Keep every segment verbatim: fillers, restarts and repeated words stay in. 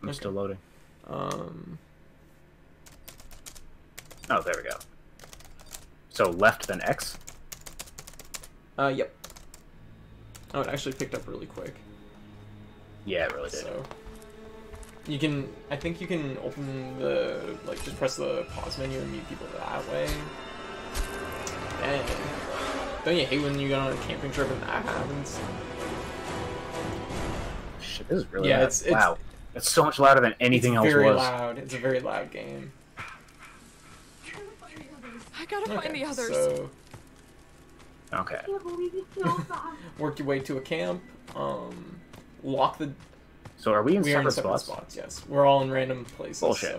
I'm Okay. still loading. Um. Oh, there we go. So left then X? Uh, yep. Oh, it actually picked up really quick. Yeah, it really did. So you can, I think you can open the, like, just press the pause menu and mute people that way. Dang. Don't you hate when you go on a camping trip and that happens? Shit, this is really Yeah, loud. it's, it's wow. It's so much louder than anything it's else very was. loud. It's a very loud game. I gotta Okay, find the others. so Okay. work your way to a camp. Um, lock the. So are we in We are in separate separate spots? spots. Yes, we're all in random places. Bullshit.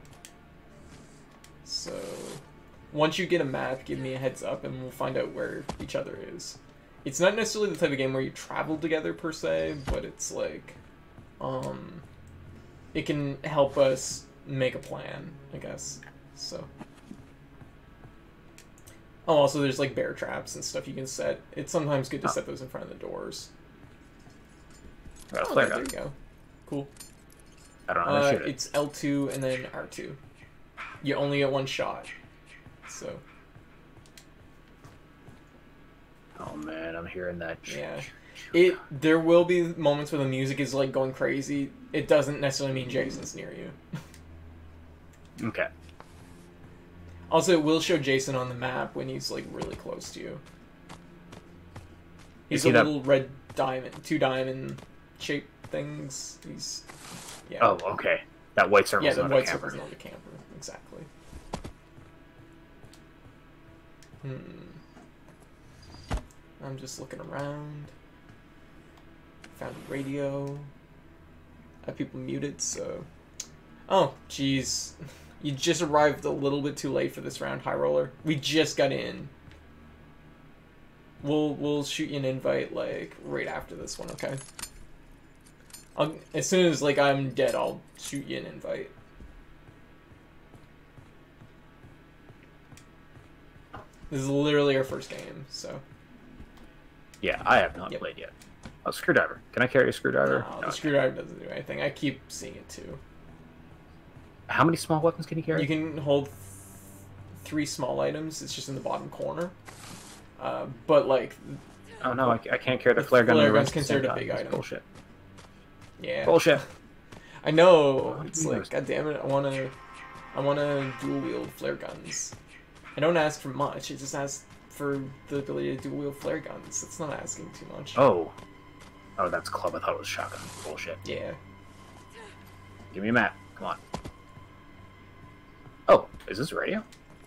So. so, once you get a map, give me a heads up, and we'll find out where each other is. It's not necessarily the type of game where you travel together per se, but it's like, um, it can help us make a plan, I guess. So. Oh, also there's like bear traps and stuff you can set. It's sometimes good to Oh. set those in front of the doors. Got a Oh, flare there gun. you go. Cool. I don't know how to Uh, shoot it. it's L two and then R two. You only get one shot. So, Oh man, I'm hearing that. yeah. It there will be moments where the music is like going crazy. It doesn't necessarily mean Jason's near you. Okay. Also, it will show Jason on the map when he's like really close to you. He's Is he a that- little red diamond, two diamond shaped things. He's yeah. Oh, okay. That white circle's Yeah, the not white a camper. circle's not a camper. Exactly. Hmm. I'm just looking around. Found a radio. I have people muted, so... Oh, jeez. You just arrived a little bit too late for this round, High Roller. We just got in. We'll, we'll shoot you an invite, like, right after this one, okay? I'll, as soon as, like, I'm dead, I'll shoot you an invite. This is literally our first game, so... Yeah, I have not Yep. played yet. Oh, screwdriver. Can I carry a screwdriver? No, No, the I screwdriver doesn't do anything. I keep seeing it, too. can't. How many small weapons can you carry? You can hold th three small items. It's just in the bottom corner. Uh, but, like... Oh no, I, I can't carry the The flare gun. flare and the gun's rest at the same considered a time. big That's item. Bullshit. Yeah. Bullshit. I know. Oh, It's who like, knows? god damn it, I wanna... I wanna dual-wield flare guns. I don't ask for much. I just ask for the ability to dual-wield flare guns. That's not asking too much. Oh. Oh, that's club. I thought it was shotgun. Bullshit. Yeah. Give me a map. Come on. Oh, is this a radio?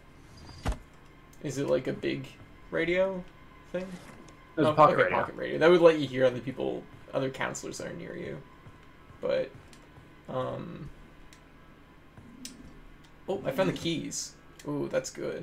Is it like a big radio thing? There's Oh, a pocket okay, radio. pocket radio. That would let you hear other people, other counselors that are near you. But, um... oh, I found the keys. Ooh, that's good.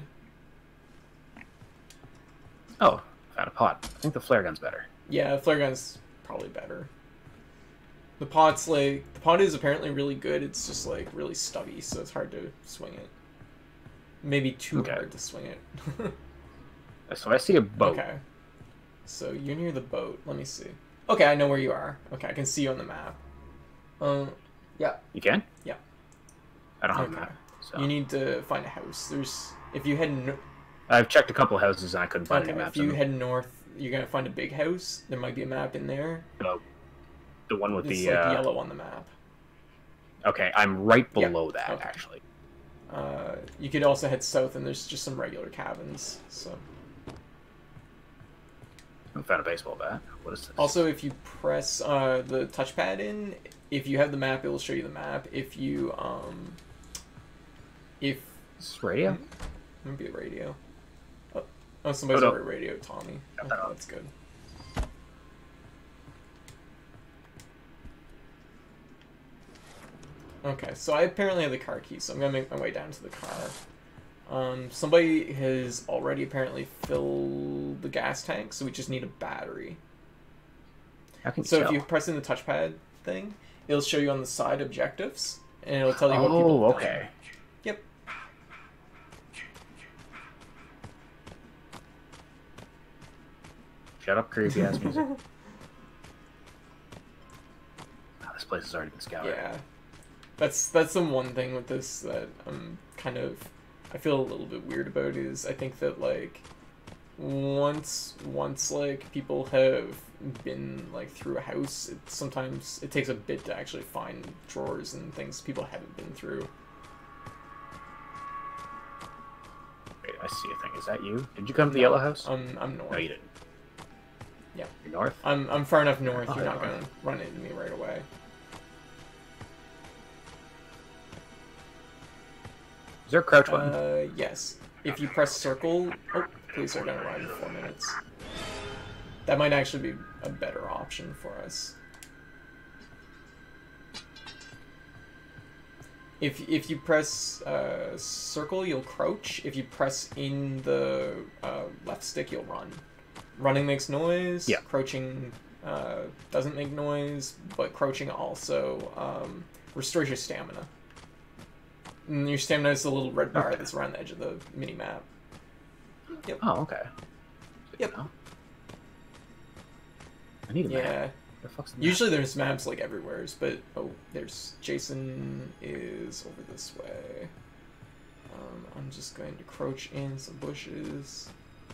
Oh, found a pot. I think the flare gun's better. Yeah, flare gun's probably better. The pot's like... The pot is apparently really good. It's just, like, really stubby, so it's hard to swing it. Maybe too Okay. hard to swing it. So I see a boat. Okay. So you're near the boat. Let me see. Okay, I know where you are. Okay, I can see you on the map. Um, yeah. You can? Yeah. I don't have Okay. a map. So. You need to find a house. There's... If you head... No I've checked a couple houses and I couldn't find okay, any maps. if you on head north, you're gonna find a big house. There might be a map in there. the, the one with It's the... like uh, yellow on the map. Okay, I'm right Yeah, below that, okay. actually. Uh, you could also head south, and there's just some regular cabins. So I found a baseball bat. What is this? also, if you press uh, the touchpad in, if you have the map, it will show you the map. If you um, if Is this radio? maybe the radio. Oh, oh somebody's Oh, no. over a radio, Tommy. Got Oh, that on. that's good. Okay, so I apparently have the car key, so I'm gonna make my way down to the car. Um, somebody has already apparently filled the gas tank, so we just need a battery. How can you So tell? if you press in the touchpad thing, it'll show you on the side objectives, and it'll tell you what people Oh, have done. okay. Yep. Shut up, creepy ass music. Oh, this place has already been scoured. Yeah. That's that's the one thing with this that I'm kind of I feel a little bit weird about is I think that like once once like people have been like through a house, it sometimes it takes a bit to actually find drawers and things people haven't been through. Wait, I see a thing. Is that you? Did you come to the yellow house? I'm I'm north. No, you didn't. Yeah. You're north? I'm I'm far enough north. Oh, You're not yeah. gonna run into me right away. Is there a crouch button? Uh, yes. If you press circle, oh, police are gonna arrive in four minutes. That might actually be a better option for us. If if you press uh, circle, you'll crouch. If you press in the uh, left stick, you'll run. Running makes noise. Yeah. Crouching uh, doesn't make noise, but crouching also um, restores your stamina. And your stamina is the little red bar Okay. that's around the edge of the mini map. Yep. Oh, okay. Yep. Oh. I need a Yeah. map. The fuck's the map? Usually there's maps like everywhere, but oh, there's Jason is over this way. Um, I'm just going to crouch in some bushes.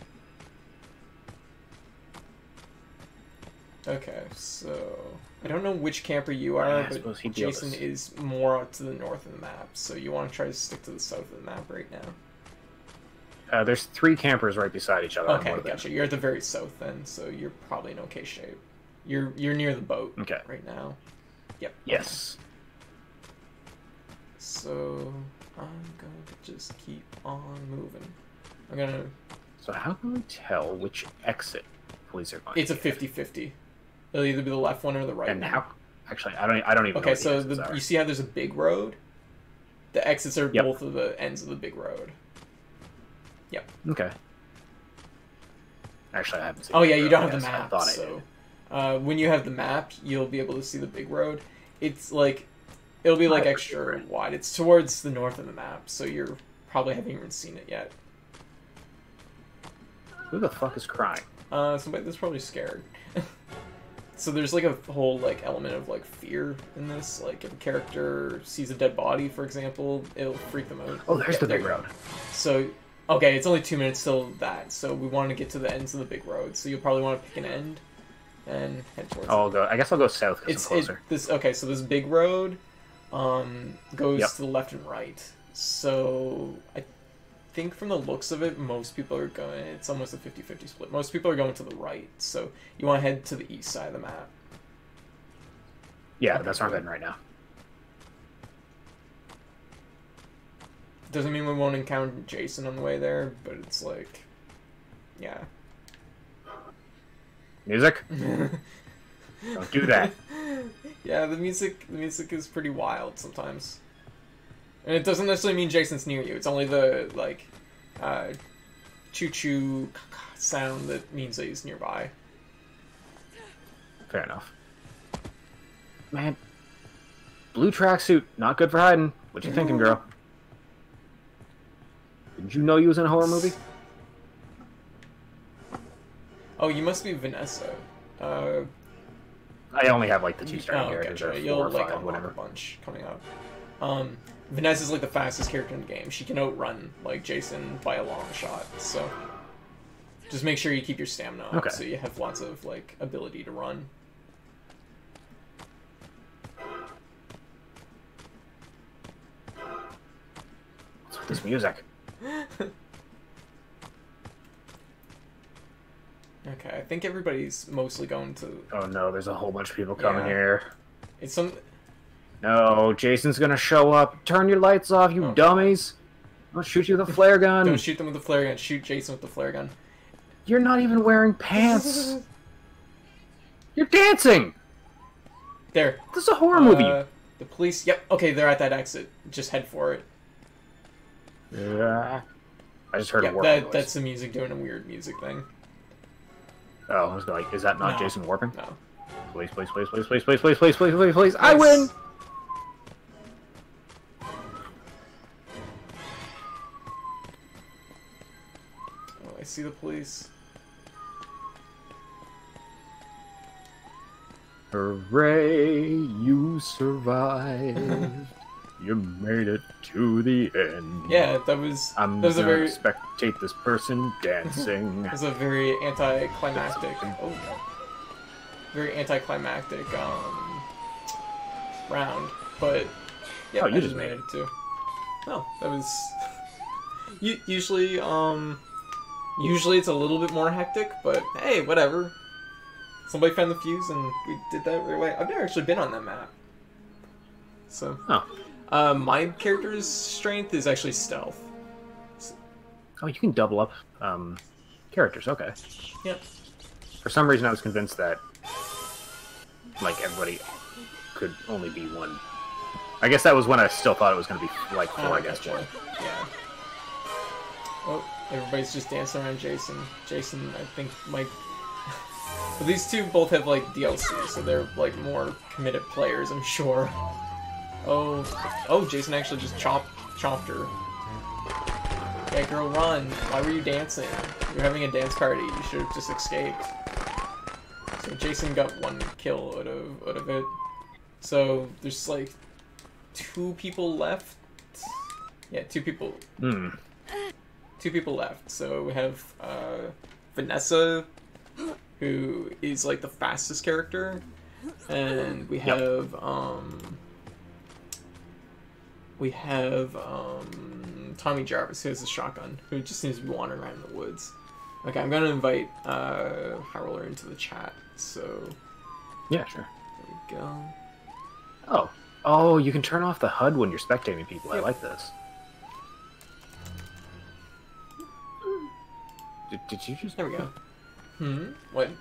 Okay, so I don't know which camper you Yeah, are, I suppose but he'd be able Jason to- is more to the north of the map, so you want to try to stick to the south of the map right now. Uh, there's three campers right beside each other. on Okay, one of them. gotcha. You're at the very south then, so you're probably in okay shape. You're you're near the boat Okay. right now. Yep. Yes. So I'm going to just keep on moving. I'm gonna. So how can we tell which exit police are going? It's a to get? fifty fifty. It'll either be the left one or the right And one. how? Actually, I don't. I don't even. know Okay, what the so exits the, are. you see how there's a big road? The exits are Yep. both of the ends of the big road. Yep. Okay. Actually, I haven't seen. Oh the yeah, you road, don't have yes, the I map, thought I so did. uh, when you have the map, you'll be able to see the big road. It's like it'll be like I extra appreciate it. wide. It's towards the north of the map, so you're probably haven't even seen it yet. Who the fuck is crying? Uh, somebody that's probably scared. So there's like a whole like element of like fear in this. Like if a character sees a dead body, for example, it'll freak them out. Oh, there's Yeah, the there big you go. road. So, okay, it's only two minutes till that. So we want to get to the ends of the big road. So you'll probably want to pick an end and head towards. I'll go. I guess I'll go south because It's I'm it, closer. this okay. So this big road, um, goes Yep. to the left and right. So I think from the looks of it, most people are going. It's almost a fifty fifty split. Most people are going to the right. So you want to head to the east side of the map. Yeah, Okay, that's where I'm good. heading right now. Doesn't mean we won't encounter Jason on the way there, but it's like, yeah. Music? Don't do that. Yeah, the music the music is pretty wild sometimes. And it doesn't necessarily mean Jason's near you. It's only the like uh choo choo sound that means that he's nearby. Fair enough. Man, blue tracksuit, not good for hiding. What you thinking, girl? Did you know you was in a horror movie? Oh, you must be Vanessa. Uh I only have like the two you- starting oh, characters, gotcha. or You'll four or like five, unlock whatever. a bunch coming up. Um Vanessa's like the fastest character in the game. She can outrun like Jason by a long shot, so just make sure you keep your stamina up Okay. so you have lots of like ability to run. What's with this music? Okay, I think everybody's mostly going to. Oh no, there's a whole bunch of people coming Yeah. here. It's some. No, Jason's gonna show up. Turn your lights off, you Okay. dummies! I'll shoot you with a flare gun. Don't shoot them with the flare gun. Shoot Jason with the flare gun. You're not even wearing pants. You're dancing. There. This is a horror movie. Uh, the police. Yep. Okay, they're at that exit. Just head for it. Yeah. I just heard a Yep. warping That noise. that's the music doing a weird music thing. Oh, I was like, is that not No. Jason warping? No. Please, please, please, please, please, please, please, please, please, please, please. I Nice. win. Oh, I see the police. Hooray! You survived. You made it to the end. Yeah, that was I'm that was a gonna very spectate this person dancing. that was a very anticlimactic. Oh, very anticlimactic um round, but yeah, Oh, you I just made made it too. Oh, that was. U- usually, um, usually it's a little bit more hectic, but hey, whatever. Somebody found the fuse and we did that right away. I've never actually been on that map, so. Oh. Uh, my character's strength is actually stealth. Oh, you can double up um, characters. Okay. Yep. For some reason, I was convinced that like everybody could only be one. I guess that was when I still thought it was going to be like four. Oh, I guess. gotcha. One. Yeah. Oh, everybody's just dancing around Jason. Jason, I think, might. But these two both have like D L C, so they're like more committed players, I'm sure. Oh, oh, Jason actually just chopped, chopped her. Yeah, girl, run! Why were you dancing? You're having a dance party. You should have just escaped. So Jason got one kill out of out of it. So there's like two people left. Yeah, two people. Hmm. Two people left. So we have uh, Vanessa, who is like the fastest character, and we have yep. um. We have um, Tommy Jarvis, who has a shotgun, who just seems to be wandering around in the woods. Okay, I'm gonna invite uh, Howler into the chat. So yeah, sure. There we go. Oh, oh, you can turn off the H U D when you're spectating people. Yep. I like this. Did, did you just? There we go. Hmm. What?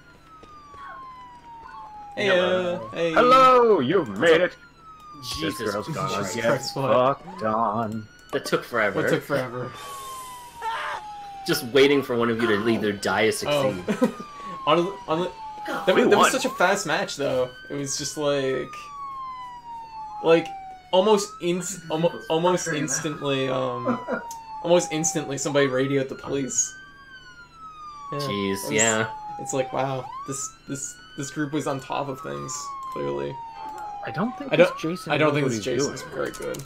Hey, Hello. uh, hey. Hello, you made it. Jesus This girl's gonna Christ. get Christ, what? fucked on. That took forever. What took forever? Just waiting for one of you to either die or succeed. Oh. on the, on the, that, We was, that won. was such a fast match, though. It was just like, like almost in, almost, almost instantly, um, almost instantly, somebody radioed the police. Yeah, Jeez, it was- yeah. It's like, wow, this this this group was on top of things, clearly. I don't think I don't. this Jason. I don't knows think what this he's Jason's doing. very good.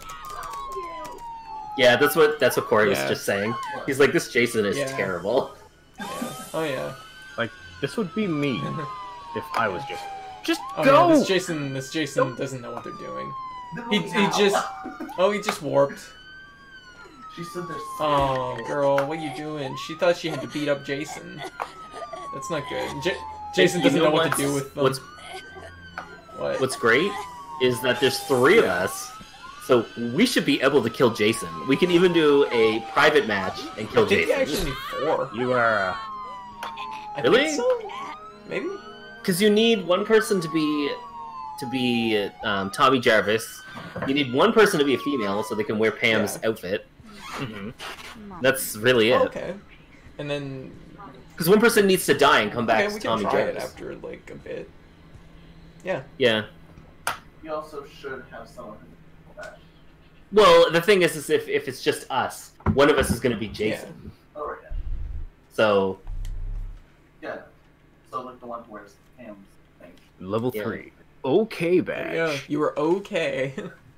Yeah, that's what that's what Corey Yeah. was just saying. He's like, this Jason is Yeah. terrible. Yeah. Oh yeah. Like this would be me if I was just just Oh go. yeah. This Jason. This Jason doesn't know what they're doing. He he just. Oh, he just warped. She said there's. Oh, girl, what are you doing? She thought she had to beat up Jason. That's not good. J Jason You doesn't know know what to what's- do with them. What's What? What's great is that there's three of us, so we should be able to kill Jason. We can even do a private match and kill I think you Jason. actually need four. You are. Uh, I Really? think so. Maybe. Because you need one person to be to be um, Tommy Jarvis. You need one person to be a female so they can wear Pam's Yeah. outfit. mhm. That's really it. Oh, okay. And then Because one person needs to die and come back okay, as we can Tommy try it Jarvis. after like a bit. Yeah. Yeah. You also should have someone who can dash. Well, the thing is, is if, if it's just us, one of us is going to be Jason. Oh, right, yeah. So, Yeah. So, like the one who wears Pam's thing. Level Yeah. three. Okay, badge. Yeah. You were okay.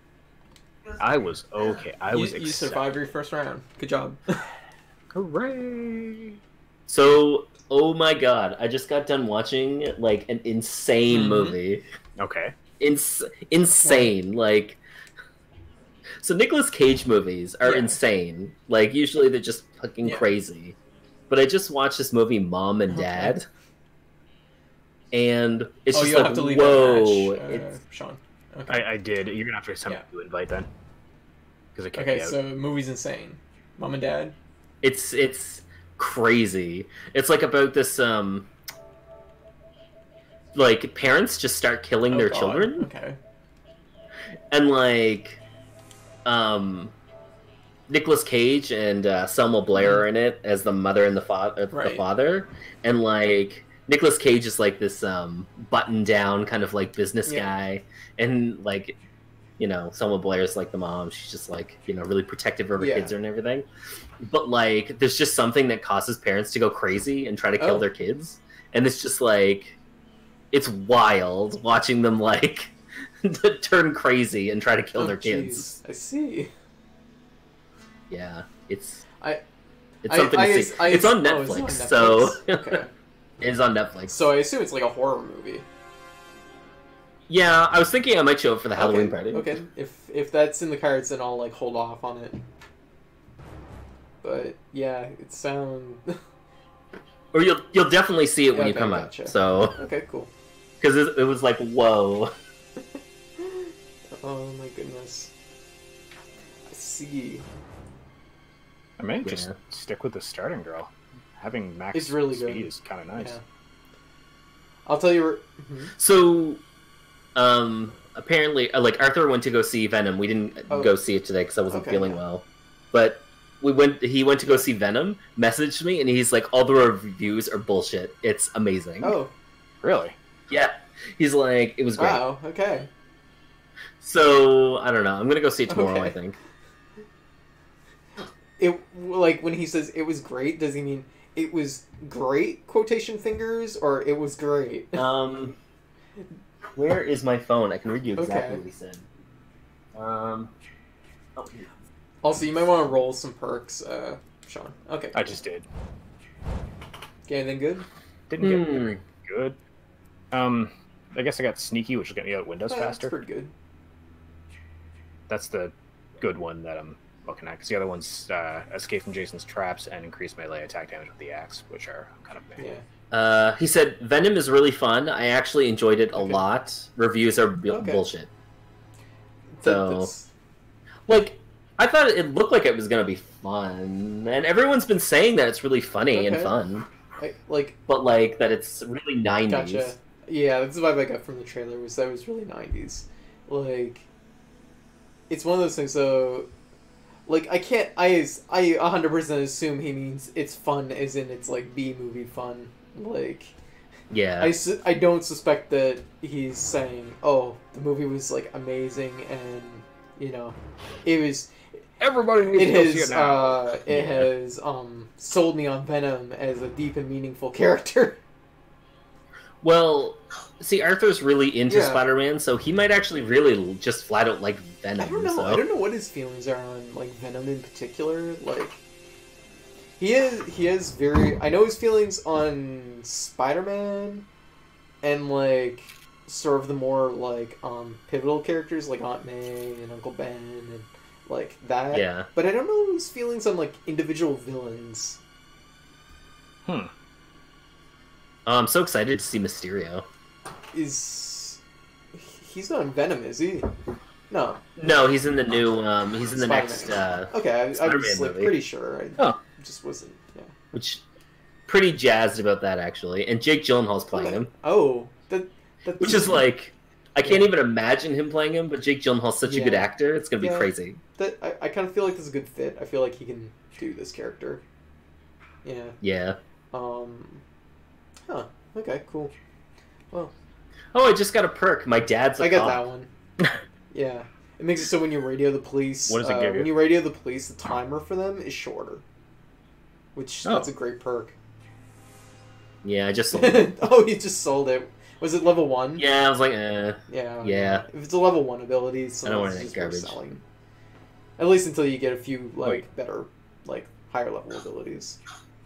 I was okay. I you, was. you accepted. survived your first round. Good job. Hooray! so, oh my god, I just got done watching like an insane Mhm. movie. Okay. Ins- insane, like. So Nicolas Cage movies are Yeah. insane. Like usually they're just fucking Yeah. crazy. But I just watched this movie, Mom and Okay. Dad, and it's oh, just you'll like have to leave whoa. that match, uh, it's, Sean. Okay. I, I did. You're gonna have to send Yeah. me to invite then. Because I can't Okay, be out. so movie's insane. Mom and Dad. it's it's crazy. It's like about this um like parents just start killing Oh, their God. children, Okay. and like um Nicolas Cage and uh, Selma Blair are in it as the mother and the father, Right. the father, and like Nicolas Cage is like this um button down kind of like business Yeah. guy, and like you know Selma Blair's like the mom. She's just like you know really protective of her Yeah. kids and everything. But like there's just something that causes parents to go crazy and try to kill Oh. their kids, and it's just like it's wild watching them like turn crazy and try to kill Oh, their kids. jeez. I see. Yeah, it's I. it's I- something I to as- see. I it's as- on oh, it's Netflix, on so Netflix? Okay. it's on Netflix. So I assume it's like a horror movie. Yeah, I was thinking I might show up for the Halloween okay. party. Okay, if if that's in the cards, then I'll like hold off on it. But yeah, it sounds Or you'll you'll definitely see it when Yeah, you okay, come gotcha. out. So okay. Cool. because it, it was like whoa. Oh my goodness. I see. I may just Yeah. stick with the starting girl. Having max It's really speed good. is kind of nice. Yeah. I'll tell you. Mhm. So, um, apparently, uh, like Arthur went to go see Venom. We didn't Oh. go see it today because I wasn't Okay, feeling yeah. well. But we went. He went to go see Venom. Messaged me, and he's like, "All the reviews are bullshit. It's amazing." Oh Really? Yeah. He's like, "It was great." wow. Okay. So I don't know. I'm gonna go see it tomorrow. Okay. I think. It like when he says it was great. Does he mean it was great? Quotation fingers or it was great. Um, where is my phone? I can read you exactly Okay. what he said. Um. Oh, here. Also, you might want to roll some perks, uh, Sean. Okay. I just did. Get anything good? Didn't get Hmm. very good. Um, I guess I got sneaky, which will get me out windows Oh, that's faster. pretty good. That's the good one that I'm looking at. Because the other one's uh, escape from Jason's traps and increase melee attack damage with the axe, which are kind of meh. Yeah. Uh, he said Venom is really fun. I actually enjoyed it a Okay. lot. Reviews are bu- Okay. bullshit. That- So- that's- Like, I thought it looked like it was gonna be fun, and everyone's been saying that it's really funny and Okay. fun, I, like, but like that it's really nineties. gotcha. Yeah, that's the vibe I got from the trailer. Was that it was really nineties. Like, it's one of those things. So, like, I can't. I I a hundred percent assume he means it's fun, as in it's like B movie fun. Like, Yeah, I, su- I don't suspect that he's saying, oh, the movie was like amazing and you know, it was. Everybody needs It to go see has it now. uh, it Yeah. has um sold me on Venom as a deep and meaningful character. well, see, Arthur's really into Yeah. Spider-Man, so he might actually really just flat out like Venom. I don't know. So. I don't know what his feelings are on like Venom in particular. Like he is he has very. I know his feelings on Spider-Man, and like sort of the more like um pivotal characters like Aunt May and Uncle Ben and like that. Yeah. But I don't know his feelings on like individual villains. Hmm. Oh, I'm so excited to see Mysterio. Is he's not in Venom, is he? No. No, he's in the new. Um, he's in the Spider-Man. next. Uh, Okay, I, I Spider-Man was like movie. pretty sure. I Oh. just wasn't. Yeah. which pretty jazzed about that actually. And Jake Gyllenhaal's playing Okay. him, Oh, that that. which is like I can't even imagine him playing him. But Jake Gyllenhaal's such a good Yeah. actor; it's gonna be Yeah. crazy. that I, I kind of feel like this is a good fit. I feel like he can do this character. Yeah. Yeah. Um. Huh. Okay. Cool. Well, Oh, I just got a perk. My dad's a I got cop. that one. Yeah. It makes it so when you radio the police, What does it uh, give you? when you radio the police, the timer for them is shorter. Which Oh. that's a great perk. Yeah, I just sold it. Oh, you just sold it. Was it level one? Yeah, I was like, eh. Yeah. Yeah. If it's a level one ability, I don't sometimes want it's that just worth garbage. selling. At least until you get a few like Wait. better, like higher level abilities.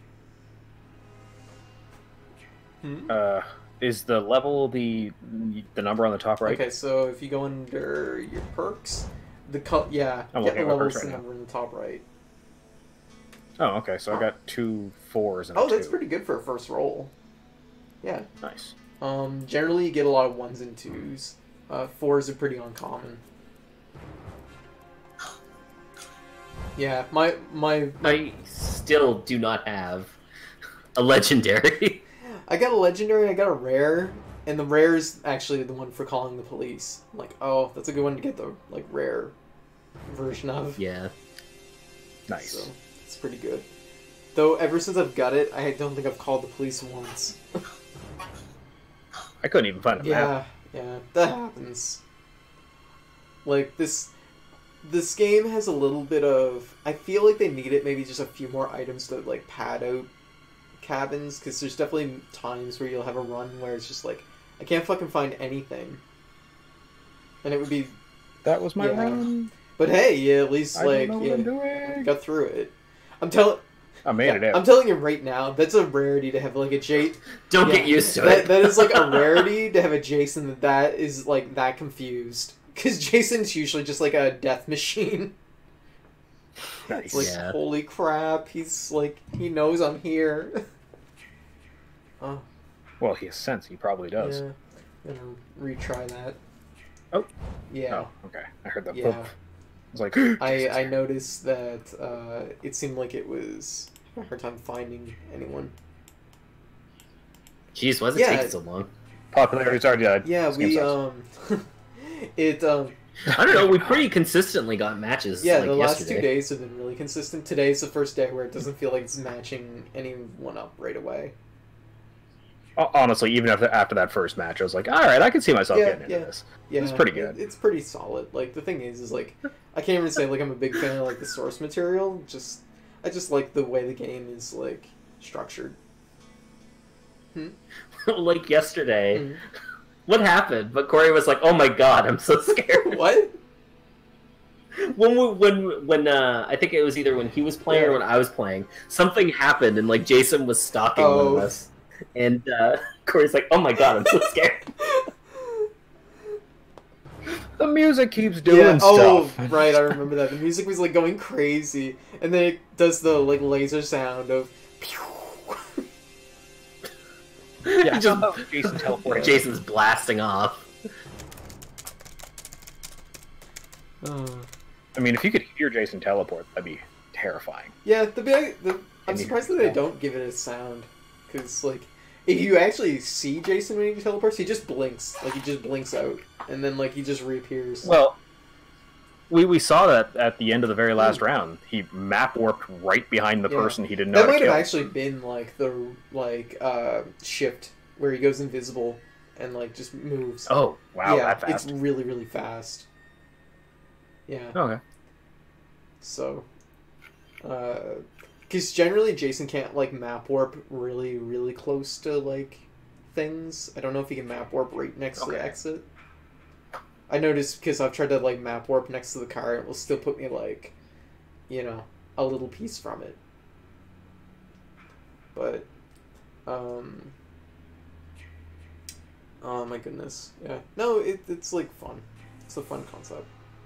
Hmm? Uh, is the level the the number on the top right? Okay, so if you go under your perks, the co- yeah, I'm get the looking at my levels perks the right now. number in the top right. Oh, okay. So I got two fours and a Oh, that's two. pretty good for a first roll. Yeah. Nice. Um, generally you get a lot of ones and twos. Uh, fours are pretty uncommon. Yeah, my my I still do not have a legendary. I got a legendary, I got a rare, and the rare is actually the one for calling the police. I'm like, oh, that's a good one to get the like rare version of. Yeah. Nice. So it's pretty good. Though ever since I've got it, I don't think I've called the police once. I couldn't even find a map. Yeah, yeah, that happens. Like this, this game has a little bit of. I feel like they needed maybe just a few more items to like pad out cabins, because there's definitely times where you'll have a run where it's just like I can't fucking find anything. and it would be. That was my Yeah. run. But hey, yeah, at least I like don't know yeah, what I'm doing. got through it. I'm telling. I made Yeah, it out. I'm telling you right now, that's a rarity to have like a J. Don't Yeah, get used to that, it. That is like a rarity to have a Jason that that is like that confused. Because Jason's usually just like a death machine. Nice. It's like, Yeah. holy crap, he's like, he knows I'm here. Oh, Well, he has sense. He probably does. yeah. I'm gonna retry that. Oh. Yeah. Oh, okay. I heard that. Yeah. Boop. I was like, I, I noticed that uh, it seemed like it was a hard time finding anyone. Jeez, why does it Yeah. take so long? popularity's already died. Yeah, This game we, sucks. um... it, um... I don't know. We pretty consistently got matches. Yeah, like, the last yesterday. two days have been really consistent. Today's the first day where it doesn't feel like it's matching anyone up right away. Honestly, even after after that first match, I was like, all right, I can see myself Yeah, getting into yeah. this. Yeah, It's pretty good. it- it's pretty solid. Like, the thing is, is like, I can't even say like I'm a big fan of like the source material. Just, I just like the way the game is like structured. like yesterday. Mhm. What happened? But Corey was like, "Oh my god, I'm so scared." What? when we, when when uh, I think it was either when he was playing or Yeah. when I was playing, something happened and like Jason was stalking one Oh. of us, and uh, Corey's like, "Oh my god, I'm so scared." The music keeps doing Yeah. Oh, stuff. right. I remember that. The music was like going crazy, and then it does the like laser sound of. Yeah, Just- somehow Jason teleported. Jason's blasting off. Uh, I mean, if you could hear Jason teleport, that'd be terrifying. yeah, the big. The, I'm And you- surprised that they don't give it a sound, because like, if you actually see Jason when he teleports, he just blinks. Like he just blinks out, and then like he just reappears. Well, we we saw that at the end of the very last round. He map warped right behind the Hmm. Yeah. person he didn't know that how might to have kill. actually been like the like uh shift where he goes invisible and like just moves. Oh, wow, yeah, that fast. it's really really fast. Yeah. Okay. So, because generally Jason can't like map warp really, really close to like things. I don't know if he can map warp right next to the Okay. exit. I noticed because I've tried to like map warp next to the car, and it will still put me like, you know, a little piece from it. But, um, oh my goodness, yeah, no, it, it's like fun. It's a fun concept.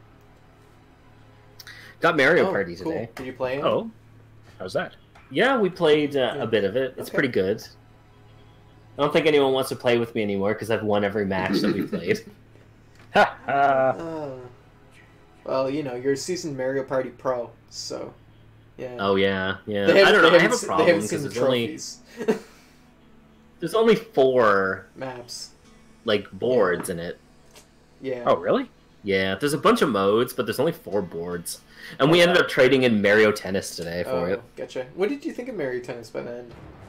Got Mario Oh, Party cool. today. Did you play it? Oh, how's that? Yeah, we played uh, Yeah. a bit of it. It's Okay. pretty good. I don't think anyone wants to play with me anymore because I've won every match that we played. Ha ha. Uh, well, you know, you're a seasoned Mario Party pro, so yeah. Oh yeah, yeah. They I don't know. they I have haven't a se- problem They haven't because seen the there's only trophies. there's only four Maps. like boards in it. Yeah. Oh, really? Yeah, there's a bunch of modes, but there's only four boards, and we ended up trading in Mario Tennis today for Oh, it. gotcha. What did you think of Mario Tennis by the end?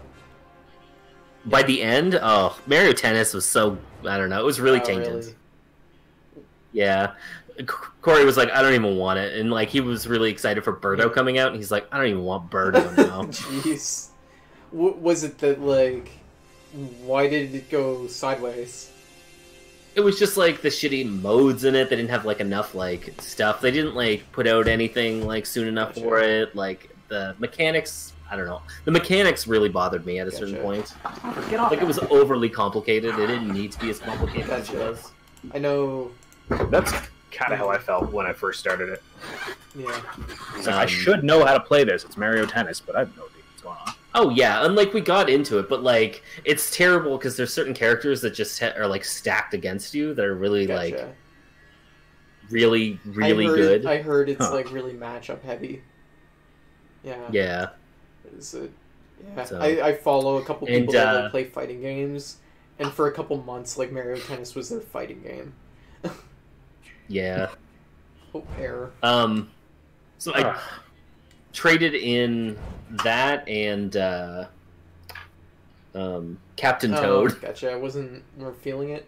By the end, oh, Mario Tennis was so I don't know. It was really Oh, tainted. really? Yeah. C- Corey was like, I don't even want it, and like he was really excited for Birdo coming out, and he's like, I don't even want Birdo now. Jeez. W- was it that like? Why did it go sideways? It was just like the shitty modes in it. They didn't have like enough like stuff. They didn't like put out anything like soon enough Gotcha. for it. Like the mechanics, I don't know. The mechanics really bothered me at a Gotcha. certain point. Get off. Like it was overly complicated. It didn't need to be as complicated as it Gotcha. was. I know. That's kind of how I felt when I first started it. Yeah. It's like, I Um, should know how to play this. It's Mario Tennis, but I have no idea what's going on. Oh yeah, and like we got into it, but like it's terrible because there's certain characters that just ha- are like stacked against you that are really like Gotcha. really really I heard, good. I heard it's Huh. like really matchup heavy. Yeah. Yeah. Is it? Yeah. So- I, I follow a couple And, people that uh, like play fighting games, and for a couple months, like Mario Tennis was their fighting game. Yeah. Oh, error. Um. So I Ugh. traded in that and uh, um, Captain Oh, Toad. gotcha. I wasn't more feeling it.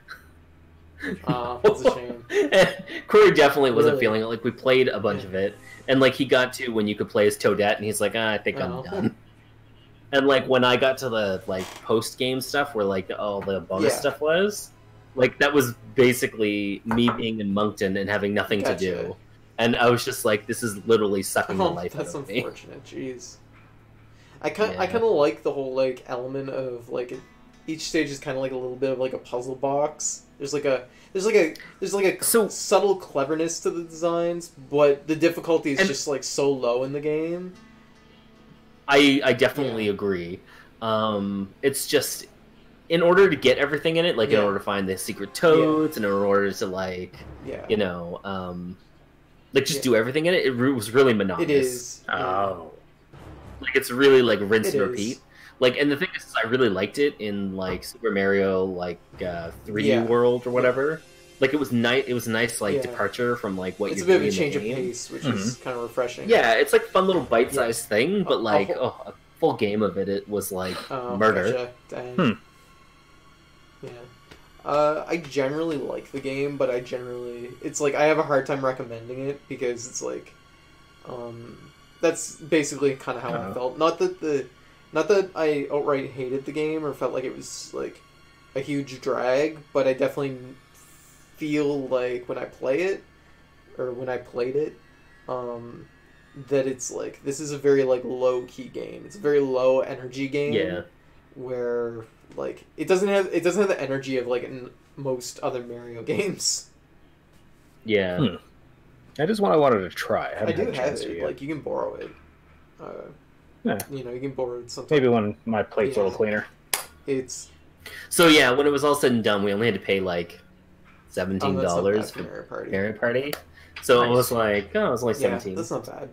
Ah, that's a shame. Corey definitely wasn't Really? feeling it. Like we played a bunch Yeah. of it, and like he got to when you could play as Toadette, and he's like, ah, I think Oh. I'm done. And like when I got to the like post game stuff where like all the bonus Yeah. stuff was, Like that was basically me being in Moncton and having nothing Gotcha. to do, and I was just like, this is literally sucking the Oh, life that's out of me. unfortunate. Jeez. I kind I Yeah. kind of like the whole like element of like it, each stage is kind of like a little bit of like a puzzle box. There's like a there's like a there's like a So- subtle cleverness to the designs, but the difficulty is And- just like so low in the game. I I definitely Yeah. agree. Um, it's just in order to get everything in it, like Yeah. in order to find the secret toads, and in order to like Yeah. you know, um, like just Yeah. do everything in it. It re- was really monotonous. It is. Oh. Like it's really like rinse It and is. repeat. Like, and the thing is, I really liked it in like Super Mario, like uh, three D Yeah. World or whatever. Like it was nice. It was a nice like Yeah. departure from like what It's a you're bit of a doing change in of the game. pace, which is kind of refreshing. Yeah, it's like fun little bite-sized thing, but A- a like whole- oh, a full game of it, it was like Oh, murder. gotcha. Dang. Hmm. Yeah. Uh, I generally like the game, but I generally it's like I have a hard time recommending it because it's like, um, that's basically kind of how I Oh. felt. Not that the, not that I outright hated the game or felt like it was like a huge drag, but I definitely feel like when I play it, or when I played it, um, that it's like this is a very like low key game. It's a very low energy game. Yeah. Where like it doesn't have it doesn't have the energy of like in most other Mario games. Yeah. Hmm. I just want I wanted to try. I I haven't do had a have chance to it. yet. Like you can borrow it. Uh, Yeah. You know, you can borrow it sometimes. Maybe when my plate's a Yeah. little cleaner. It's So yeah, when it was all said and done, we only had to pay like oh, seventeen that's not bad dollars for for Mario Party. Mario Party. So it Nice. was like, oh, it was only Yeah, seventeen. that's not bad.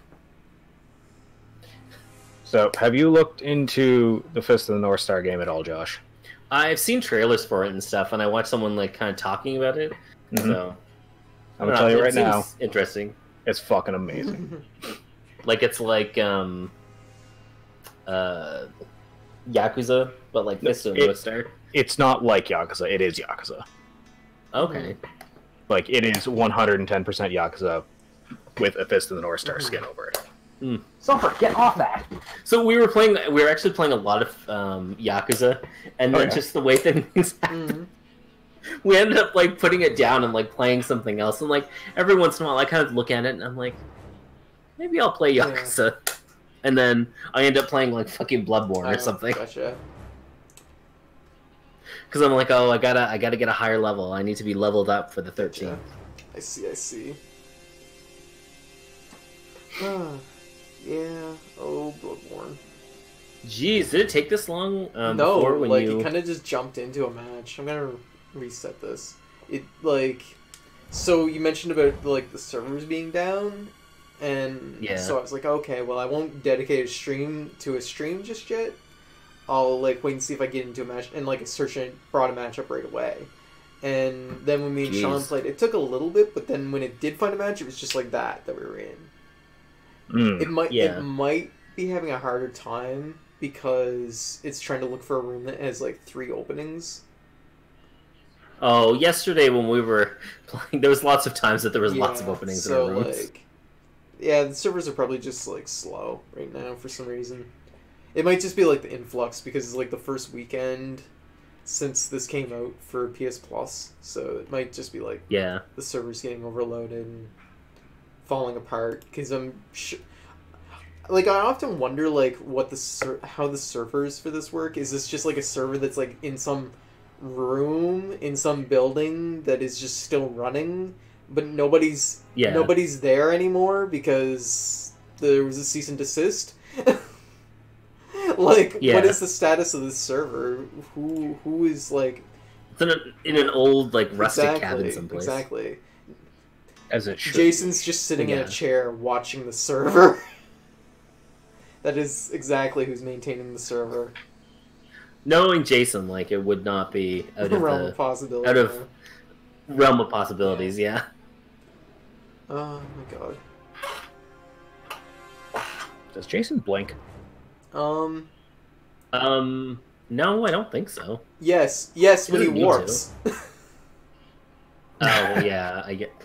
So, have you looked into the Fist of the North Star game at all, Josh? I've seen trailers for it and stuff, and I watched someone like kind of talking about it. Mhm. So I'm I don't gonna tell know, you it right now, seems interesting. it's fucking amazing. Like it's like um, uh, Yakuza, but like Fist of the It- North Star. It's not like Yakuza. It is Yakuza. Okay. Like it is one hundred ten percent Yakuza with a Fist of the North Star skin over it. Mm. Sulfur, get off that! So we were playing. We were actually playing a lot of um, Yakuza, and then Okay. just the way things happened, Mhm. we ended up like putting it down and like playing something else. And like every once in a while, I kind of look at it and I'm like, maybe I'll play Yeah. Yakuza. And then I end up playing like fucking Bloodborne or Oh, something Gotcha. because I'm like, oh, I gotta, I gotta get a higher level. I need to be leveled up for the thirteen. Gotcha. I see. I see. Ah, yeah. Oh, Bloodborne. Jeez, did it take this long? Um, no, before when like you... it kind of just jumped into a match. I'm gonna reset this. It like, so you mentioned about like the servers being down, and Yeah. so I was like, okay, well, I won't dedicate a stream to a stream just yet. I'll like wait and see if I get into a match, and like a search and brought a match up right away. And then when me and Sean Jeez. played, it took a little bit, but then when it did find a match, it was just like that that we were in. Mm. It might Yeah. it might be having a harder time because it's trying to look for a room that has like three openings. Oh, yesterday when we were playing, there was lots of times that there was lots of Yeah, openings so, in our rooms. like, yeah, the servers are probably just like slow right now for some reason. It might just be like the influx because it's like the first weekend since this came out for P S Plus, so it might just be like Yeah. the servers getting overloaded and falling apart because I'm sh- like I often wonder like what the ser- how the servers for this work. Is this just like a server that's like in some room in some building that is just still running, but nobody's Yeah. nobody's there anymore because there was a cease and desist? Like, Yeah. what is the status of this server? Who who is like It's in, a, in an old, like, rustic exactly cabin someplace. exactly? As it should. Jason's just sitting in Yeah. a chair watching the server. That is exactly who's maintaining the server. Knowing Jason, like, it would not be out of Realm the of possibility. out of- realm of possibilities, yeah. Oh my god. Does Jason blink? Um. Um, no, I don't think so. Yes. Yes. When he Doesn't need warps. Oh, well, yeah, I get...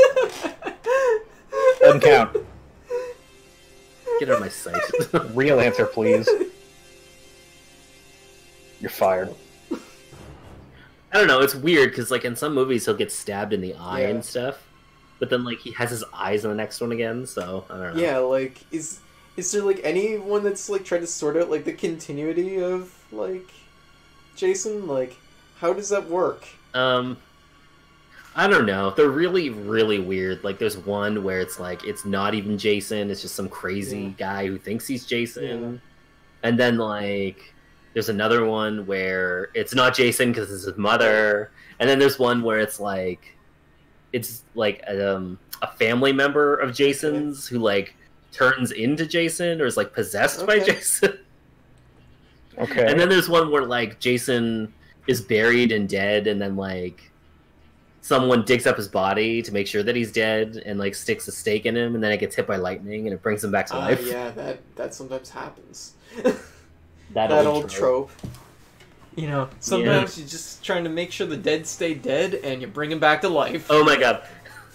Doesn't count. Get out of my sight. Real answer, please. You're fired. I don't know. It's weird because like in some movies he'll get stabbed in the eye Yeah. and stuff, but then like he has his eyes in the next one again. So I don't know. Yeah, like is is there like anyone that's like tried to sort out like the continuity of like Jason? Like, how does that work? Um, I don't know. They're really, really weird. Like, there's one where it's like it's not even Jason. It's just some crazy Yeah. guy who thinks he's Jason. Yeah. And then like there's another one where it's not Jason because it's his mother. And then there's one where it's like it's like um, a family member of Jason's who like turns into Jason or is like possessed by Okay. Jason. Okay. And then there's one where like Jason is buried and dead, and then like someone digs up his body to make sure that he's dead, and like sticks a stake in him, and then it gets hit by lightning, and it brings him back to Uh, life. yeah, that that sometimes happens. That, that old old trope. trope. You know, sometimes you're just trying to make sure the dead stay dead, and you bring them back to life. Oh my god.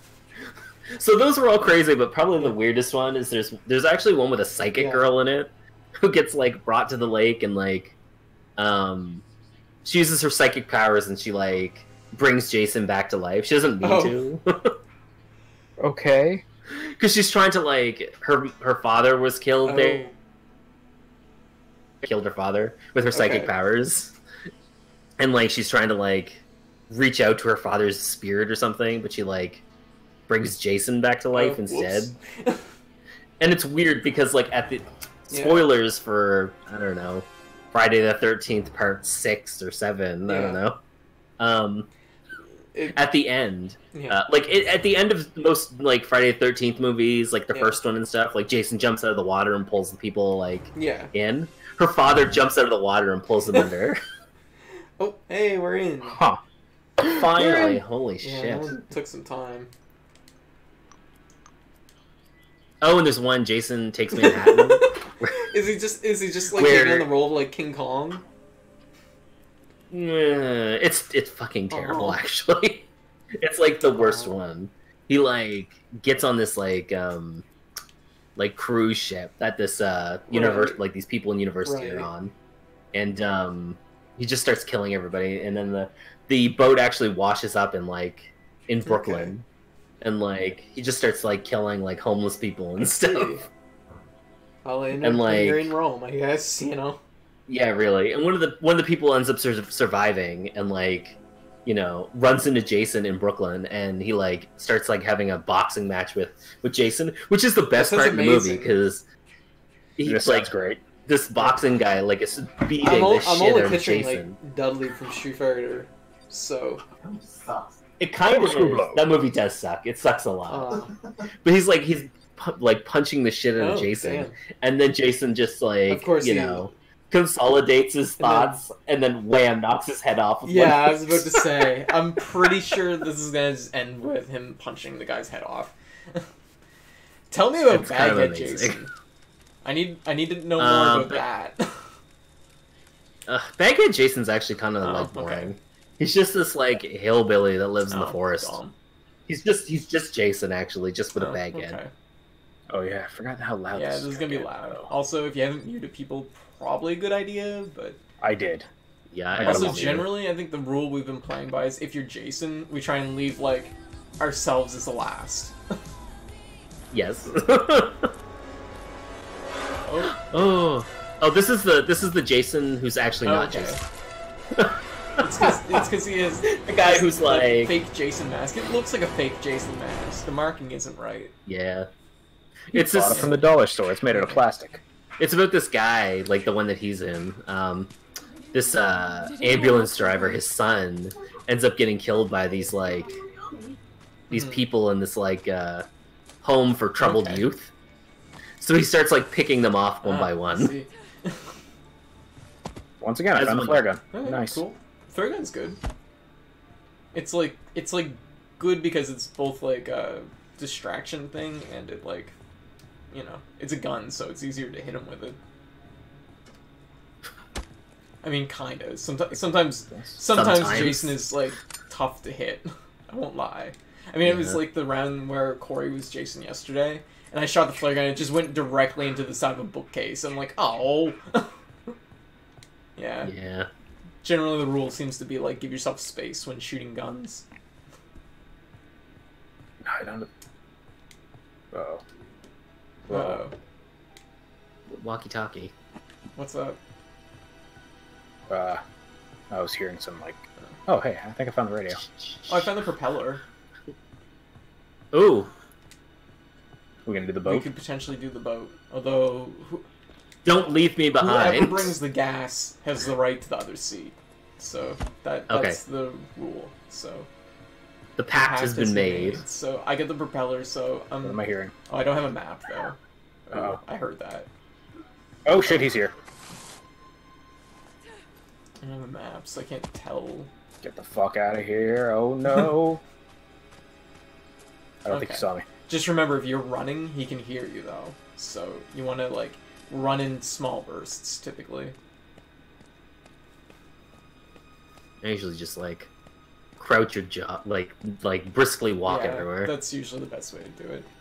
So those were all crazy, but probably the weirdest one is there's there's actually one with a psychic Yeah. girl in it who gets like brought to the lake and like um she uses her psychic powers and she like brings Jason back to life. She doesn't mean Oh. to. Okay. Because she's trying to like her her father was killed Oh. there, killed her father with her psychic Okay. powers, and like she's trying to like reach out to her father's spirit or something, but she like brings Jason back to life Oh, instead. whoops. And it's weird because like at the Yeah. spoilers for I don't know Friday the thirteenth part six or seven, I don't Yeah. know. Um, It- at the end, yeah. uh, like it, at the end of most like Friday the thirteenth movies, like the Yeah. first one and stuff, like Jason jumps out of the water and pulls the people like yeah. in. Her father jumps out of the water and pulls them under. Oh, hey, we're in. Huh. Finally, holy Yeah, shit! that one took some time. Oh, and there's one Jason takes Manhattan. Is he just is he just like Where- taking on the role of like King Kong? Eh, it's it's fucking terrible, Oh. actually. It's like the worst Oh. one. He like gets on this like um like cruise ship that this uh universe Right. like these people in university are Right. on, and um he just starts killing everybody, and then the the boat actually washes up in like in Brooklyn, and like he just starts like killing like homeless people and see. stuff. I'll end And, up when you're like- in Rome, I guess. You know. Yeah, really. And one of the one of the people ends up sur- surviving and like, you know, runs into Jason in Brooklyn, and he like starts like having a boxing match with with Jason, which is the best sounds part in the movie amazing. because he's This like sounds great. this boxing guy like is beating I'm, the o- I'm shit only out of picturing Jason. like Dudley from Street Fighter, so Sucks. It kind of Screw is. blow. That movie does suck. It sucks a lot. uh, But he's like he's pu- like punching the shit out oh, of Jason, damn. and then Jason just like Of course you he- know consolidates his And then- thoughts, and then wham knocks his head off. With Yeah, one I was about to say. I'm pretty sure this is gonna just end with him punching the guy's head off. Tell me about It's kind of Baghead amazing. Jason. I need I need to know more Um, about that. Uh, Baghead Jason's actually kind of Oh, like okay. boring. He's just this like hillbilly that lives in the Oh, forest. dumb. He's just he's just Jason actually, just with Oh, a baghead. okay. Oh yeah, I forgot how loud. Yeah, this this is gonna be get, loud. though. Also, if you haven't muted people, probably a good idea. But I did. Yeah. I I gotta also, also love you. generally, I think the rule we've been playing by is if you're Jason, we try and leave like ourselves as the last. yes. Oh, oh. Oh, this is the this is the Jason who's actually not okay. Jason. It's because he has The guy who's the like fake Jason mask. It looks like a fake Jason mask. The marking isn't right. yeah. It's It's bought it this, from the dollar store. It's made out of plastic. it's about this guy, like the one that he's in. Um, this uh, ambulance driver, his son, ends up getting killed by these like these Mhm. people in this like uh, home for troubled Okay. youth. So he starts like picking them off one Ah, by I one. see. Once again, I As found the one- flare gun. Alright, Nice. Cool. Flare gun's good. It's like it's like good because it's both like a distraction thing and it like, you know, it's a gun, so it's easier to hit him with it. I mean, kind of. Sometimes, sometimes, sometimes Sometimes. Jason is like tough to hit. I won't lie. I mean, it was Yeah. like the round where Corey was Jason yesterday, and I shot the flare gun. And it just went directly into the side of a bookcase. I'm like, oh. Yeah. Yeah. generally the rule seems to be like give yourself space when shooting guns. I don't. Oh. Uh, Walkie-talkie. what's up? Uh, I was hearing some like. Oh, hey, I think I found the radio. Oh, I found the propeller. Ooh. We're gonna do the We boat. could potentially do the boat. Although, who, Don't leave me behind. whoever brings the gas has the right to the other seat. So that that's the rule. So The pact pact has been made. So I get the propeller. So um, What am I hearing? oh, I don't have a map though. Oh, Uh-oh. I heard that. Oh shit, he's here. I don't have a map, so I can't tell. Get the fuck out of here. Oh no. I don't think Okay. he saw me. Just remember, if you're running, he can hear you though. So you want to like run in small bursts typically. I usually just like crouch your jaw, like like briskly walk Yeah, everywhere. That's usually the best way to do it.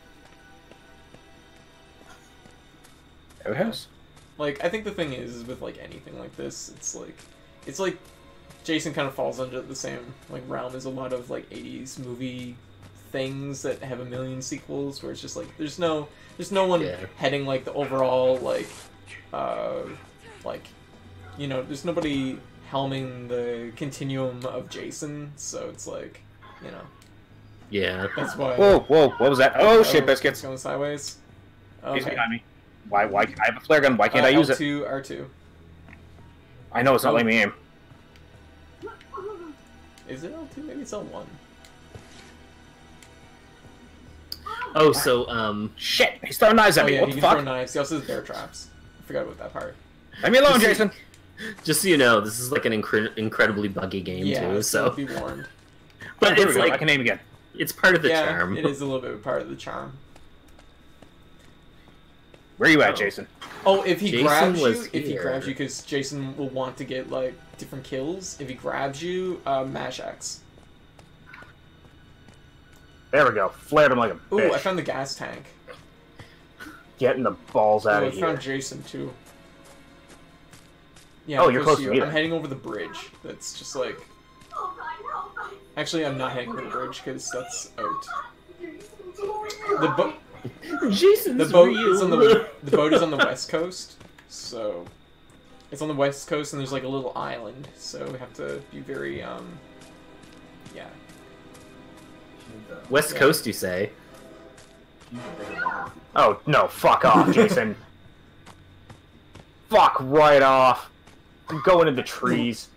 Outhouse? Like, I think the thing is, is with like anything like this, it's like, it's like, Jason kind of falls under the same like realm as a lot of like eighties movie things that have a million sequels, where it's just like there's no, there's no one Yeah. heading like the overall like, uh, like, you know, there's nobody helming the continuum of Jason, so it's like, you know, Yeah. that's why. Whoa, whoa, what was that? Oh shit, biscuits. It's going sideways. He's Okay. behind me. Why, why, I have a flare gun, why can't I Uh, use L it? two, R two. I know it's not Oh. letting me aim. Is it L two? Maybe it's L one. Oh, so um, Shit, he's throwing knives at Oh me, yeah, what he the can throw fuck? knives. He also has bear traps. I forgot about that part. Leave me alone, Just- Jason! just so you know, this is like an incre- incredibly buggy game Yeah, too. So, be warned. but There we it's go, I like can aim again. it's part of the yeah, charm. it is a little bit of part of the charm. Where you at, Oh. Jason? Oh, if he Jason grabs you, was if he here. grabs you, because Jason will want to get like different kills. If he grabs you, uh, mash X. There we go. Flared him like a Ooh, bitch. I found the gas tank. Getting the balls Ooh, out I of here. found Jason too. Yeah, Oh, I'm you're close close to to you. me I'm then. heading over the bridge. That's just like. Actually, I'm not heading over the bridge because that's out. The boat. Jason's The boat real. is on the the boat is on the west coast, so it's on the west coast, and there's like a little island, so we have to be very um, yeah. West Yeah. Coast, you say? Oh, no, fuck off, Jason. Fuck right off. I'm going in the trees.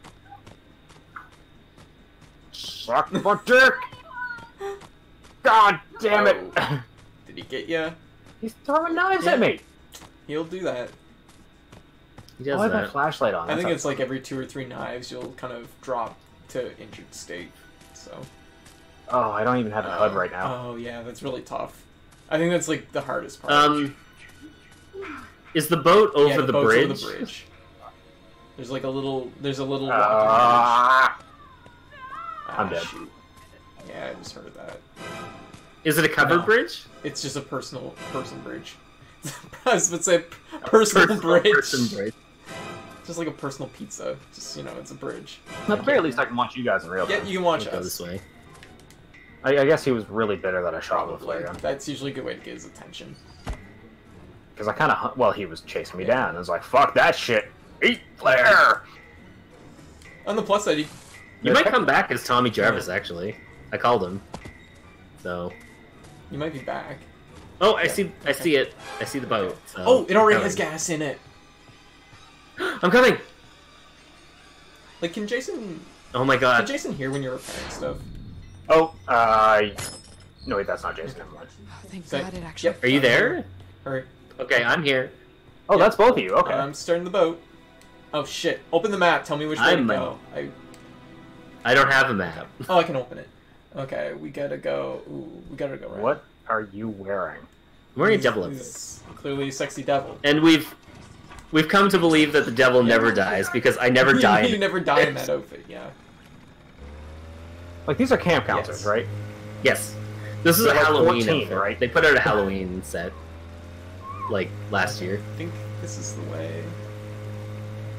Suck my dick! God damn it! Oh. Did he get ya? He's throwing knives Yeah. at me! He'll do that. He does I have my that. flashlight on. I think That's it's like every two or three knives, you'll kind of drop to injured state. So. not- Oh, I don't even have a H U D right now. Oh yeah, that's really tough. I think that's like the hardest part. Um, is the boat over yeah, the, boat's bridge? Over the bridge. There's like a little. There's a little. rocky Ah, bridge. Ah, I'm dead. shoot. Yeah, I just heard that. Is it a covered No. bridge? It's just a personal person bridge. I was about to say personal, Personal bridge. person bridge. Just like a personal pizza. Just you know, it's a bridge. at the very least, I can watch you guys in real Yeah, time. you can watch Go us. this way. I, I guess he was really bitter that I shot with a Probably. flare gun. That's usually a good way to get his attention. Because I kind of, well, he was chasing me down. I was like, fuck that shit. Eat flare! On the plus side, you, You might come back as Tommy Jarvis, actually. I called him. So. you might be back. Oh, I see. I see it. I see the boat. So Oh, it already I'm has coming. gas in it. I'm coming. Like, can Jason? Oh my Can god. Jason hear when you're repairing stuff? Oh, uh... No, wait, that's not Jason. Never mind. Thank So- God it actually. Yep. Are you there? Hurry. Okay, I'm here. Oh, that's both of you. Okay. I'm starting the boat. Oh shit! Open the map. Tell me which way I'm to a- go. I I don't have a map. oh, I can open it. Okay, we gotta go. Ooh, we gotta go right. What are you wearing? I'm wearing a He's- devil outfit. he's clearly a sexy devil. And we've we've come to believe that the devil never dies because I never die. you in never die in that outfit. Yeah. Like, these are camp counselors, Yes. right? Yes. This is They're a like Halloween fourteen, outfit. right? They put out a Halloween set like last year. I think this is the way.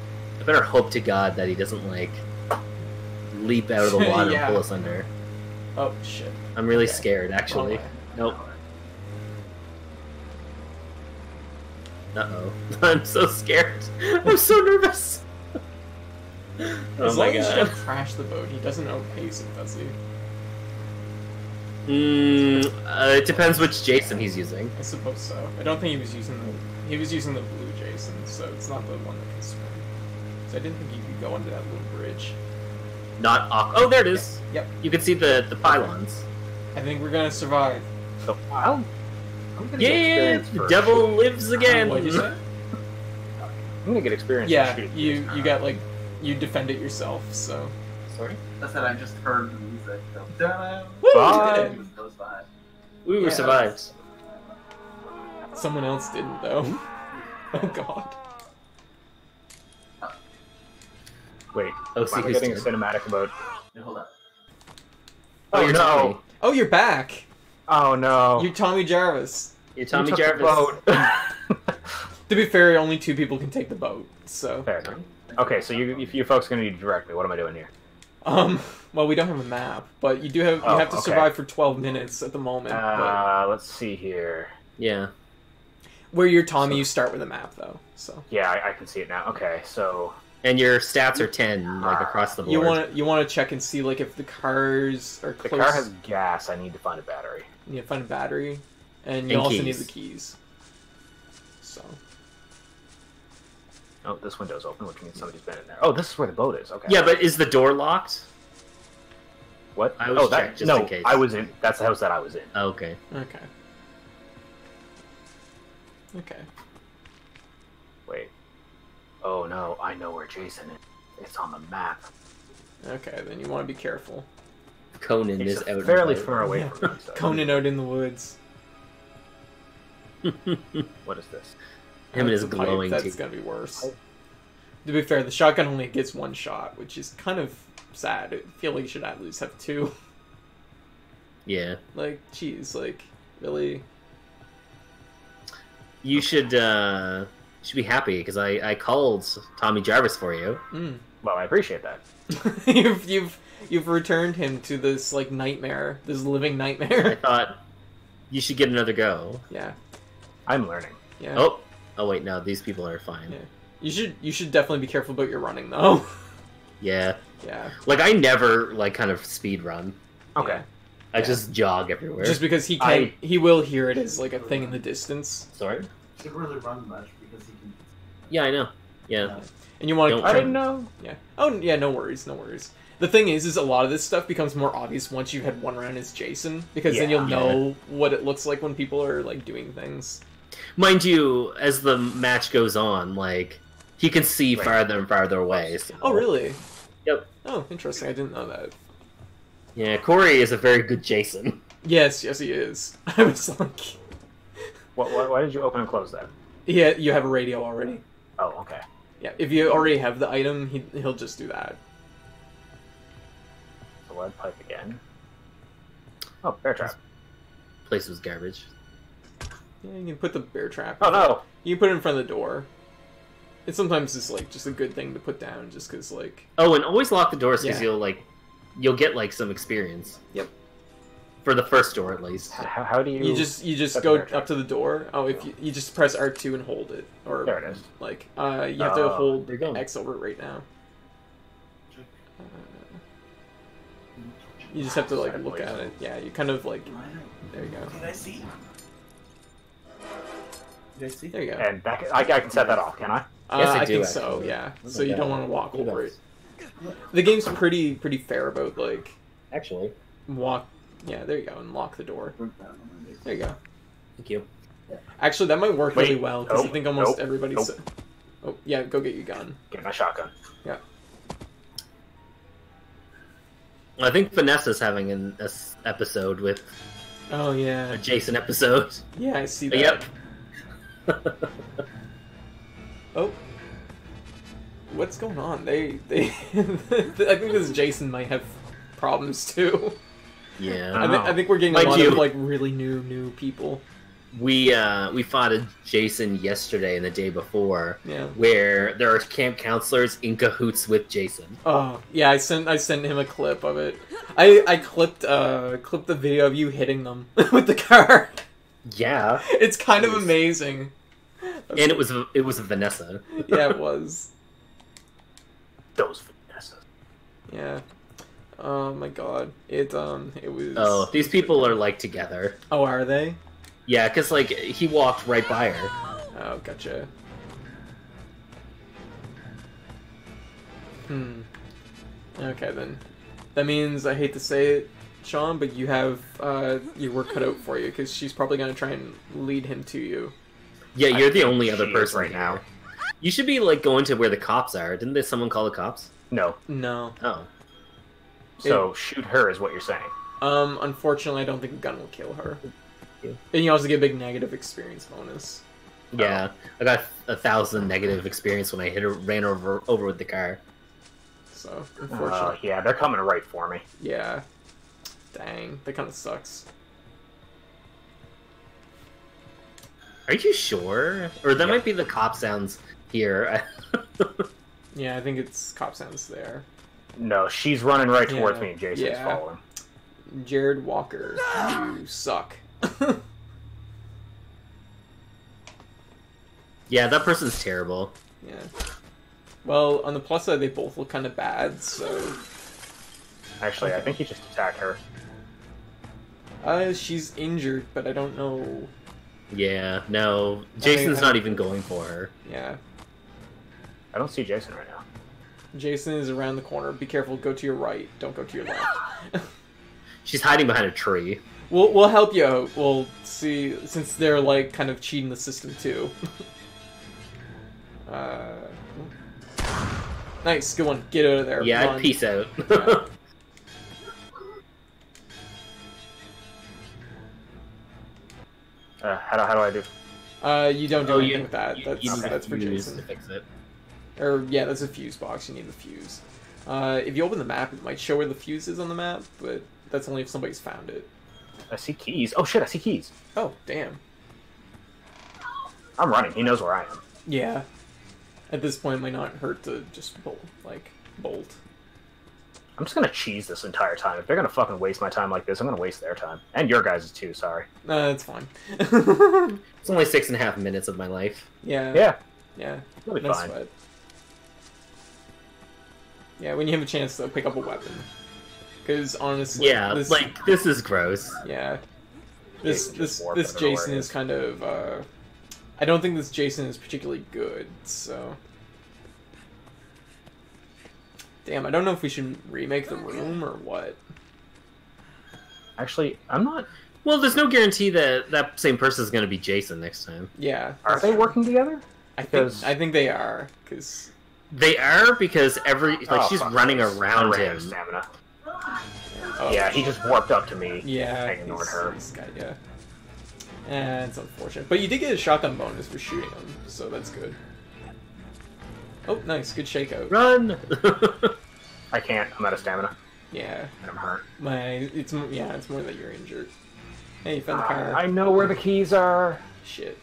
I better hope to God that he doesn't like leap out of the water Yeah. and pull us under. Oh shit. I'm really Okay. scared, actually. Okay. Nope. Uh oh. I'm so scared. I'm so nervous. Oh As my long as you god. don't crash the boat, he doesn't outpace it, does he? Mm, uh, it depends which Jason he's using. I suppose so. I don't think he was using the he was using the blue Jason, so it's not the one that can swim. So I didn't think he could go under that little bridge. Not Aqu- Oh, there it is. Yep. You can see the the pylons. I think we're gonna survive. So I'll, I'm gonna get Yeah, experience the for devil shooting. lives again. What'd you say? I'm gonna get experience. for Yeah, shooting you this you time. got like you defend it yourself, so. Sorry. That's that I just heard the music. So, da-da. Woo! Bye. Did it. It goes by. We were Yeah. survived. Someone else didn't though. Oh god. Wait, Oh, see am I who's getting a turn. cinematic about? Wait, hold up. Oh, you're no! Tommy. Oh, you're back. Oh no! You're Tommy Jarvis. You're You Tommy took the Jarvis. boat. To be fair, only two people can take the boat, so. Fair enough. Okay, so you, if you folks are gonna need to direct me, what am I doing here? Um, well, we don't have a map, but you do have you Oh, have to okay. survive for twelve minutes at the moment. but Uh, let's see here. Yeah. where you're Tommy, so- you start with a map though. So Yeah, I, I can see it now. Okay, so And your stats are ten, like across the board. you want to you want to check and see like if the cars are the close. car has gas. I need to find a battery. You need to find a battery, and you And also need keys. the keys. So Oh, this window's open, which means somebody's been in there. Oh, this is where the boat is. Okay. Yeah, but is the door locked? What? I always oh, that check just no, in case. I was in. That's the house that I was in. Oh, okay. okay, okay. Wait. Oh no, I know where Jason is. It's on the map. Okay, then you want to be careful. Conan He's is out. and fairly about. far away Yeah. from me. So. Conan out in the woods. What is this? Him and his That's a pipe, glowing That's teeth. gonna be worse. To be fair, the shotgun only gets one shot, which is kind of sad. I feel like you should at least have two. Yeah. Like, jeez, like, really? You should uh should be happy because I I called Tommy Jarvis for you. Mm. Well, I appreciate that. you've you've you've returned him to this like nightmare, this living I nightmare. thought you should get another go. yeah, I'm learning. yeah. Oh. Oh wait, no, these people are fine. Yeah. You should you should definitely be careful about your running though. Yeah. yeah. Like I never like kind of speed run. Okay. I Yeah. just jog everywhere. Just because he can, I- he will hear it as like a thing in the distance, Sorry. He didn't really run much because he can. Yeah, I know. Yeah. and you want Don't to. I didn't know. Yeah. Oh, yeah. No worries. No worries. The thing is, is a lot of this stuff becomes more obvious once you've had one round as Jason, because then Yeah. you'll know what it looks like when people are like doing things. Mind you, as the match goes on, like he can see Right. farther and farther away. so- Oh, really? Yep. Oh, interesting. I didn't know that. Yeah, Corey is a very good Jason. Yes, yes, he is. I was like, What, what, why did you open and close that? yeah, you have a radio already. Oh, okay. Yeah, if you already have the item, he he'll just do that. The lead pipe again. Oh, bear trap. Place was garbage. Yeah, you can put the bear trap. Oh no. You can put it in front of the door. It sometimes is like just a good thing to put down, just because like. Oh, and always lock the doors because Yeah. you'll like you'll get like some experience. Yep. For the first door, at least. How, how do you? You just you just set the go bear trap? up to the door. Oh, if you, you just press R two and hold it, or There it is. like uh, you have to Oh, hold there you go. X over it right now. Uh, you just have to like Side look place. at it. Yeah, you kind of like there you go. Did I see? Did I see? There you go. And that, I, I can set that off, can I? Uh, Yes, I I do, think so. actually. Yeah. Oh So my you don't God. want to walk Look at over that. it. The game's pretty pretty fair about like Actually. walk. Yeah, there you go, and lock the door. There you go. Thank you. Actually, that might work really Wait, well because I nope, think almost nope, everybody's. nope. Oh yeah, go get your gun. Get my shotgun. Yeah. I think Vanessa's having an a s- episode with Oh a yeah. Jason episode. Yeah, I see that. Yep. Oh. What's going on? They they. I think this Jason might have problems too. Yeah. I, th- I think we're getting a Mind lot you- of like really new new people. we uh, we fought a Jason yesterday and the day before, Yeah. where there are camp counselors in cahoots with Jason. Oh yeah, I sent I sent him a clip of it. I I clipped uh clipped the video of you hitting them with the car. Yeah, It's kind of Nice. amazing. and it was it was Vanessa. Yeah, it was. Those Vanessa. Yeah. Oh my god. It um it was. Oh, these people are like together. Oh, are they? Yeah, because like he walked right by her. Oh, gotcha. Hmm. Okay then. That means, I hate to say it, Sean, but you have uh, your work cut out for you, because she's probably going to try and lead him to you. Yeah, I you're the think only other she is person right now. You should be like going to where the cops are. Didn't there someone call the cops? No. No. Oh, So shoot her is what you're saying. Um, unfortunately, I don't think a gun will kill her. Yeah. And you also get a big negative experience bonus. yeah. I got a thousand negative experience when I hit her, ran over over with the car. So, Uh, unfortunately. yeah, they're coming right for me. Yeah. Dang, that kind of sucks. Are you sure? Or that Yeah. might be the cop sounds here. Yeah, I think it's cop sounds there. No, she's running right towards Yeah, me, and Jason's yeah. following. Jared Walker, you suck. Yeah, that person's terrible. Yeah. Well, on the plus side, they both look kind of bad, so... Actually, I Okay. think he just attacked her. Uh, she's injured, but I don't know... Yeah, no. Jason's I- not even going for her. Yeah. I don't see Jason right now. Jason is around the corner. Be careful, go to your right. Don't go to your left. She's hiding behind a tree. We'll, we'll help you out. We'll see, since they're, like, kind of cheating the system, too. uh... Nice, good one. Get out of there. Yeah, Run. peace out. Yeah. Uh, how, do, how do I do? Uh, you don't do Oh, anything you- with that. you- That's, you need that's for fuse Jason. to fix it. Or, yeah, that's a fuse box. You need the fuse. Uh, if you open the map, it might show where the fuse is on the map, but that's only if somebody's found it. I see keys. Oh shit, I see keys. Oh, damn. I'm running. He knows where I am. Yeah. At this point, it might not hurt to just bolt, like, bolt. I'm just gonna cheese this entire time. If they're gonna fucking waste my time like this, I'm gonna waste their time. And your guys' too, sorry. Uh, that's fine. It's only six and a half minutes of my life. yeah. Yeah, Yeah. it'll be No fine. sweat. Yeah, when you have a chance to pick up a weapon. Because, honestly... Yeah, this, like, this is gross. Yeah. This Jason just this warped. this I don't know where Jason he is is. kind of uh I don't think this Jason is particularly good, so damn, I don't know if we should remake the room or what. Actually, I'm not. Well, there's no guarantee that that same person is going to be Jason next time. Yeah. Are that's they true. working together? I think because- I think they are, because They are because every like Oh, she's fuck running this. around I ran out him. of Stamina. oh, Yeah, he just warped up to me. yeah, I ignored he's- her. he's got- yeah. And it's unfortunate. But you did get a shotgun bonus for shooting him, so that's good. Oh, nice, good shakeout. Run! I can't. I'm out of stamina, Yeah. and I'm hurt. My it's m- yeah, it's more that you're injured. Hey, you found the car. I know where the keys are. Shit.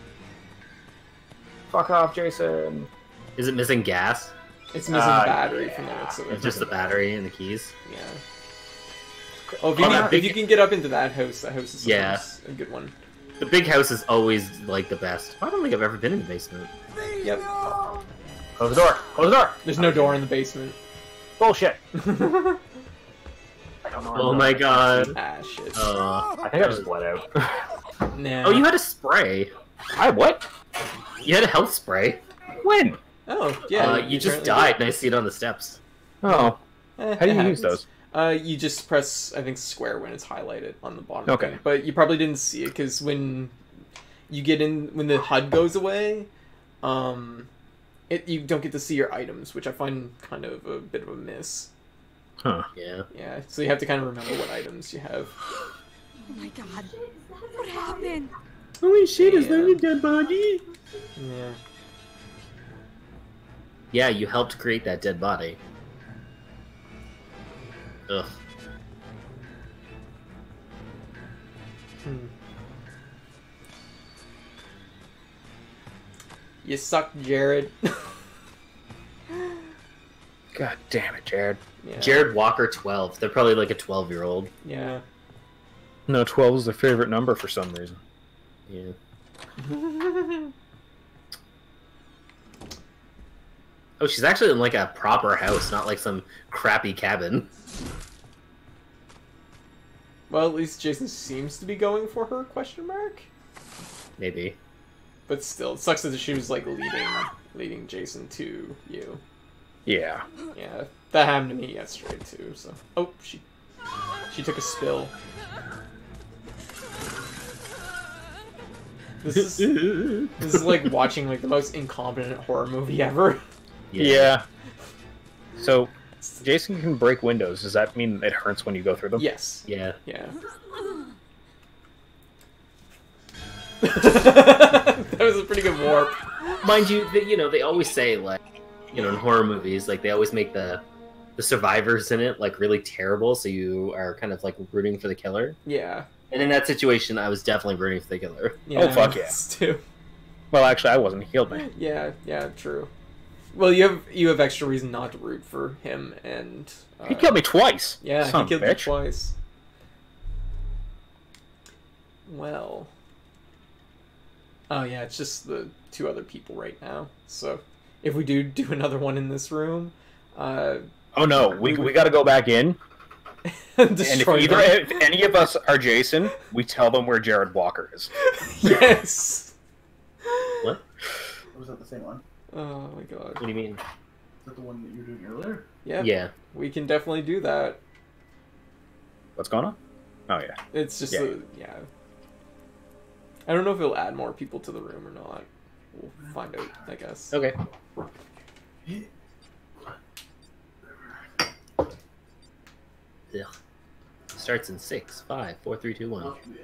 Fuck off, Jason. Is it missing gas? It's missing Uh, the battery yeah. from the looks of it. It's just the battery and the keys. Yeah. Oh, if you, Oh, can, that if big- you can get up into that house, that house is Yeah. sometimes a good one. The big house is always like the best. I don't think I've ever been in the basement. Yep. Close the door. Close the door. There's no door in the basement. Bullshit. I don't know. where I'm Oh my going. god. Ah, shit. Uh, I think I just bled out. Nah. oh, you had a spray. I what? You had a health spray. When? Oh, yeah. uh, you just apparently died, and I see it on the steps. Oh. did. Eh, How do it you use happens. those? Uh, you just press, I think, square when it's highlighted on the bottom. Okay. thing. But you probably didn't see it, because when you get in, when the H U D goes away, um, it you don't get to see your items, which I find kind of a bit of a miss. Huh. Yeah. Yeah, so you have to kind of remember what items you have. Oh my god. What happened? Holy shit, is that a dead body? Yeah. Yeah, you helped create that dead body. Ugh. Hmm. You suck, Jared. God damn it, Jared. Yeah. Jared Walker, twelve. They're probably like a twelve-year-old. Yeah. No, twelve is their favorite number for some reason. Yeah. Oh, she's actually in like a proper house, not like some crappy cabin. Well, at least Jason seems to be going for her, question mark? Maybe. But still, it sucks that she was, like, leading leading Jason to you. Yeah. Yeah, that happened to me yesterday, too, so... Oh, she... She took a spill. This is... This is like watching, like, the most incompetent horror movie ever. Yeah. yeah. So, Jason can break windows. Does that mean it hurts when you go through them? Yes. Yeah. Yeah. That was a pretty good warp. Mind you, they, you know, they always say, like, you know, in horror movies, like, they always make the the survivors in it, like, really terrible, so you are kind of, like, rooting for the killer. Yeah. And in that situation, I was definitely rooting for the killer. Yeah, Oh, fuck yeah. Too. Well, actually, I wasn't. He healed me. Yeah, yeah, true. Well, you have you have extra reason not to root for him, and uh, He killed me twice. Yeah, Son he of killed a me bitch. twice. Well, oh yeah, it's just the two other people right now. So if we do do another one in this room, uh, Oh no, we we got to go back in. And if destroy either them. if any of us are Jason, we tell them where Jared Walker is. Yes. What? Was that the same one? Oh my god. What do you mean? Is that the one that you were doing earlier? Yeah. Yeah. We can definitely do that. What's going on? Oh yeah. It's just Yeah. yeah. yeah. I don't know if it'll add more people to the room or not. We'll find out, I guess. Okay. Ugh. Starts in six, five, four, three, two, one. Oh, yeah.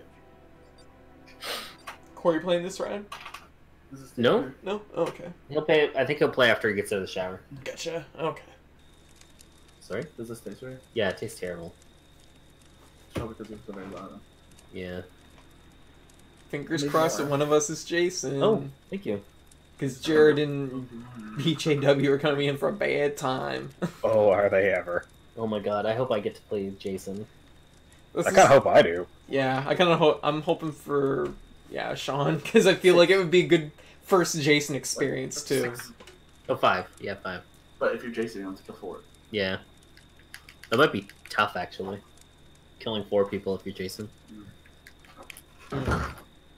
Corey playing this round? This is No? Taylor. No? Oh, okay. He'll play. I think he'll play after he gets out of the shower. Gotcha. Okay. Sorry? Does this taste right? Yeah, it tastes terrible. Probably because it's the very bottom. Yeah. Fingers Maybe crossed that more. one of us is Jason. Oh, thank you. Because Jared and B J W are coming in for a bad time. Oh, are they ever? Oh my god, I hope I get to play Jason. This I is- kind of hope I do. Yeah, I kind of hope. I'm hoping for yeah Sean because I feel like it would be a good first Jason experience too. Six. Oh, five. Yeah, five. But if you're Jason, you have to kill four. Yeah. That might be tough, actually. Killing four people if you're Jason. Mm.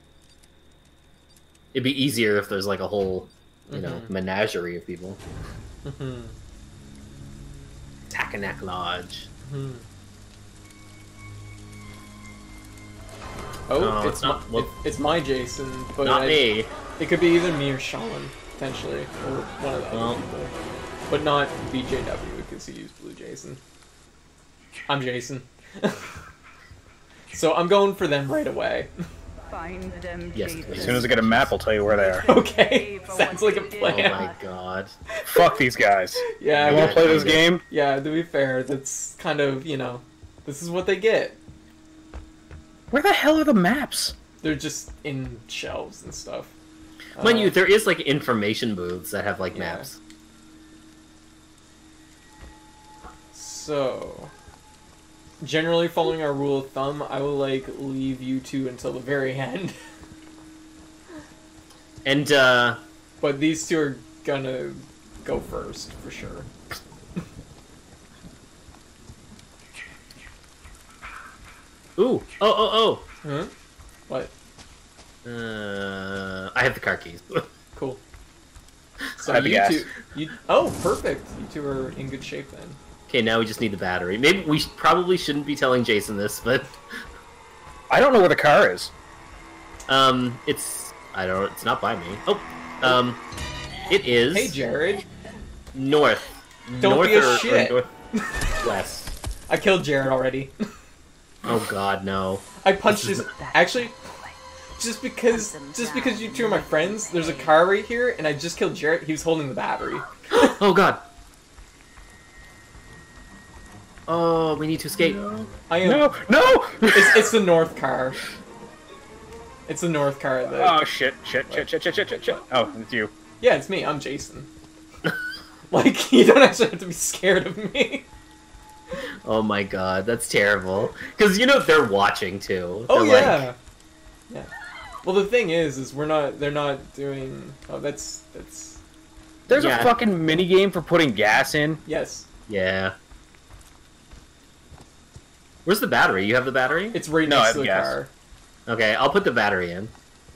It'd be easier if there's like a whole, you know, Mhm. menagerie of people. Mhm. Takanak Lodge. Mhm. Oh, No, it's, it's not- my, well- it- it's my Jason, but Not I- me. it could be either me or Sean potentially, or one of the other Well. people, but not B J W because he used Blue Jason. I'm Jason, so I'm going for them right away. Find them, Yes, Jason. please. As soon as I get a map, I'll tell you where they are. Okay, sounds like a Oh plan. my god. Fuck these guys. Yeah, You we- want to play this Yeah. game? yeah. To be fair, that's kind of you know, this is what they get. Where the hell are the maps? They're just in shelves and stuff. Mind Uh, you, there is like information booths that have like Yeah. maps. So, generally following our rule of thumb, I will like leave you two until the very end. And uh But these two are gonna go first for sure. ooh, oh oh Huh? What? oh. Uh I have the car keys. Cool. So I have the you gas. two, you oh perfect. You two are in good shape then. Okay, now we just need the battery. Maybe we sh- probably shouldn't be telling Jason this, but I don't know where the car is. um it's I don't it's not by me. Oh. Um it is Hey Jared, north. Don't north be a or, or shit. northwest. I killed Jared already. Oh god, no. I punched This his. is- Actually, just because just because you two are my friends, there's a car right here, and I just killed Jared. He was holding the battery. Oh god. Oh, we need to escape. I am. No, no! It's it's the north car. It's the north car that. Oh shit! Shit! Shit! Shit! Shit! Shit! Shit! Shit! Oh, it's you. Yeah, it's me. I'm Jason. Like, you don't actually have to be scared of me. Oh my god, that's terrible. Because you know they're watching too. Oh They're yeah. like, Yeah. Well, the thing is, is we're not. They're not doing. Oh, that's that's. There's Yeah. a fucking mini game for putting gas in. Yes. yeah. Where's the battery? You have the battery? It's right No, I next have to the gas. car. Okay, I'll put the battery in.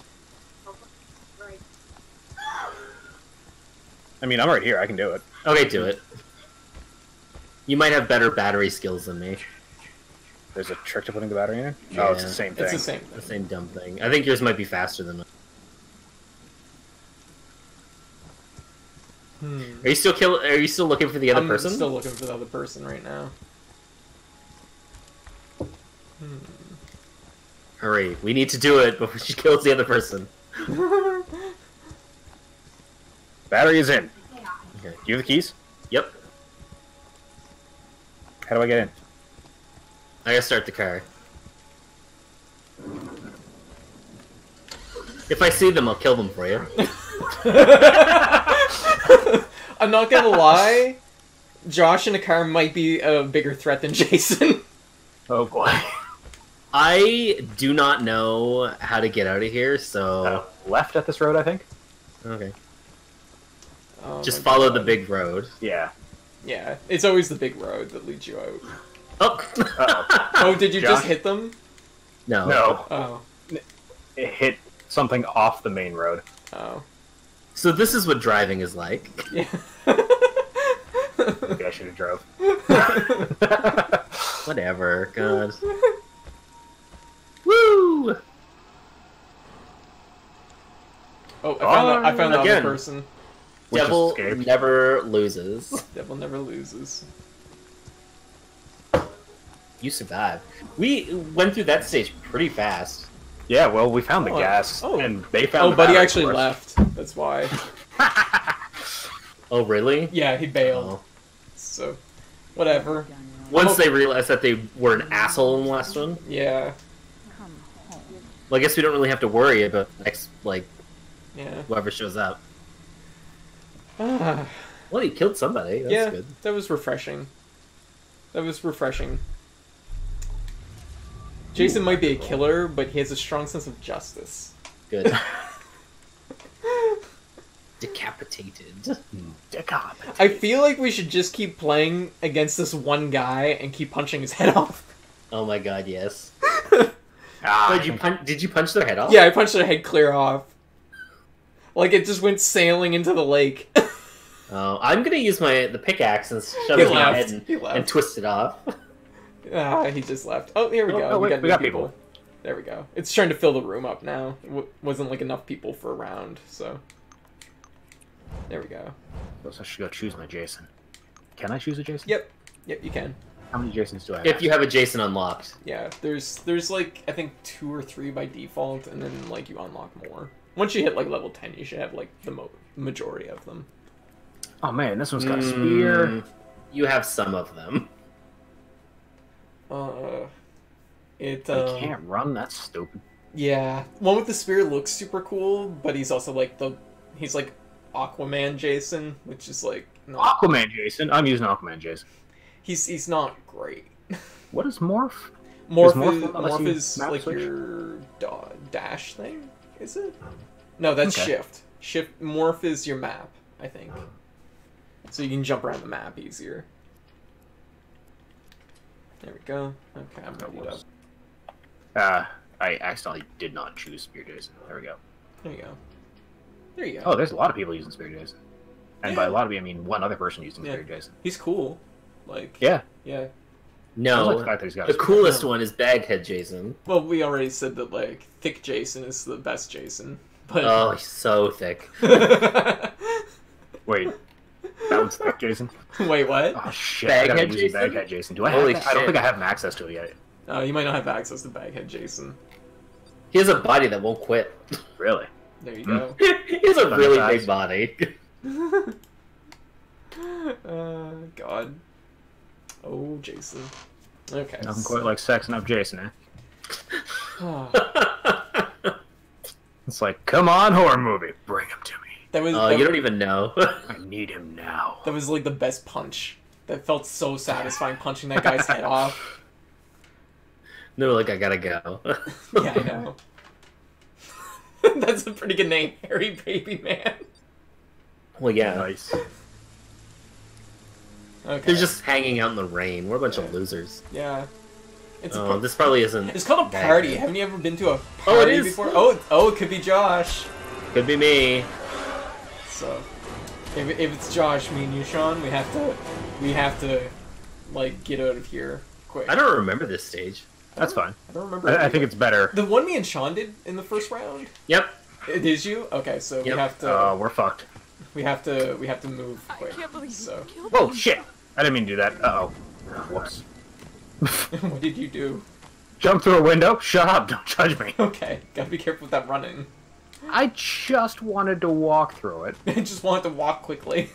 I mean, I'm right here. I can do it. Okay, do it. You might have better battery skills than me. There's a trick to putting the battery in. Yeah. Oh, it's the same thing. It's the same The thing. same dumb thing. I think yours might be faster than mine. Hmm. Are you still kill? Are you still looking for the other I'm person? still looking for the other person right now. Hmm. Hurry! We need to do it before she kills the other person. Battery is in. Okay. Do you have the keys? Yep. How do I get in? I gotta start the car. If I see them, I'll kill them for you. I'm not gonna lie. Josh in a car might be a bigger threat than Jason. Oh boy. I do not know how to get out of here, so Uh, left at this road, I think. okay. Oh Just my follow God. the big road. Yeah. Yeah, it's always the big road that leads you out. Oh. Uh-oh. Oh, did you Josh? just hit them? No. No, Oh, it hit something off the main road. oh. So this is what driving is like. Yeah. Maybe I should have drove. Whatever. God. Woo! Oh, I found the, I found the other Again. person. Which Devil escaped. never loses. Devil never loses. You survived. We went through that stage pretty fast. Yeah, well, we found the Oh, gas, oh. and they found. Oh, the but he battery actually for us. left. That's why. Oh, really? Yeah, he bailed. Oh. So, whatever. Once they realized that they were an asshole in the last one, Yeah, well, I guess we don't really have to worry about next, like, yeah. whoever shows up. Ah, Well, he killed somebody. That's yeah, good. that was refreshing. That was refreshing. Jason might be a killer, but he has a strong sense of justice. Good. Decapitated. Decapitated. I feel like we should just keep playing against this one guy and keep punching his head off. Oh my god, yes. Ah, Did you punch? Did you punch their head off? Yeah, I punched their head clear off. Like it just went sailing into the lake. Oh, I'm gonna use my the pickaxe and shove He it in my left. head and, He left. and twist it off. Ah, he just left. Oh, here we Oh, go. oh, we wait, got, we new got people. people. There we go. It's trying to fill the room up now. It w wasn't like enough people for a round, so. There we go. So I should go choose my Jason. Can I choose a Jason? Yep. Yep, you can. How many Jasons do I have? If you have a Jason unlocked. Yeah, there's there's like I think two or three by default, and then like you unlock more. Once you hit like level ten, you should have like the mo majority of them. Oh man, this one's got a spear. Mm, you have some of them. Uh, it. I Um, can't run. That's stupid. Yeah, one with the spear looks super cool, but he's also like the he's like Aquaman Jason, which is like not, Aquaman Jason. I'm using Aquaman Jason. he's he's not great. What is morph? Morph morph is, not unless morph you is map like switch? your da dash thing, is it? No, that's Okay. shift. Shift morph is your map, I think. So you can jump around the map easier. There we go. Okay, I'm ready up. Uh, I accidentally did not choose Spear Jason. There we go. There you go. There you go. Oh, there's a lot of people using Spear Jason. And by Yeah. a lot of you, I mean one other person using Yeah. Spear Jason. He's cool. Like Yeah. yeah. I No, like the fact that he's got the a spear. coolest one is Baghead Jason. Well, we already said that like thick Jason is the best Jason, but Oh, he's so thick. Wait, that one's thick Jason? wait, what? Oh shit, I gotta Baghead use Jason? Baghead Jason. Do I Holy have that? I don't shit. think I have access to it yet. Oh, you might not have access to Baghead Jason. He has a body that won't quit. Really? There you Hmm. go. he has a Fun really facts. big body. uh, God. Oh, Jason. Okay. Nothing so- quite like sexing up Jason, eh? Ah, It's like, come on, horror movie, bring him to me. That was. Oh, that, you don't even know. I need him now. That was like the best punch. That felt so satisfying, punching that guy's head off. No, like I gotta go. Yeah, I know. That's a pretty good name, Hairy Baby Man. Well, yeah. Nice. Okay. They're just hanging out in the rain. We're a bunch Yeah. of losers. Yeah. It's a Oh, par- this probably isn't. It's called a that party. good. Haven't you ever been to a Oh, it party is. before? Oh, it- oh, it could be Josh. Could be me. So, if, if it's Josh, me and you, Sean, we have to, we have to, like, get out of here quick. I don't remember this stage. That's fine. I don't remember. I, I think it's better. the one me and Sean did in the first round. Yep. It is you? Okay, so we Yep. have to, Oh, we're fucked. we have to, we have to move I quick. can't believe So, you killed Whoa, me. shit! I didn't mean to do that. Uh oh. Whoops. what did you do? Jump through a window? Shut up, don't judge me. Okay, gotta be careful with that running. I just wanted to walk through it. I just wanted to walk quickly.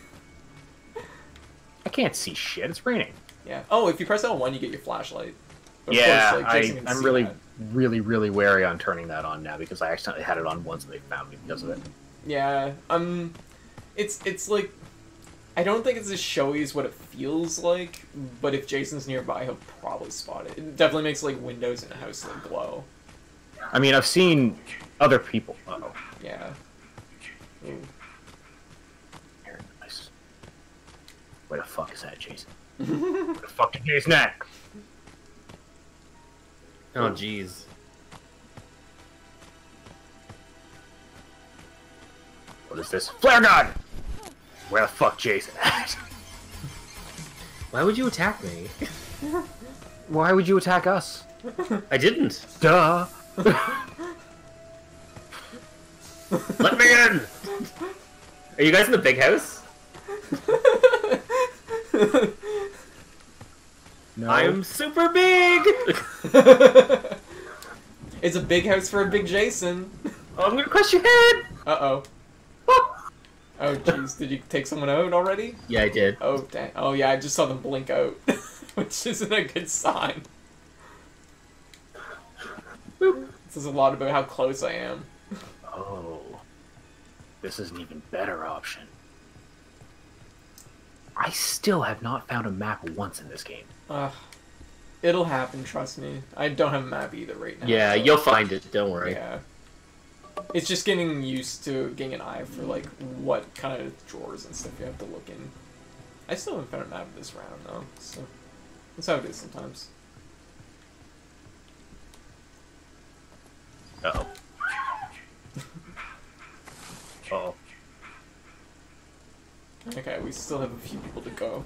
I can't see shit, it's raining. Yeah. Oh, if you press L one, you get your flashlight. But of Yeah, course, like, Jason I, can I'm see really, that. really, really wary on turning that on now because I accidentally had it on once and they found me because of it. Yeah, um, it's it's like, I don't think it's as showy as what it feels like, but if Jason's nearby, he'll probably spot it. It definitely makes like windows in a house like glow. I mean, I've seen other people. Uh oh. Yeah. Ooh. Very nice. Where the fuck is that, Jason? Where the fuck did Jason at? Oh, jeez. What is this? Flare gun! Where the fuck Jason at? Why would you attack me? Why would you attack us? I didn't. Duh! Let me in! Are you guys in the big house? No. I'm super big! It's a big house for a big Jason. Oh, I'm gonna crush your head! Uh-oh. Oh, jeez. Did you take someone out already? Yeah, I did. Oh, dang. Oh, yeah, I just saw them blink out. Which isn't a good sign. Boop. Says a lot about how close I am. Oh. This is an even better option. I still have not found a map once in this game. Ugh. It'll happen, trust me. I don't have a map either right now. Yeah, so- you'll find it, don't worry. Yeah. It's just getting used to getting an eye for, like, what kind of drawers and stuff you have to look in. I still haven't found a map this round, though, so... That's how it is sometimes. Uh-oh. Uh-oh. Okay, we still have a few people to go.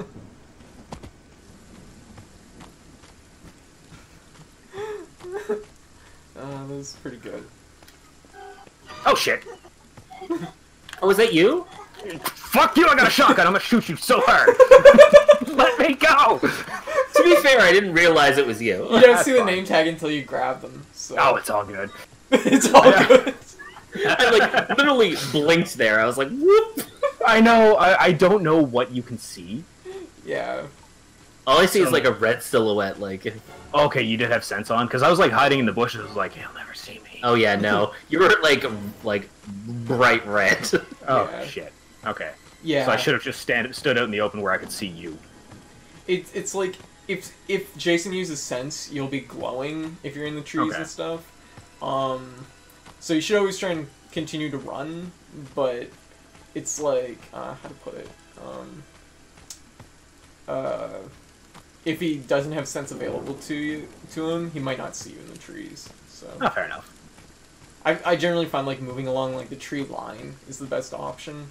uh, that was pretty good. Oh shit! Oh, was that you? Fuck you, I got a shotgun, I'm gonna shoot you so hard! Let me go! To be fair, I didn't realize it was you. You don't That's see the fine. name tag until you grab them, so... Oh, it's all good. it's all Yeah. good. I like literally blinked there. I was like, whoop! I know, I, I don't know what you can see. Yeah. All I see is So- like a red silhouette. Like, Okay, you did have sense on, because I was like hiding in the bushes, I was like, he'll never see me. oh yeah, no, you were like like bright red. Oh, Yeah. shit. Okay. Yeah. So I should have just stand, stood out in the open where I could see you. It's it's like if if Jason uses sense, you'll be glowing if you're in the trees Okay. and stuff. Um, so you should always try and continue to run, but it's like uh, how to put it. Um, uh, if he doesn't have sense available to you to him, he might not see you in the trees. So Oh, fair enough. I I generally find like moving along like the tree line is the best option.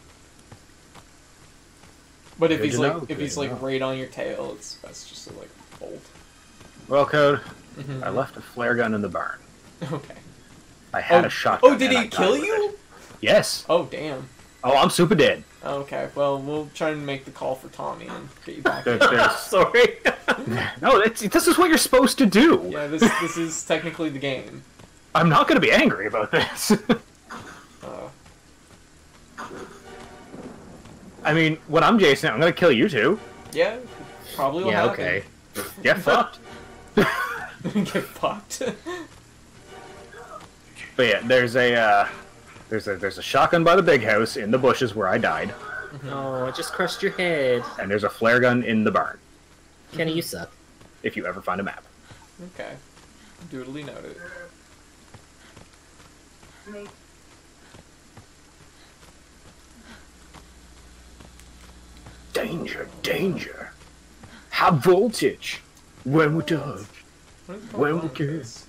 But if Good he's to like know, if good he's to like know. right on your tail, it's best just to like bolt. Well, Code, Mhm. I left a flare gun in the barn. Okay. I had Oh, a shotgun. oh, did and he I kill died with you? it. Yes. Oh, damn. Oh, I'm super dead. Okay, well, we'll try and make the call for Tommy and get you back. There- there's- Sorry. no, it's, this is what you're supposed to do. Yeah, this this is technically the game. I'm not going to be angry about this. Uh, I mean, when I'm Jason, I'm going to kill you too. yeah, probably will Yeah, happen. okay. Get fucked. Get fucked. But yeah, there's a, uh, There's a there's a shotgun by the big house in the bushes where I died, Oh, I just crushed your head. and there's a flare gun in the barn. Kenny, you suck. If you ever find a map. Okay. Doodly noted. Danger, danger. High voltage. When we touch. What is going When on we with kiss. this?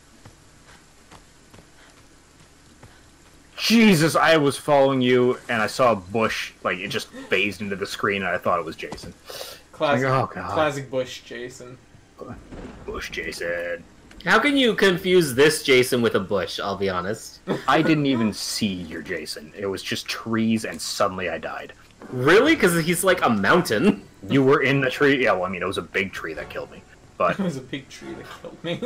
Jesus, I was following you, and I saw a bush, like, it just phased into the screen, and I thought it was Jason. Classic, Oh, God. classic Bush Jason. Bush Jason. How can you confuse this Jason with a bush, I'll be honest? I didn't even see your Jason. It was just trees, and suddenly I died. Really? Because he's like a mountain. You were in the tree? Yeah, well, I mean, it was a big tree that killed me. But It was a big tree that killed me.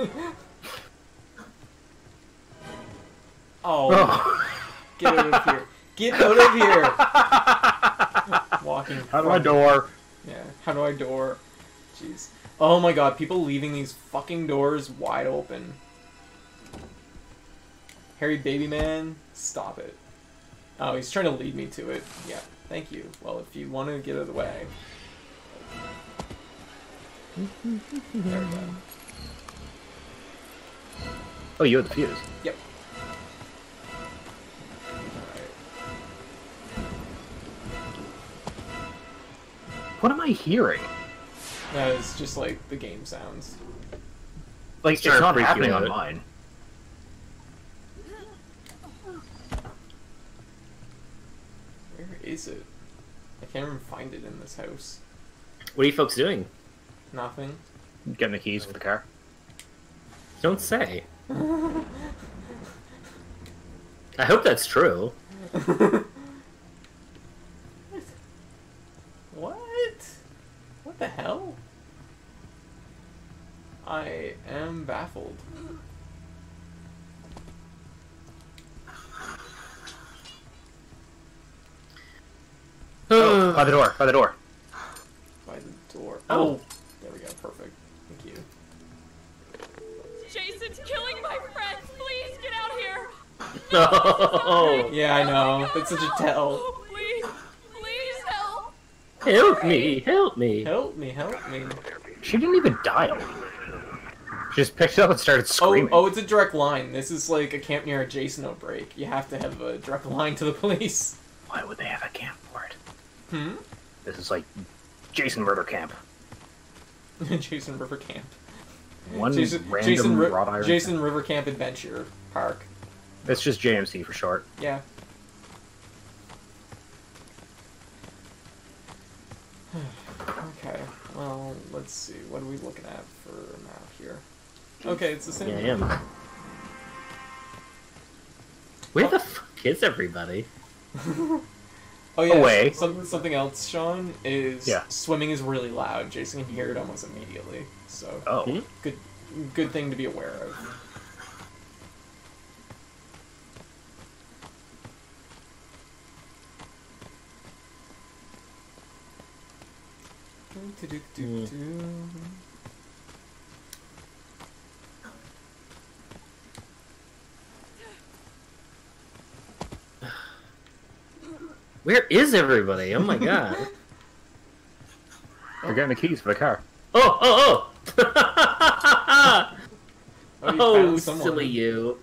oh, oh. get out of here. Get out of here! Walking. How do I from- door? Yeah, how do I door? Jeez. Oh my god, people leaving these fucking doors wide open. Harry Baby Man, stop it. Oh, he's trying to lead me to it. Yeah, thank you. Well, if you want to get out of the way. There we go. Oh, you had the fuse. Yep. What am I hearing? That is just like the game sounds. Like, It's it's, trying to not freak you happening out. on mine. Where is it? I can't even find it in this house. What are you folks doing? Nothing. Getting the keys for the car. Don't say. I hope that's true. What? What the hell? I am baffled. Oh, by the door, by the door. By the door. Oh. There we go. Perfect. Thank you. Jason's killing my friends. Please get out here. No! Yeah, I know. That's such a tell. Oh, please, please help. Help me! Help me! Help me, help me. She didn't even dial. She just picked it up and started Oh, screaming. oh, it's a direct line. This is like a Camp Near a Jason outbreak. You have to have a direct line to the police. Why would they have a camp for it? Hmm? This is like Jason murder camp. Jason River Camp. One Jason, random Jason, Ri- wrought iron. Jason River Camp Adventure Park. It's just J M C for short. Yeah. Okay, well, let's see. What are we looking at for a map here? Okay, it's the same. Yeah, I am. Where the fuck is everybody? Oh yeah, Away. Some, something else, Sean, is Yeah. swimming is really loud. Jason can hear it almost immediately. So Oh. Hmm? good, good thing to be aware of. Do-do-do-do. Where is everybody? Oh my god. They're getting the keys for the car. Oh, oh, oh! Oh, you Oh, found someone. silly you.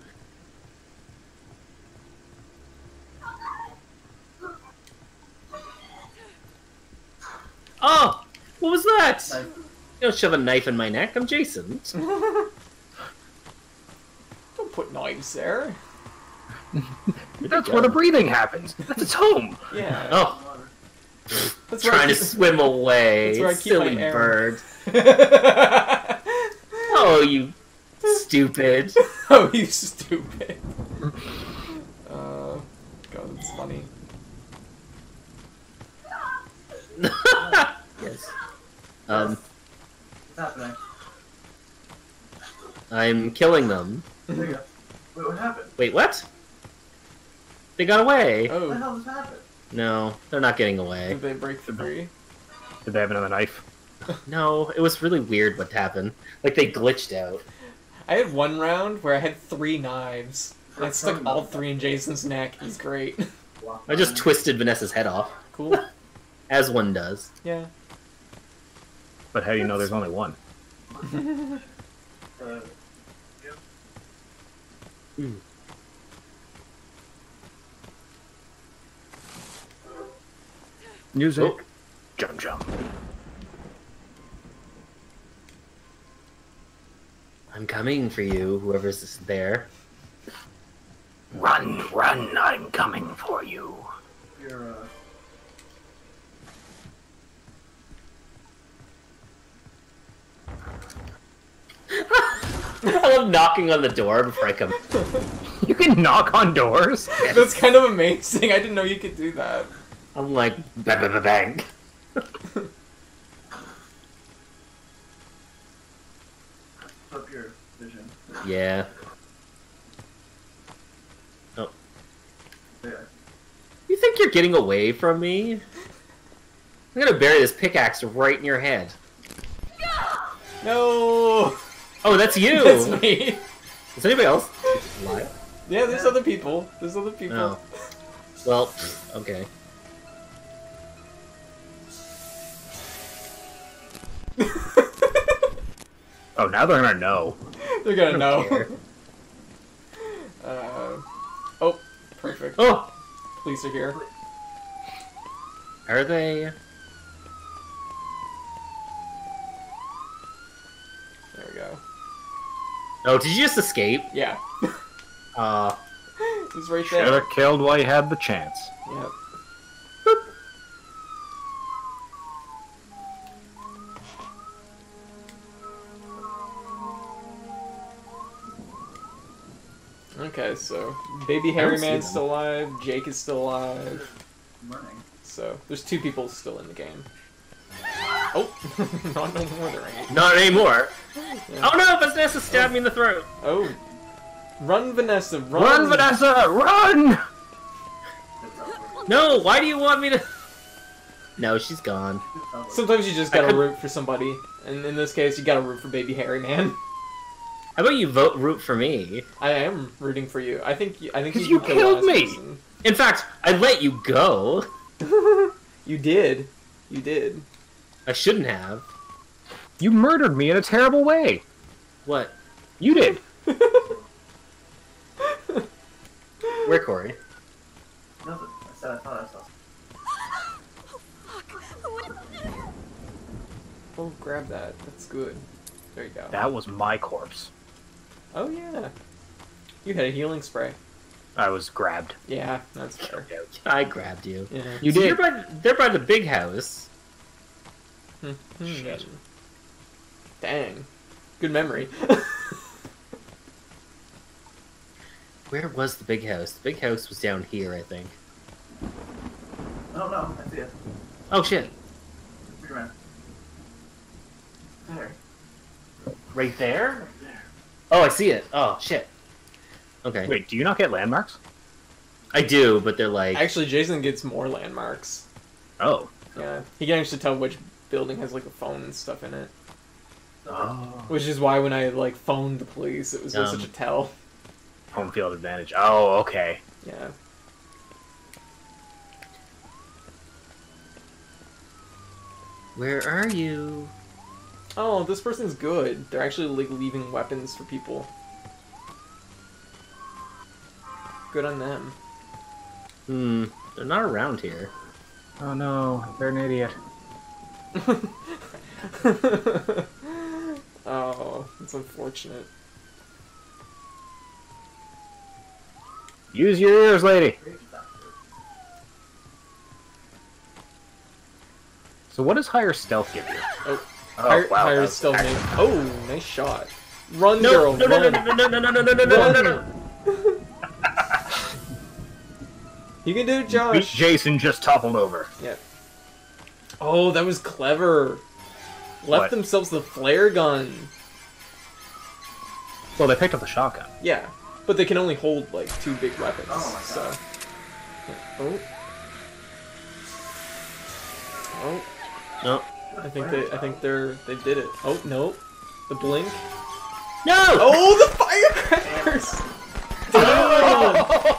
Oh! What was that? Knife. You don't shove a knife in my neck. I'm Jason. Don't put knives there. That's where the breathing happens. That's its home. Yeah. Oh, That's where I trying to keep- swim away. That's where I keep my Silly air. bird. Oh, you stupid. Oh, you stupid. Uh, God, that's funny. Yes. Um, What's happening? I'm killing them. There you go. Wait, what happened? Wait, what? They got away. What the Oh, hell just happened? No, they're not getting away. did they break free? Did they have another knife? No, it was really weird what happened. Like they glitched out. I had one round where I had three knives. I stuck all three in Jason's neck. He's great. I just twisted Vanessa's head off, Cool. as one does. Yeah. But how do you know there's only one? Uh, Music. Oh. Jump, jump. I'm coming for you, whoever's there. Run, run, I'm coming for you. you're, uh, I love knocking on the door before I come. You can knock on doors? That's kind of amazing. I didn't know you could do that. I'm like, bang, bang, bang. up your vision. Yeah. Oh. There. You think you're getting away from me? I'm gonna bury this pickaxe right in your head. No! Oh, that's you! That's me. Is anybody else alive? Yeah, there's other people. There's other people. Oh. Well, okay. Oh, now they're gonna know. They're gonna don't know. care. Uh, oh, perfect. Oh! Police are here. Are they? There we go. Oh, did you just escape? Yeah. Uh, It was right Should there. have killed while you had the chance. Yep. Okay, so baby Hairy see Man's them. still alive, Jake is still alive, Running. so there's two people still in the game. Oh, not no more there ain't. not anymore. Yeah. Oh no, Vanessa stabbed me in the throat. Oh, run Vanessa, run! Run, Vanessa, run! It's over. No, why do you want me to? No, she's gone. It's over. Sometimes you just I gotta could- root for somebody, and in this case, you gotta root for baby Hairy Man. How about you vote root for me? I am rooting for you. I think you, I think 'Cause you, you can kill killed the last me. person. In fact, I let you go. You did. You did. I shouldn't have. You murdered me in a terrible way. What? You did. Where, Corey? Nothing. I said I thought I saw. Oh, grab that. That's good. There you go. That was my corpse. Oh yeah. You had a healing spray. I was grabbed. Yeah, that's fair. I grabbed you. Yeah. You So did. You're by, they're by the big house. Hmm. Shit. Dang. Good memory. Where was the big house? The big house was down here, I think. Oh no, I see it. Oh shit! Big man. There. Right there? Right there. Oh, I see it. Oh shit. Okay. Wait, do you not get landmarks? I do, but they're like. Actually, Jason gets more landmarks. Oh. Yeah. He can actually tell which building has like a phone and stuff in it. Oh. Which is why when I like phoned the police, it was like, Um. such a tell. Home field advantage. Oh, okay. Yeah. Where are you? Oh, this person's good. They're actually like leaving weapons for people. Good on them. Hmm. They're not around here. Oh no, they're an idiot. Oh, it's unfortunate. Use your ears, lady. So what does higher stealth give you? Oh, Oh, higher, wow, higher that's still excellent. name. Oh, nice shot. Run, No, girl, no, no, no, run. no, no, no, no, no, no, no, no, no, no, no. You can do it, Beat Josh. Jason just toppled over. Yeah. Oh, that was clever. Left What? themselves the flare gun. Well, they picked up the shotgun. Yeah, but they can only hold like two big weapons. Oh my so. God. Oh. Oh. No. I think they. I think they're. They did it. Oh no. The blink. No! Oh, the firecrackers! Oh!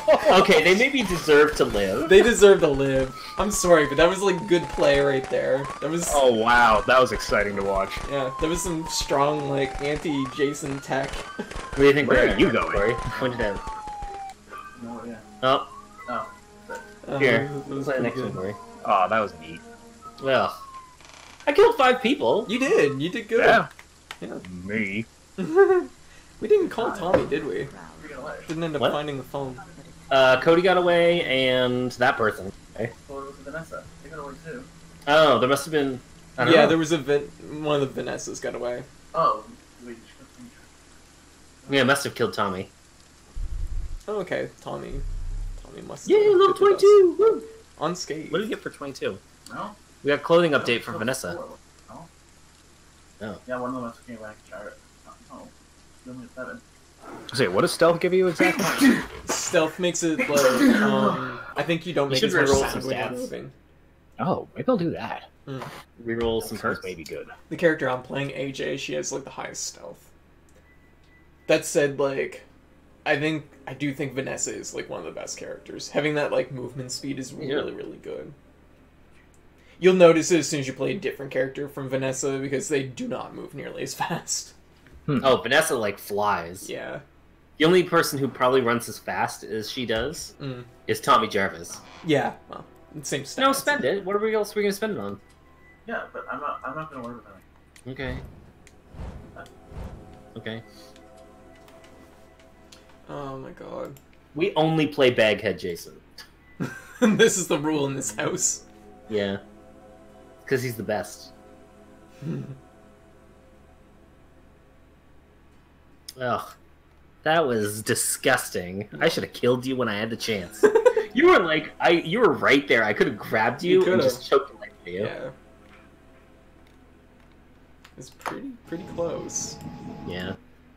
Okay, they maybe deserve to live. They deserve to live. I'm sorry, but that was like good play right there. That was Oh wow, that was exciting to watch. yeah. There was some strong like anti-Jason tech. What do you think? Where we're are you at, going? Corey? Point it out. No, yeah. Oh, Oh. Uh, here. that was Play the pretty next good. one, Corey. Oh, that was neat. Well, I killed five people. You did. You did good. Yeah. Yeah. Me. We didn't call Tommy, did we? You're gonna let. Didn't end up What? finding the phone. Uh, Cody got away, and that person. Okay. Well, it was Vanessa. They got away too. Oh, there must have been. I don't Yeah, know. there was a Vin- one of the Vanessas got away. Oh. Wait, Yeah, it must have killed Tommy. Oh, okay, Tommy. Tommy must. Yeah, have level visited us. twenty-two. Woo. Unscathed. What did you get for twenty-two? no? We got clothing update No, from no, Vanessa. four. No? Oh. Yeah, one of them was came back to Charlotte. Oh. You only have seven. Say, what does stealth give you exactly? Stealth makes it like um. I think you don't You make should as much reroll sound some when you're stats. moving. Oh, maybe I'll do that. Reroll some Sounds perks. maybe good. The character I'm playing, A J, she has like the highest stealth. That said, like, I think I do think Vanessa is like one of the best characters. Having that like movement speed is Yeah. really really good. You'll notice it as soon as you play a different character from Vanessa because they do not move nearly as fast. Oh, Vanessa like flies. Yeah. The only person who probably runs as fast as she does Mm. is Tommy Jarvis. Yeah. Well, same stats. No, spend it. What are we else are we gonna spend it on? Yeah, but I'm not. I'm not gonna worry about it. Okay. Okay. Oh my god. We only play Baghead Jason. This is the rule in this house. Yeah. Because he's the best. Ugh. That was disgusting. I should have killed you when I had the chance. You were like, I. You were right there. I could have grabbed you, You and could've. just choked like you. Yeah. It's pretty pretty close. Yeah.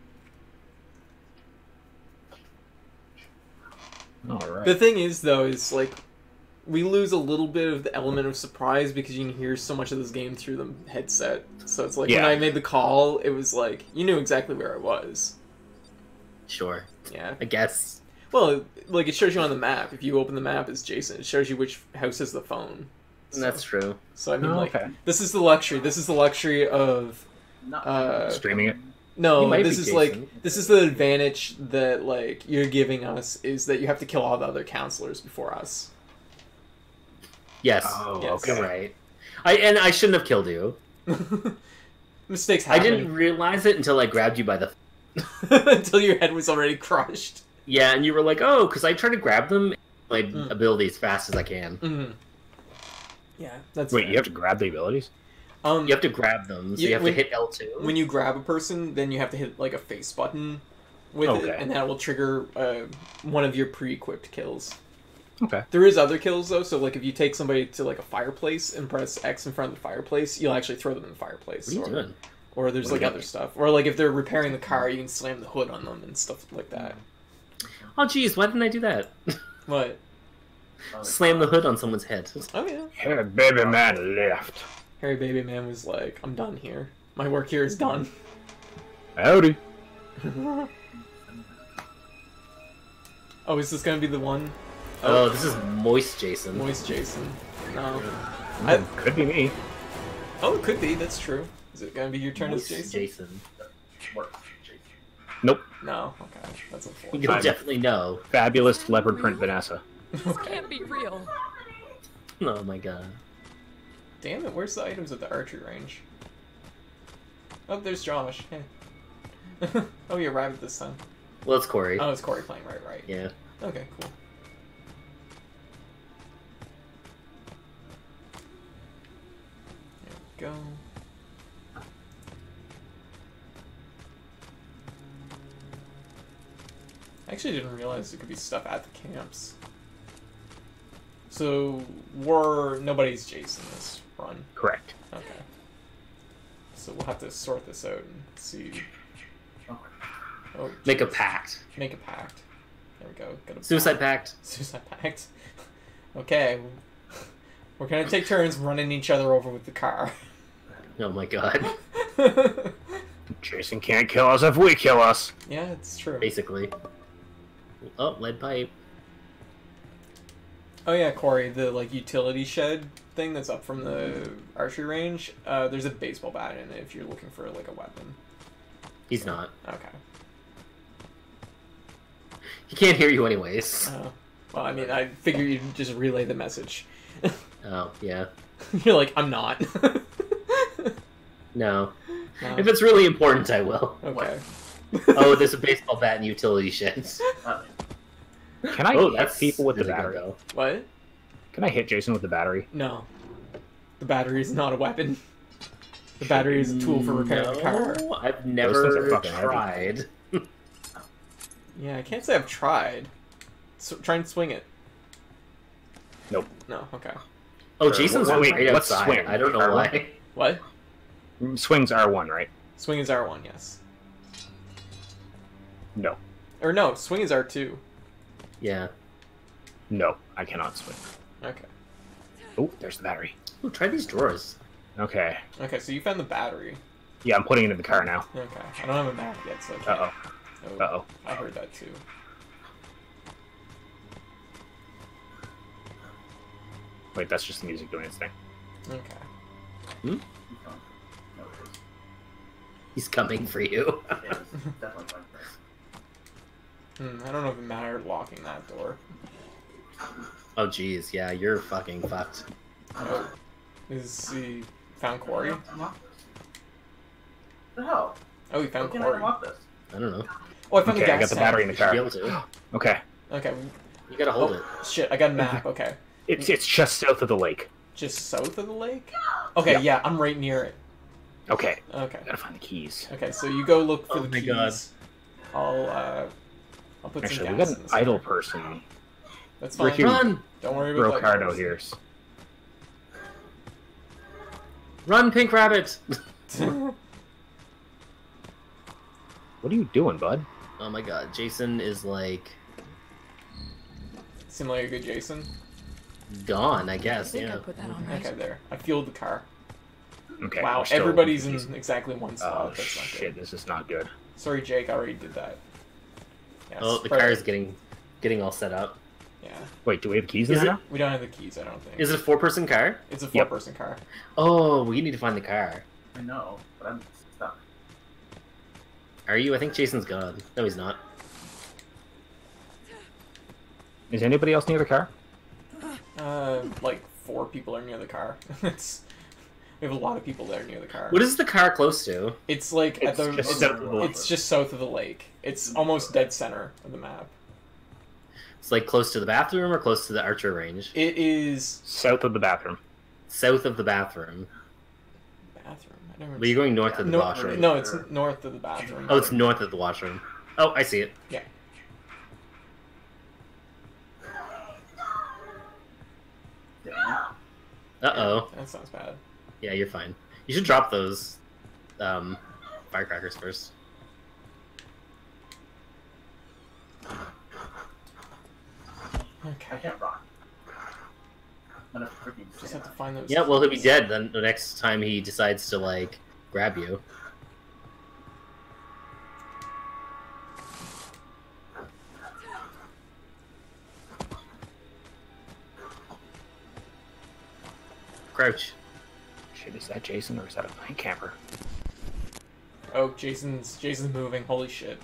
All right. The thing is, though, is like we lose a little bit of the element of surprise because you can hear so much of this game through the headset. So it's like Yeah. when I made the call, it was like you knew exactly where I was. Sure. Yeah. I guess. Well, like it shows you on the map. If you open the map as Jason, it shows you which house has the phone. So, That's true. so I mean, Oh, like okay. this is the luxury. This is the luxury of Not. uh. Streaming it. No, You might this be is Jason. like this is the advantage that like you're giving us is that you have to kill all the other counselors before us. Yes. Oh, Yes. okay. You're right. I and I shouldn't have killed you. Mistakes I happen. didn't realize it until I grabbed you by the. until your head was already crushed. Yeah, and you were like, "Oh," because I try to grab them, my Mm. ability as fast as I can. Mm-hmm. Yeah, that's Wait, fair. you have to grab the abilities? um You have to grab them, so You- you, have when- to hit L two. when you grab a person, then you have to hit like a face button with it, Okay. and that will trigger uh, one of your pre-equipped kills. Okay. There is other kills though, so like if you take somebody to like a fireplace and press X in front of the fireplace, you'll actually throw them in the fireplace. What are you or, doing? Or there's What like are you other stuff. Or like if they're repairing the car, you can slam the hood on them and stuff like that. Oh, geez, why didn't I do that? What? Slam the hood on someone's head. Oh yeah. Yeah, baby man left. Harry Baby Man was like, I'm done here. My work here is done. Howdy. Oh, is this gonna be the one? Oh, this is Moist Jason. Moist Jason. No. I, Could be me. oh, it could be. That's true. Is it gonna be your turn Moist as Jason? Jason. Work. Nope. No. Okay. That's unfortunate. You'll I'm- definitely know. Fabulous leopard print Vanessa. This can't be real. Oh my god. Damn it! Where's the items at the archery range? Oh, there's Josh. Hey. Oh, you're rabbit this time. Well, it's Corey. Oh, it's Corey playing. Right, right. Yeah. Okay, cool. There we go. I actually didn't realize there could be stuff at the camps. So, we're... nobody's Jason this run. Correct. Okay. So we'll have to sort this out and see... Oh, Make a jeez. pact. Make a pact. There we go. Got a Suicide pact. Suicide pact. Okay. We're gonna take turns running each other over with the car. Oh my god. Jason can't kill us if we kill us. Yeah, it's true. Basically. Oh, lead pipe. Oh yeah, Corey, the like utility shed thing that's up from the archery range. Uh, there's a baseball bat in it if you're looking for like a weapon. He's not. Okay. He can't hear you anyways. Uh, well, I mean, I figure you'd just relay the message. Oh, yeah. You're like, I'm not. No. No. If it's really important, I will. Okay. Oh, there's a baseball bat in utility sheds. Uh, Can I Oh, hit that's people with the really good, battery? though. What? Can I hit Jason with the battery? No. The battery is not a weapon. The battery is a tool for repairing the car. No, I've things never are fucking heavy. tried. Yeah, I can't say I've tried. So, try and swing it. Nope. No, okay. Oh, Sure. Jason's Wait, right wait, let's outside. swing. I don't know Are we? why. What? Swings R one, right? Swing is R one, yes. No. Or no, swing is R two. Yeah. No, I cannot swing. Okay. Oh, there's the battery. Ooh, try these drawers. Okay. Okay, so you found the battery. Yeah, I'm putting it in the car now. Okay. I don't have a map yet, so I can't. Uh-oh. Oh, Uh-oh. I heard that too. Wait, that's just the music doing its thing. Okay. he's gone. No, it is. He's coming for you. It is definitely going for it. Hmm, I don't know if it mattered locking that door. Oh, jeez. Yeah, you're fucking fucked. Oh. Is he found Corey? Unlock this. What the hell? Oh, he How found can I Corey. unlock this? I don't know. Oh, I found Okay, the I gas got the tank. battery in the You should be car. able to. Okay. Okay. You gotta hold Oh, it. shit, I got a map. Okay. It's it's just south of the lake. Just south of the lake? Okay, Yeah. yeah, I'm right near it. Okay. Okay. Gotta find the keys. Okay, so you go look for Oh the my keys. God. I'll, uh... I'll put Actually, some we gas got in an this idle car. person. That's We're fine. here. Run! Don't worry about that. Brocardo here. Run, Pink Rabbit! What are you doing, bud? Oh my god, Jason is like Seem like a good Jason. gone, I I guess. think Yeah. I put that on right. Okay, there. I fueled the car. Okay. wow, we're still everybody's in confused. exactly one spot. Oh That's not shit! good. This is not good. Sorry, Jake. I already did that. Yeah, Oh, the spread car it. is getting getting all set up. Yeah. Wait, do we have keys in Is there it- now? We don't have the keys, I don't think. Is it a four-person car? It's a Yep. four-person car. Oh, we need to find the car. I know, but I'm stuck. Are you? I think Jason's gone. No, he's not. Is anybody else near the car? Uh, like four people are near the car. it's we have a lot of people that are near the car. What is the car close to? It's like at It's the just it's, south of the lake. it's just south of the lake. It's almost dead center of the map. It's like close to the bathroom or close to the archer range? It is South of the bathroom. South of the bathroom. bathroom. I never. But you're going north of the no, washroom. no, it's north of the bathroom. Oh, it's north of the washroom. Oh, I see it. Yeah. Yeah. Uh-oh. That sounds bad. Yeah, you're fine. You should drop those um, firecrackers first. I Okay. can't rock. I'm gonna freaking Just stand have to find those. Yeah, well, he'll be keys. dead then the next time he decides to, like, grab you. Crouch. Shit, is that Jason or is that a night camper? Oh, Jason's Jason's moving. Holy shit.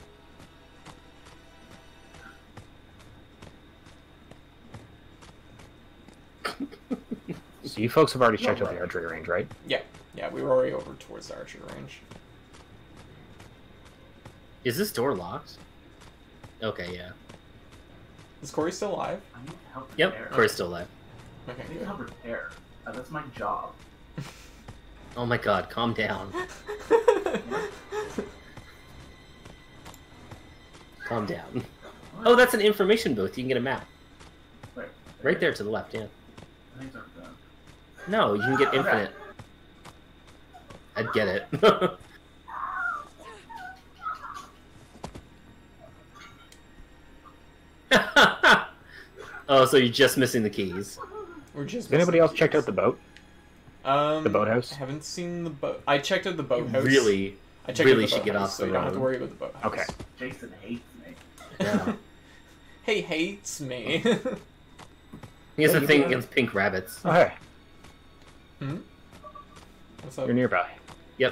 So you folks have already checked No out the way. archery range, right? Yeah, yeah, we were already over towards the archer range. Is this door locked? Okay, yeah. Is Corey still alive? I need help Yep, repair. Corey's still alive. Okay, I need good. help repair. Uh, that's my job. Oh my god, calm down. Calm down. Oh, that's an information booth. You can get a map. Wait. Right there to the left, yeah. I think they're done. No, you can get Okay. infinite. I'd get it. Oh, so you're just missing the keys. We're just. Has anybody missing else the checked keys. out the boat? Um, the boathouse? I haven't seen the boat. I checked out the You boathouse. really, I checked really out the should get boathouse, off so the you don't have to road. worry about the boathouse. Okay. Jason hates me. yeah. Hey, hates me. He has Yeah, a you thing do that. against pink rabbits. Oh, hey. Hmm? What's up? You're nearby. Yep.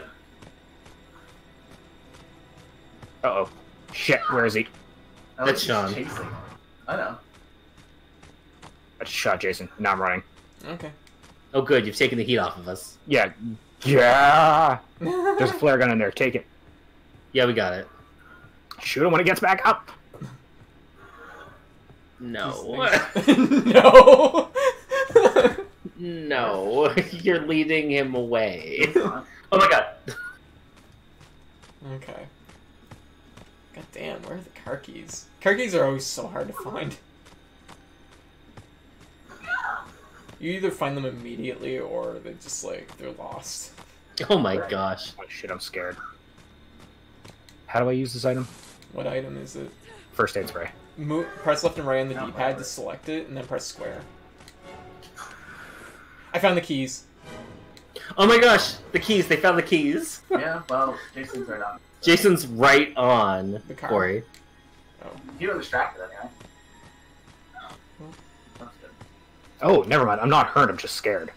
Uh-oh. Shit, where is he? I That's like Sean. he's Chasing. I know. I just shot Jason. Now I'm running. Okay. Oh, good. You've taken the heat off of us. Yeah. Yeah! There's a flare gun in there. Take it. Yeah, we got it. Shoot him when it gets back up. No. No. No. You're leading him away. Oh my god. Okay. God damn, where are the car keys? Car keys are always so hard to find. You either find them immediately or they just like they're lost. Oh my gosh. Oh shit, I'm scared. How do I use this item? What item is it? First aid spray. Mo press left and right on the D-pad to select it, and then press square. I found the keys. Oh my gosh. The keys. They found the keys. Yeah, well, Jason's right on. Jason's right on The car. Corey. Oh. You were distracted, anyway. That's good. Oh, never mind. I'm not hurt. I'm just scared.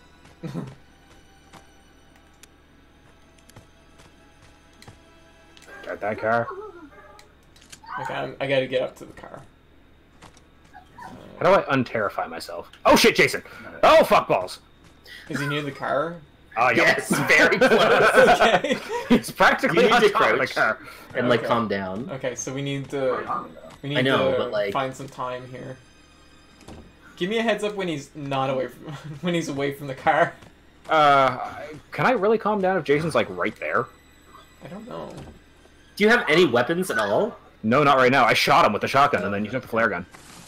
Got that car. Okay, I'm, I gotta get up to the car. How do I unterrify myself? Oh shit, Jason! Oh fuck balls! Is he near the car? Oh Yes, very close. Okay. It's practically You need on to top of the crouch. car. And like Okay. calm down. Okay, so we need Right to on me, though. we need I know, to but, like- find some time here. Give me a heads up when he's not away from when he's away from the car. Uh, can I really calm down if Jason's like right there? I don't know. Do you have any weapons at all? No, not right now. I shot him with the shotgun and then you took the flare gun.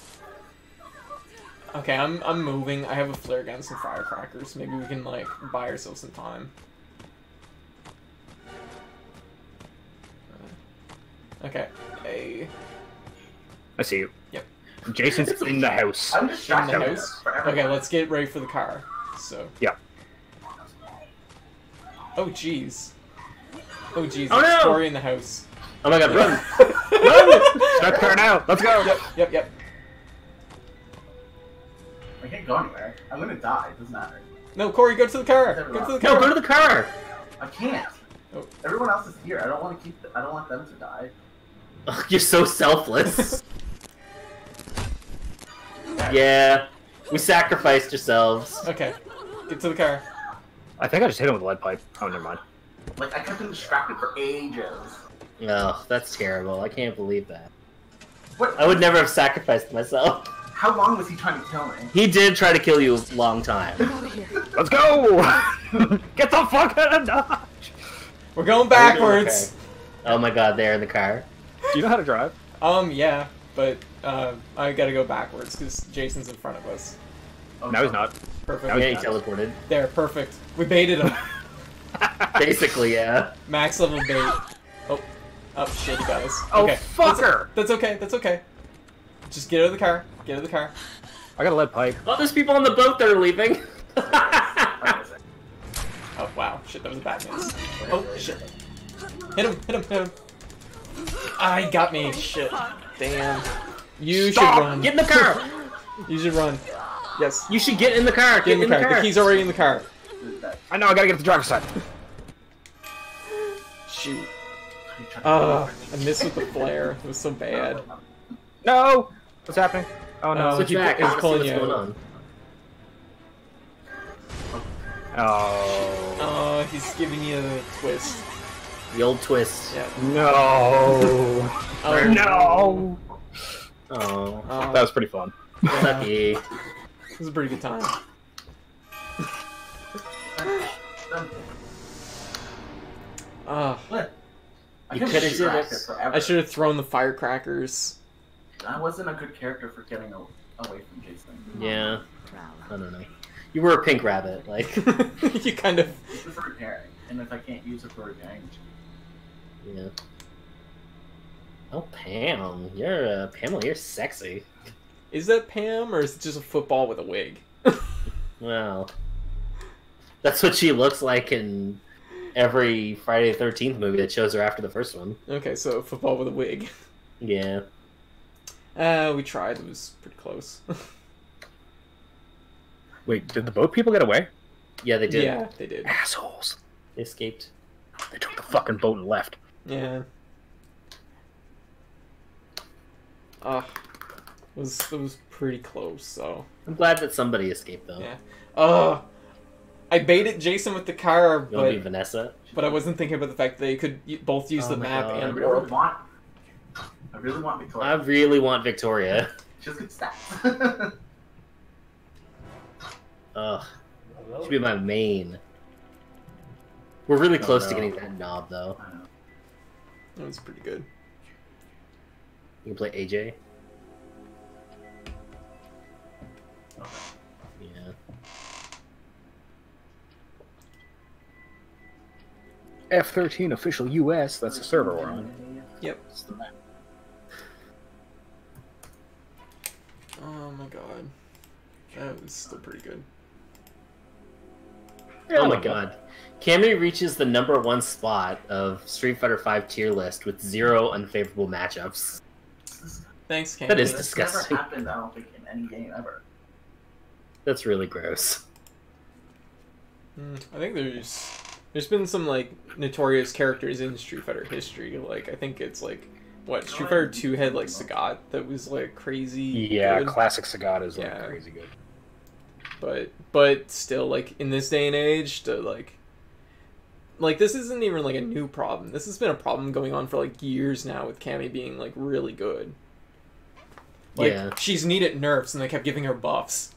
Okay, I'm I'm moving. I have a flare gun, some firecrackers. Maybe we can like buy ourselves some time. Okay. Hey. I see you. Yep. Jason's in the house. I'm distracted. In the house? for Okay, everyone. let's get ready for the car. So. Yeah. Oh jeez. Oh jeez. Oh, there's no! Corey in the house. Oh my god, run! Start the car now. Let's go. Yep. Yep. Yep. I can't go anywhere. I'm gonna die. It doesn't matter. No, Corey, go to the car. Go to the car. No, go to the car! I can't. Oh. Everyone else is here. I don't want to keep. I don't want them to die. Ugh, you're so selfless. Yeah. We sacrificed yourselves. Okay. Get to the car. I think I just hit him with a lead pipe. Oh, never mind. Like I kept them distracted for ages. Oh, that's terrible. I can't believe that. What? I would never have sacrificed myself. How long was he trying to kill me? He did try to kill you a long time. Out of here. Let's go! Get the fuck out of Dodge! We're going Are you doing backwards. okay? Oh my god, they're in the car. Do you know how to drive? Um, yeah, but uh, I gotta go backwards because Jason's in front of us. Oh, No, he's not. Perfect. Now Yeah, he's he not. teleported. There, perfect. We baited him. Basically, yeah. Max level bait. Oh, oh shit, he got us. Oh, Okay. fucker! That's, that's okay. That's okay. Just get out of the car. Get out of the car. I got a lead pipe. Oh, there's people on the boat that are leaving. Oh wow, shit, that was a bad miss. Oh shit. Hit him! Hit him! Hit him! Ah, he got me. Shit. Damn. You Stop! should run. Get in the car! You should run. Yes. You should get in the car! Get in the car. The key's already in the car. I know, I gotta get to the driver's side. Shoot. Oh, I missed with the flare. It was so bad. No! What's happening? Oh no. Oh, Switch he back. is I want to see pulling what's you going out. on. Oh. Oh, he's giving you the twist. The old twist. Yeah. No. Oh, No. Oh. Oh, That was pretty fun. yeah. Sucky. It was a pretty good time. Ah, What? I You kept could've did distracted it. forever. I should have thrown the firecrackers. I wasn't a good character for getting a- away from Jason. Yeah. I don't know. You were a pink rabbit, like. You kind of. This is for repairing, and if I can't use it for repairing, Yeah. Oh, Pam. You're, uh, Pamela, you're sexy. Is that Pam or is it just a football with a wig? Well. That's what she looks like in every Friday the thirteenth movie that shows her after the first one. Okay, so football with a wig. Yeah. Uh, we tried. It was pretty close. Wait, did the boat people get away? Yeah, they did. Yeah, they did. Assholes. They escaped. They took the fucking boat and left. Yeah. Uh, it was, it was pretty close, so... I'm glad that somebody escaped, though. Yeah. Uh, I baited Jason with the car, You want to be but, Vanessa? but I wasn't thinking about the fact that they could y- both use Oh the my map God. I and really warp. want. I really want I Victoria. really want Victoria. She's good stats. Ugh. Should be my main. We're really Oh, close to no. getting that knob, though. I know. That was pretty good. You can play A J. Okay. Yeah. F thirteen official U S. That's the server we're on. Yep. That's the map. Oh my god. That was still pretty good. Oh my god. Cammy reaches the number one spot of Street Fighter five tier list with zero unfavorable matchups. Thanks, Cam. That is This disgusting. never happened, I don't think, in any game ever. That's really gross. Hmm, I think there's there's been some like notorious characters in Street Fighter history. Like I think it's like what Street Fighter two had like Sagat that was like crazy. Yeah, good. classic Sagat is like Yeah. crazy good. but but still like in this day and age to like like this isn't even like a new problem. This has been a problem going on for like years now with Cammy being like really good. Like Yeah. she's needed nerfs and they kept giving her buffs.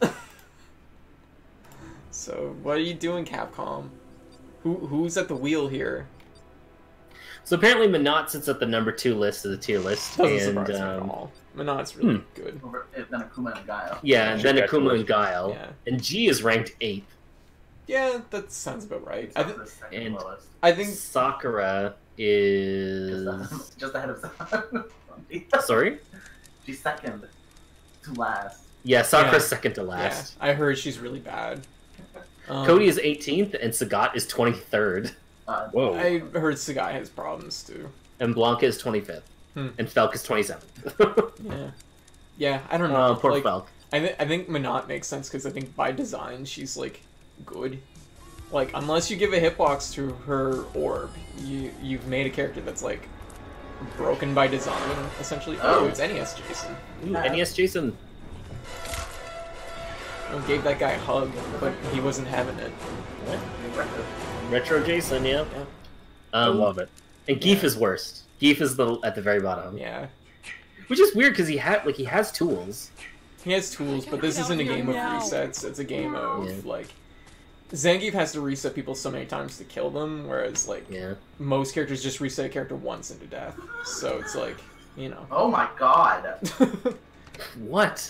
So what are you doing, Capcom? Who who's at the wheel here? So apparently Minot sits at the number two list of the tier list. Doesn't and, surprise me at um, all. Minot's really hmm. good. Over eh, then Akuma and Gaio. Yeah, and then Yeah, Akuma totally. and Guile. Yeah. And G is ranked eighth. Yeah, that sounds about right. I, th- the second and- lowest. I think Sakura is... Just, just ahead of Sakura. Sorry? She's second to last. Yeah, Sakura's Yeah. second to yeah, last. I heard she's really bad. Um, Cody is eighteenth, and Sagat is twenty-third. Uh, Whoa. I heard Sagai has problems too. And Blanca is twenty-fifth. Hmm. And Felk is twenty-seventh. Yeah, yeah. I don't know. Oh, poor like, Felk. I think I think Minot makes sense because I think by design she's like good. Like unless you give a hitbox to her orb, you you've made a character that's like broken by design essentially. Oh, Oh. it's N E S Jason. Ooh, N E S Jason. I gave that guy a hug, but he wasn't having it. Retro Jason, yeah. Yeah. I Um, love it. And Geef is worst. Geef is the at the very bottom. Yeah. Which is weird because he had like he has tools. He has tools, but this isn't a game of now. resets. It's a game of Yeah. like Zangief has to reset people so many times to kill them, whereas like Yeah. most characters just reset a character once into death. So it's like, you know. Oh my god. What?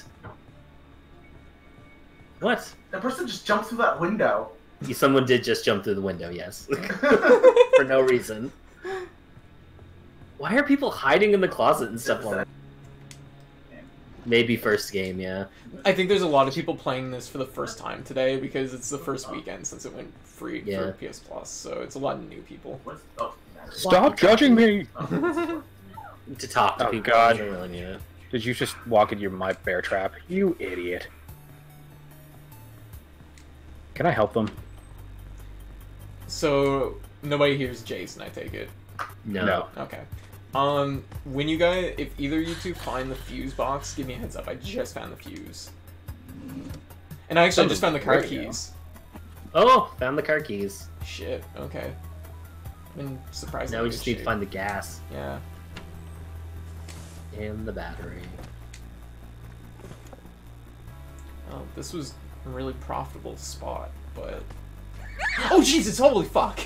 What? That person just jumped through that window. Someone did just jump through the window, yes. For no reason. Why are people hiding in the closet and stuff like that? Maybe first game, yeah. I think there's a lot of people playing this for the first time today because it's the first weekend since it went free Yeah. for P S Plus. So it's a lot of new people. What's, oh, Stop judging me! oh, To talk to Oh, people. God. I don't really need it. Did you just walk into your my bear trap? You idiot. Can I help them? So nobody hears Jason, I take it. No. No. Okay. Um, when you guys, if either of you two find the fuse box, give me a heads up. I just found the fuse. And I actually just found the car There you go. keys. Oh, found the car keys. Shit, okay. Been surprised. Now we just need to find the gas Yeah. and the battery. Oh, this was a really profitable spot, but... Oh, Jesus, holy fuck!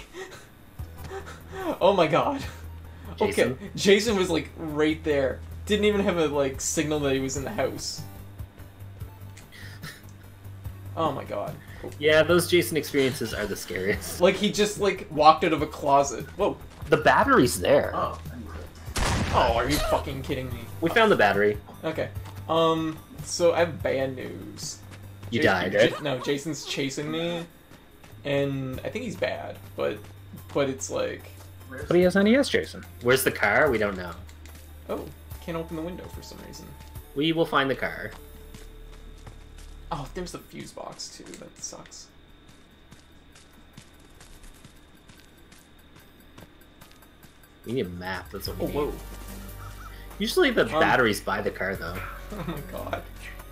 Oh my god. Jason? Okay, Jason was, like, right there. Didn't even have a, like, signal that he was in the house. Oh my god. Yeah, those Jason experiences are the scariest. Like, he just, like, walked out of a closet. Whoa. The battery's there. oh, I need to- Oh, are you fucking kidding me? We found the battery. Okay. Um, so I have bad news. You Jason- died. Ja- no, Jason's chasing me, and I think he's bad, but but it's like, Where's But he has N E S, Jason. Where's the car? We don't know. oh, can't open the window for some reason. We will find the car. Oh, there's the fuse box too. That sucks. We need a map. That's what we Oh, need. whoa. Usually the Um, batteries by the car, though. Oh my god.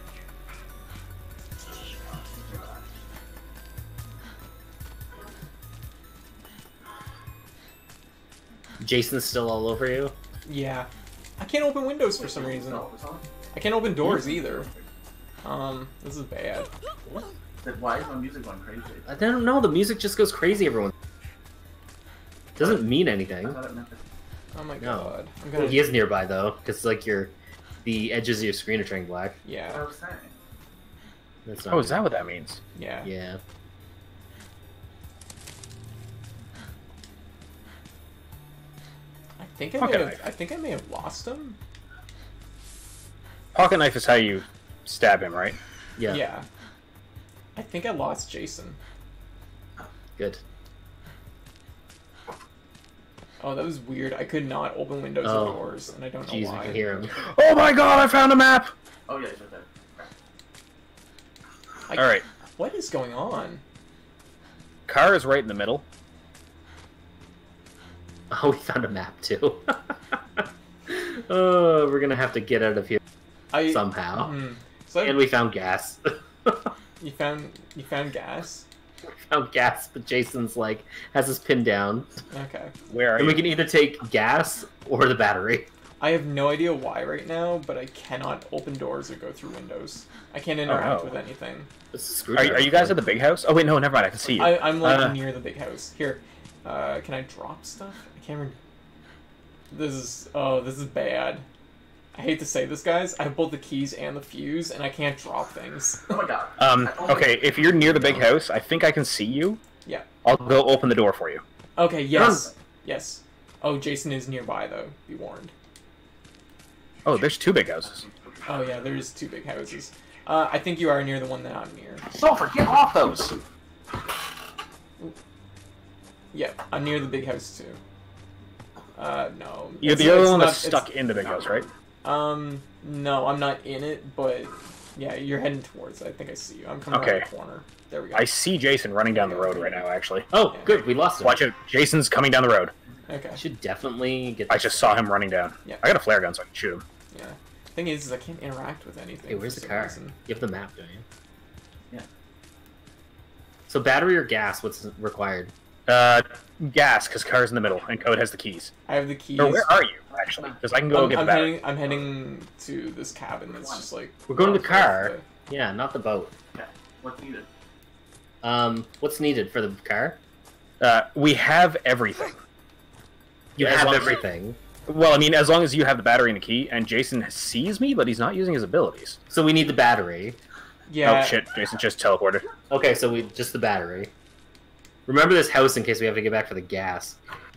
Jason's still all over you. Yeah. I can't open windows for some reason. No, it's on. I can't open doors either. Um, this is bad. Then why is my music going crazy? I don't know. The music just goes crazy. Everyone doesn't mean anything. I thought it meant that. Oh my No. god. I'm Well, gonna. he is nearby though, because like your the edges of your screen are turning black. That's what I Yeah. was saying. That's not Oh, is good. that what that means? Yeah. Yeah. I think I Pocket may knife. have. I think I may have lost him. Pocket knife is how you stab him, right? Yeah. Yeah. I think I lost Jason. Good. Oh, that was weird. I could not open windows Oh. or doors, and I don't know Jeez, why. we can hear him. Oh my god, I found a map! Oh yeah, it's right there. Right. I- Alright, What is going on? car is right in the middle. Oh, we found a map too. Oh, we're gonna have to get out of here I somehow. Hmm. So And we found gas. you found you found gas. found gas, but Jason's like has us pinned down. Okay. Where are And you? we can either take gas or the battery. I have no idea why right now, but I cannot open doors or go through windows. I can't interact no. with anything. This is Are, are you guys at the big house? Oh wait, no, never mind. I can see you. I, I'm like Uh, near the big house. Here, uh, can I drop stuff? I can't remember. This is oh, this is bad. I hate to say this, guys. I have both the keys and the fuse, and I can't drop things. Oh my god. Um, I only- okay, if you're near the big house, I think I can see you. Yeah. I'll go open the door for you. Okay. Yes. Yes. Oh, Jason is nearby though. Be warned. Oh, there's two big houses. Oh yeah, there's two big houses. Uh, I think you are near the one that I'm near. Sulfur, get off those! Yeah, I'm near the big house too. Uh, no. You're It's- the other it's one not- that's it's- stuck in the big house, right? Um, no, I'm not in it, but yeah, you're heading towards it. I think I see you. I'm coming Okay. around the corner. There we go. I see Jason running down the road right now, actually. Oh, good. We lost him. Watch out, Jason's coming down the road. Okay. I should definitely get. I just saw him running down. Yeah. I got a flare gun, so I can shoot him. Yeah. Thing is, is I can't interact with anything. Hey, where's for the some car? reason. You have the map, don't you? Yeah. So battery or gas? What's required? Uh, gas, because car's in the middle, and Code has the keys. I have the keys. Or where are you, actually? Because I can go I'm, get the I'm battery. heading. I'm heading to this cabin. That's just like. We're going to the off car. the- Yeah, not the boat. Okay. What's needed? Um, what's needed for the car? Uh, we have everything. You As have long as- everything. Well, I mean, as long as you have the battery and the key, and Jason sees me, but he's not using his abilities. So we need the battery. Yeah. Oh shit, Jason just teleported. Okay, so we just the battery. Remember this house in case we have to get back for the gas.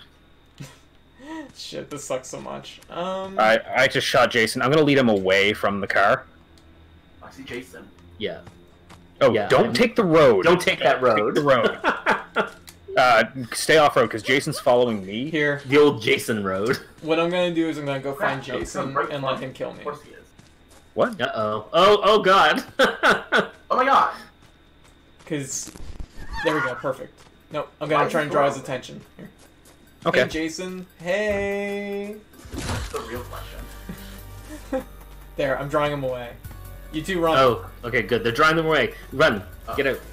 Shit, this sucks so much. Um. I I just shot Jason. I'm gonna lead him away from the car. I see Jason. Yeah. Oh, Yeah, don't I'm- take the road. Don't take that road. Take the road. Uh, stay off road because Jason's following me. Here, The old Jason road. what I'm gonna do is I'm gonna go find Crap, no, Jason no, break and one. let him kill me. Of course he is. What? Uh oh. Oh oh god. Oh my god! Cause there we go, perfect. No, I'm Why gonna is try he and draw his throwing? attention. Here. Okay. Hey, Jason. Hey. That's the real question. There, I'm drawing him away. You two run. Oh, okay, good. They're drawing them away. Run. Oh. Get out.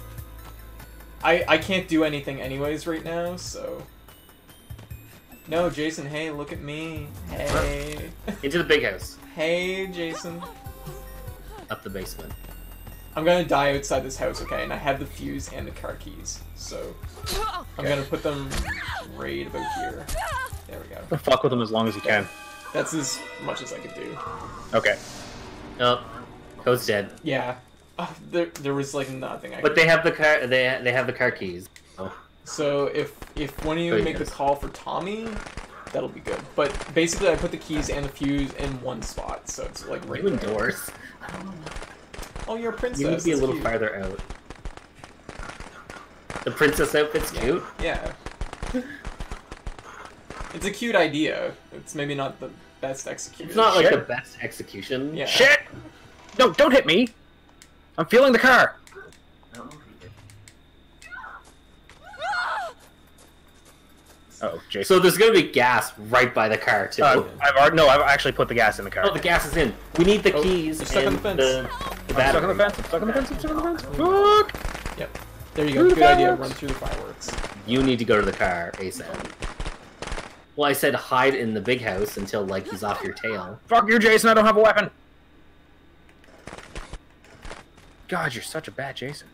I I can't do anything anyways right now, so. No, Jason. Hey, look at me. Hey. Into the big house. Hey, Jason. Up the basement. I'm gonna die outside this house, okay? And I have the fuse and the car keys, so I'm gonna put them right about here. There we go. Fuck with him as long as you can. That's as much as I could do. Okay. Oh, Code's dead. Yeah. Uh, there, there was like nothing I But could. they have the car. They they have the car keys. Oh, So if if one of you Oh, make the yes. call for Tommy, that'll be good. But basically, I put the keys and the fuse in one spot, so it's like right you there. indoors. Oh, you're a princess. You need to be a that's little cute. farther out. The princess outfit's cute. Yeah. It's a cute idea. It's maybe not the best executed. It's not like Shit. the best execution. Yeah. Shit! No, don't hit me! I'm feeling the car. I don't know if he did. Oh, Jason. So there's gonna be gas right by the car too. Uh, I've already, no, I've actually put the gas in the car. Oh, the gas is in. We need the Oh, keys. you're stuck on and the fence. The, the I'm battery. stuck on the fence. I'm stuck on the fence. I'm stuck on the fence. Fuck! Yep. There you Through go. the Good idea. fireworks. Run through the fireworks. You need to go to the car ASAP. Well, I said hide in the big house until like he's off your tail. Fuck you, Jason. I don't have a weapon. God, you're such a bad Jason.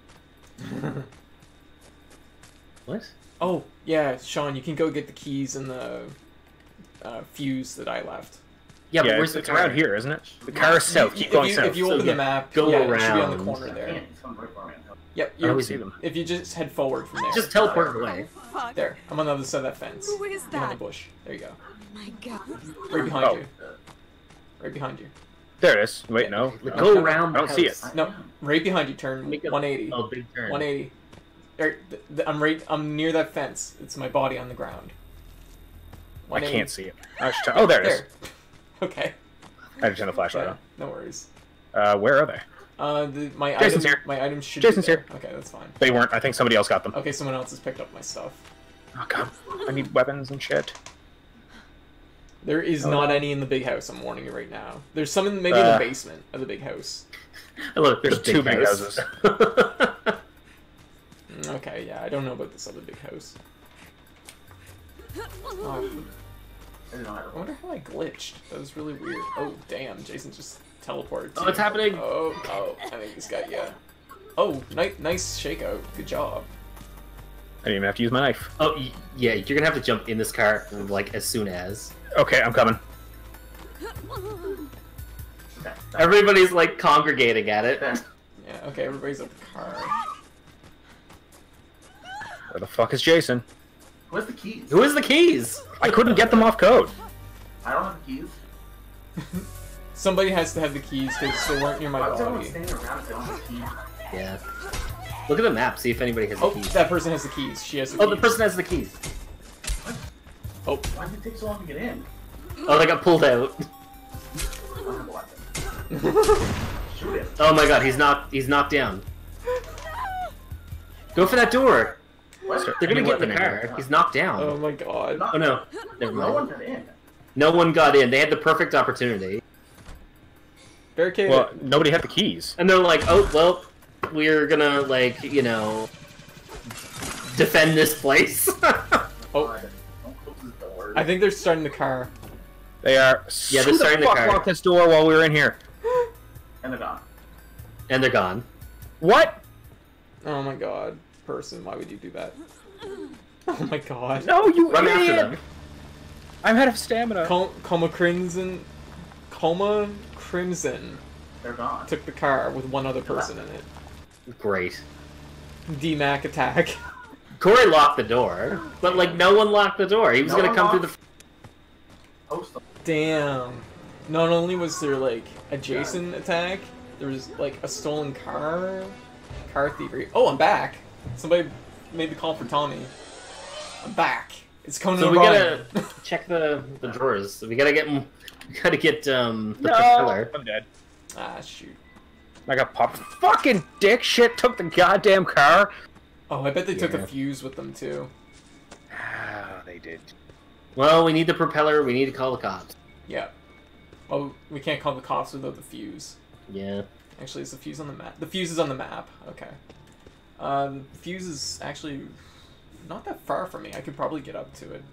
What? Oh, yeah, Sean, you can go get the keys and the uh, fuse that I left. Yeah, Yeah, but where's it's, the it's car? around here, isn't it? The car is south. Keep if going you, south. If you So, open yeah, the map, go yeah, it should be on the around. corner I there. can't. He's coming right for me. Yep, I you're, always see them. if you just head forward from there. Just teleport away. Fuck. There, I'm on the other side of that fence. Who is Behind that? the bush. There you go. My God. Right behind Oh. you. Right behind you. There it is. Wait, no. Like, no. go around. I don't the see house. it. No, right behind you. Turn Make a- one eighty. Oh, big turn. one eighty. There, th- th- I'm right. I'm near that fence. It's my body on the ground. I one eighty. can't see it. I should try- oh, there it is. There. Okay. I had to turn the flashlight Yeah, on. no worries. Uh, where are they? Uh, the, my Jason's item, here. My items should. Jason's be there. here. Okay, that's fine. They weren't. I think somebody else got them. Okay, someone else has picked up my stuff. Oh, God. I need weapons and shit. There is Oh. not any in the big house. I'm warning you right now. There's some in maybe in Uh. the basement of the big house. Oh, look, There's the two big house. houses. Mm, Okay, yeah, I don't know about this other big house. Oh, I didn't know how to I wonder how I glitched. That was really weird. Oh, damn, Jason just teleported. Oh, to it's you. happening. Oh, oh, I think this guy, yeah. Oh, nice, nice shakeout. Good job. I didn't even have to use my knife. Oh, y- yeah, you're gonna have to jump in this car like as soon as. Okay, I'm coming. Okay. Everybody's like congregating at it. Then, Yeah, okay, everybody's at the car. Where the fuck is Jason? where's the keys? Who has the keys? I couldn't get them off code. I don't have the keys. Somebody has to have the keys because they weren't near my Why was everyone body. standing around if they don't have the keys? Yeah. Look at the map. See if anybody has the Oh, keys. that person has the keys. She has the Oh, keys. the person has the keys. Oh, Why did it take so long to get in? Oh, they got pulled out. I don't have a weapon. Shoot it. Oh my god, he's knocked. He's knocked down. Go for that door. What? They're gonna Any get in the weapon in car. here. He's knocked down. oh my god. Not- Oh no. Never No one mind. got in. No one got in. They had the perfect opportunity. Barricade. Well, nobody had the keys. And they're like, oh, well, we're gonna, like, you know, defend this place. Oh, God, don't close the door. I think they're starting the car. They are. Yeah, they're Who starting the fuck car. locked this door while we were in here? And they're gone. And they're gone. What? Oh my god. Person, why would you do that? Oh my god. No, you Run after idiot! them. I'm out of stamina. Com- Coma Crimson. Coma Crimson They're gone. took the car with one other person in it. Great. D Mac attack. Corey locked the door, but, like, no one locked the door. He was No gonna one come through the... locked- Post them. Damn. Not only was there like a Jason attack, there was like a stolen car, car thievery. Oh, I'm back. Somebody made the call for Tommy. I'm back. It's Conan So we O'Brien. gotta check the, the drawers. We gotta get... We gotta get, um, the No, propeller. I'm dead. Ah, shoot. I got popped. Fucking dick shit took the goddamn car. Oh, I bet they took Yeah. the fuse with them too. Ah, they did. Well, we need the propeller. We need to call the cops. Yeah. Oh, we can't call the cops without the fuse. Yeah. Actually, is the fuse on the map? The fuse is on the map. Okay. Uh, the fuse is actually not that far from me. I could probably get up to it.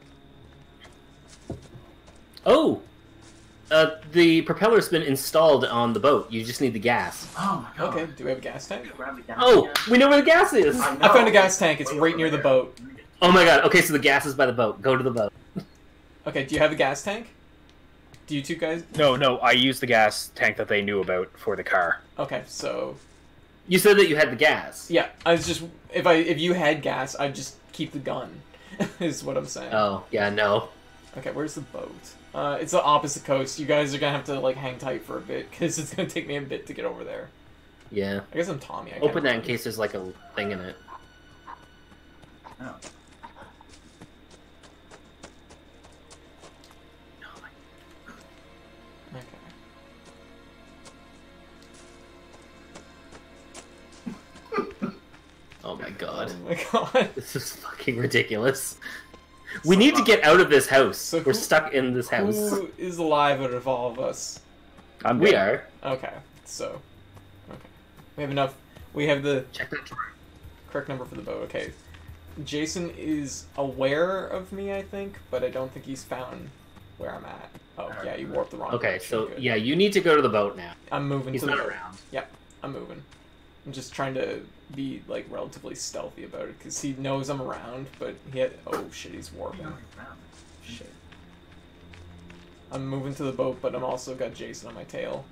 Oh! Uh, the propeller's been installed on the boat. You just need the gas. Oh my god. Okay, do we have a gas tank? Grab me down Oh! here. We know where the gas is! I, I know. found a gas tank. It's Way right over near the there. boat. Oh my god, okay, so the gas is by the boat. Go to the boat. Okay, do you have a gas tank? Do you two guys? No, no, I used the gas tank that they knew about for the car. Okay, so You said that you had the gas. yeah, I was just if I if you had gas, I'd just keep the gun. Is what I'm saying. Oh, yeah, no. Okay, where's the boat? Uh, it's the opposite coast. You guys are gonna have to like hang tight for a bit because it's gonna take me a bit to get over there. Yeah. I guess I'm Tommy. I can't Open that in remember. case there's like a thing in it. No. Okay. god. Oh my god. This is fucking ridiculous. We need to get out of this house. So We're who- stuck in this house. Who is alive out of all of us? I'm We good. are. Okay, so. Okay. We have enough. We have the Check that drawer. correct number for the boat. Okay. Jason is aware of me, I think, but I don't think he's found where I'm at. Oh, yeah, you warped the wrong Okay, direction. so Good. yeah, you need to go to the boat now. I'm moving He's to the not boat. around. Yep, I'm moving. I'm just trying to be, like, relatively stealthy about it, because he knows I'm around, but he had... Oh, shit, he's warping. Shit. I'm moving to the boat, but I'm also got Jason on my tail.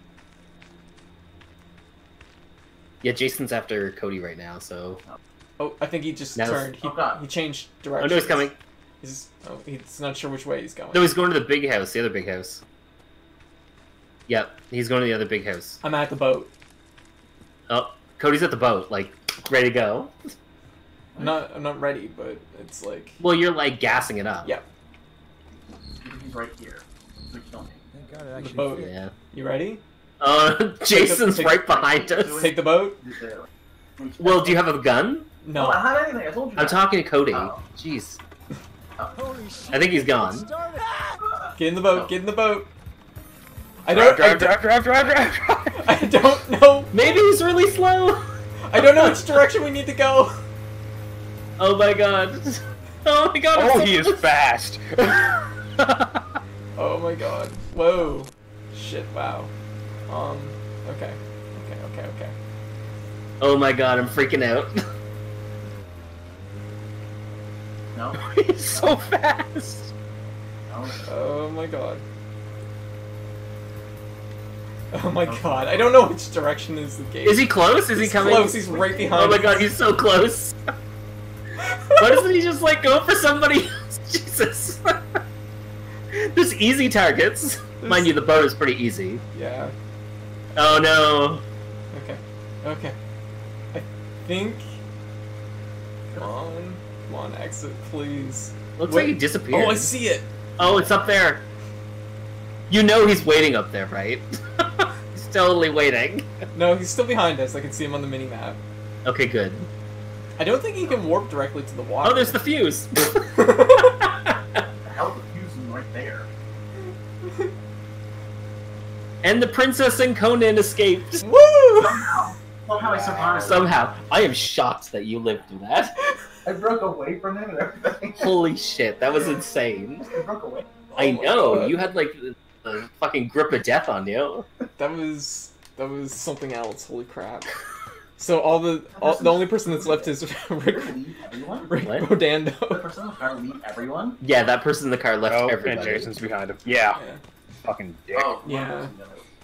Yeah, Jason's after Cody right now, so. Oh, I think he just Now- turned. He, Oh, God. he changed Oh direction. no, he's coming. He's, oh, he's not sure which way he's going. No, he's going to the big house, the other big house. Yep, he's going to the other big house. I'm at the boat. Oh, Cody's at the boat, like, ready to go. I'm not, I'm not ready, but it's like... Well, you're like gassing it up. Yeah. He's right here. Please kill me. Thank God it The actually boat. fit. Yeah. You ready? Uh, Jason's take- right behind us. Take the boat? He's there. Please- Well, do you have a gun? No. Oh, I had anything. I told you. I'm that. talking to Cody. Oh. Jeez. Holy shit. I think he's gone. It started. Get in the boat. Get in the boat. I Drive, don't. I drive, don't, drive, drive, drive, drive, drive. I don't know. Maybe he's really slow. I don't know which direction we need to go. Oh my god. Oh my god. I'm Oh, so he is close. fast. Oh my god. Whoa. Shit. Wow. Um. Okay. Okay. Okay. Okay. Oh my god, I'm freaking out. No. He's so fast. No. Oh my god. Oh my god. I don't know which direction is the gate. Is he close? Is he He's coming? close. He's right behind. Oh my us. god, he's so close. Why doesn't he just like go for somebody else? Jesus. There's easy targets. Mind you, the boat is pretty easy. Yeah. Oh no. Okay. Okay. I think. Come on. Come on, exit, please. Looks Wait. like he disappeared. Oh, I see it. Oh, it's up there. You know he's waiting up there, right? He's totally waiting. No, he's still behind us. I can see him on the mini map. Okay, good. I don't think he can warp directly to the water. Oh, there's the fuse. The hell, the fuse is right there. And the princess and Conan escaped. Woo! Somehow. Somehow I survived. Somehow. I am shocked that you lived through that. I broke away from him and everything. Holy shit, that was insane. I broke away. I Oh my know, God. you had like the, the fucking grip of death on you. That was that was something else. Holy crap! So all the all, the only person that's left is Rick, Did it leave everyone? Rick What? The Bodando. person in the car leave everyone? Yeah, that person in the car left Oh, and everybody. Jason's behind him. Yeah. Yeah. Fucking dick. Oh, Yeah. one person,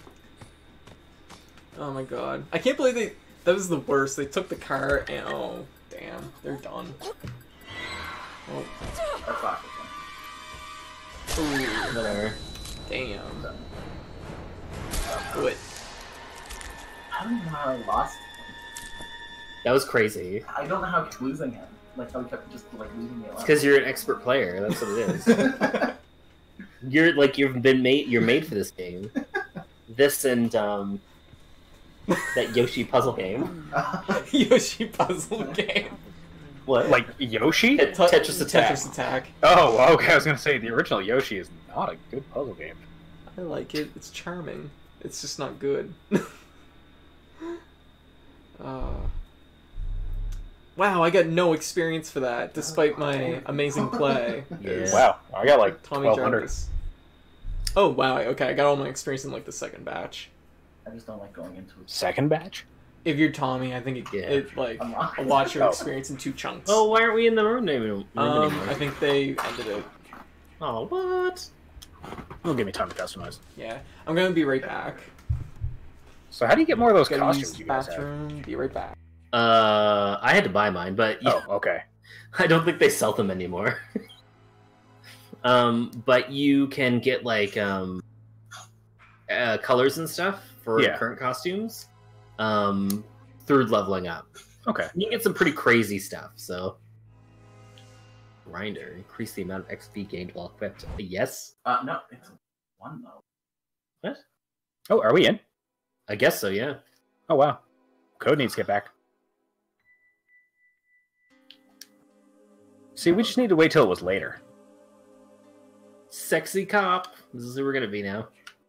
Oh my god! I can't believe they. That was the worst. They took the car and oh damn, they're done. Oh, That's last one. ooh, Whatever. damn. Do it. I don't know how I lost. That was crazy. I don't know how I kept losing him. Like how he kept just like leaving me alone. It's because you're an expert player. That's what it is. You're like you've been made. You're made for this game. This and um, that Yoshi puzzle game. Yoshi puzzle game. What? Like Yoshi? Tet- Tetris Attack. Tetris Attack. Oh, okay. I was gonna say the original Yoshi is not a good puzzle game. I like it. It's charming. It's just not good. uh, wow, I got no experience for that, despite my amazing play. Yeah. Wow, I got like Tommy twelve hundred. Jarvis. Oh wow, okay, I got all my experience in like the second batch. I just don't like going into it. Second batch? If you're Tommy, I think it, Yeah. it like I'm not. a lot your Oh. experience in two chunks. Oh, why aren't we in the room anymore? um, I think they ended it. Oh, what? It'll give me time to customize. Yeah, I'm gonna be right back. So how do you get more of those Gotta costumes use you the guys have? bathroom. Be right back. Uh, I had to buy mine, but yeah, Oh, okay. I don't think they sell them anymore. um, but you can get like um, uh, colors and stuff for Yeah. current costumes um, through leveling up. Okay. You can get some pretty crazy stuff. So, grinder increase the amount of X P gained while equipped. Yes, Uh, no, it's one though. what? Oh, are we in? I guess so. Yeah. Oh, wow. Code needs to get back. See, we just need to wait till it was later. Sexy cop. This is who we're gonna be now.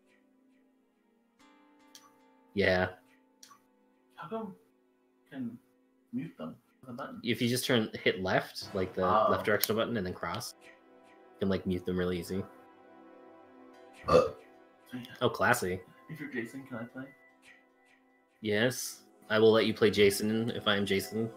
Yeah. How come you can mute them with a button? If you just turn hit left, like the Oh. left directional button, and then cross, you can like mute them really easy. So, yeah, Oh, classy. if you're Jason, can I play? Yes. I will let you play Jason if I am Jason.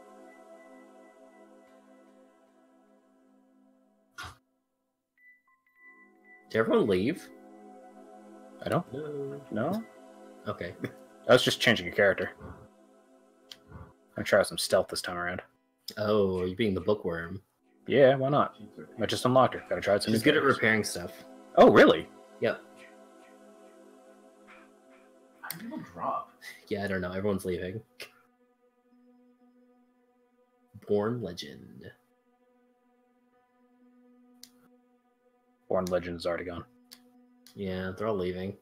Did everyone leave? I don't. No. No. Okay. I was just changing a character. I'm gonna try some stealth this time around. Oh, are you being the bookworm? Yeah, why not? I just unlocked her. Gotta try some. She's new good at characters. repairing stuff. Oh, really? Yep. How do people drop? Yeah, I don't know. Everyone's leaving. Born Legend. Born Legend is already gone. Yeah, they're all leaving.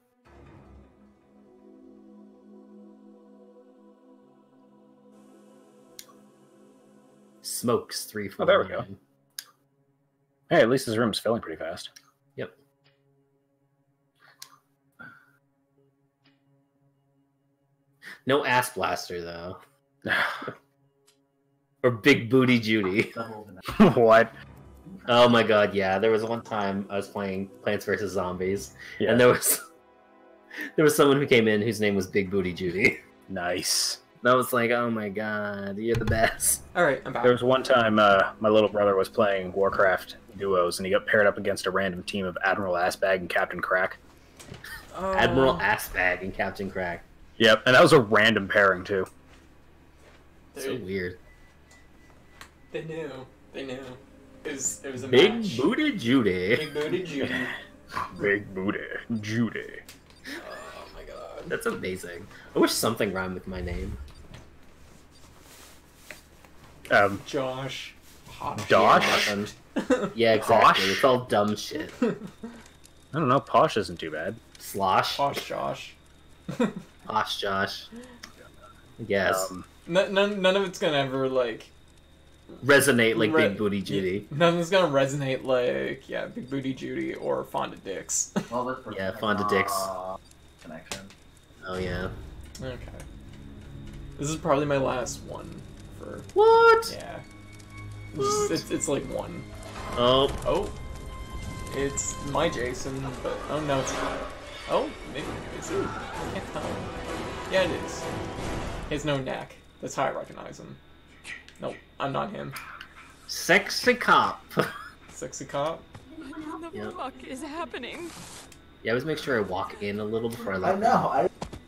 Smokes three four. Oh, there we go. Hey, at least this room's filling pretty fast. Yep. No ass blaster though. Or big booty Judy. Double the What? Oh my god, yeah. There was one time I was playing Plants vs Zombies, Yeah. and there was there was someone who came in whose name was Big Booty Judy. Nice. And I was like, oh my god, you're the best. All right, I'm back. There was one time uh, my little brother was playing Warcraft duos, and he got paired up against a random team of Admiral Assbag and Captain Crack. Uh, Admiral Assbag and Captain Crack. Yep, and that was a random pairing too. So weird. They knew. They knew. It was, it was a Big match. Booty Judy. Big booty Judy. Big booty, Judy. Oh my god. That's amazing. I wish something rhymed with my name. Um, Josh. Hot Dosh? Um, yeah, exactly. Posh? It's all dumb shit. I don't know. Posh isn't too bad. Slosh. Posh Josh. Posh Josh. Yes. Um, None, none, none of it's gonna ever like Resonate like Re- Big Booty Judy. Nothing's gonna resonate like yeah, Big Booty Judy or Fonda Dix. Well, let's put Yeah, Fonda Dix. uh, connection. Oh yeah. Okay. This is probably my last one for What? yeah. It's, it's, it's like one. Oh, Oh, it's my Jason, but oh no, it's not. Oh, maybe is it? I can't tell. Yeah, it is. He has no neck. That's how I recognize him. Nope, I'm not him. sexy cop. Sexy cop. What the Yep. fuck is happening? Yeah, I always make sure I walk in a little before I I let know. I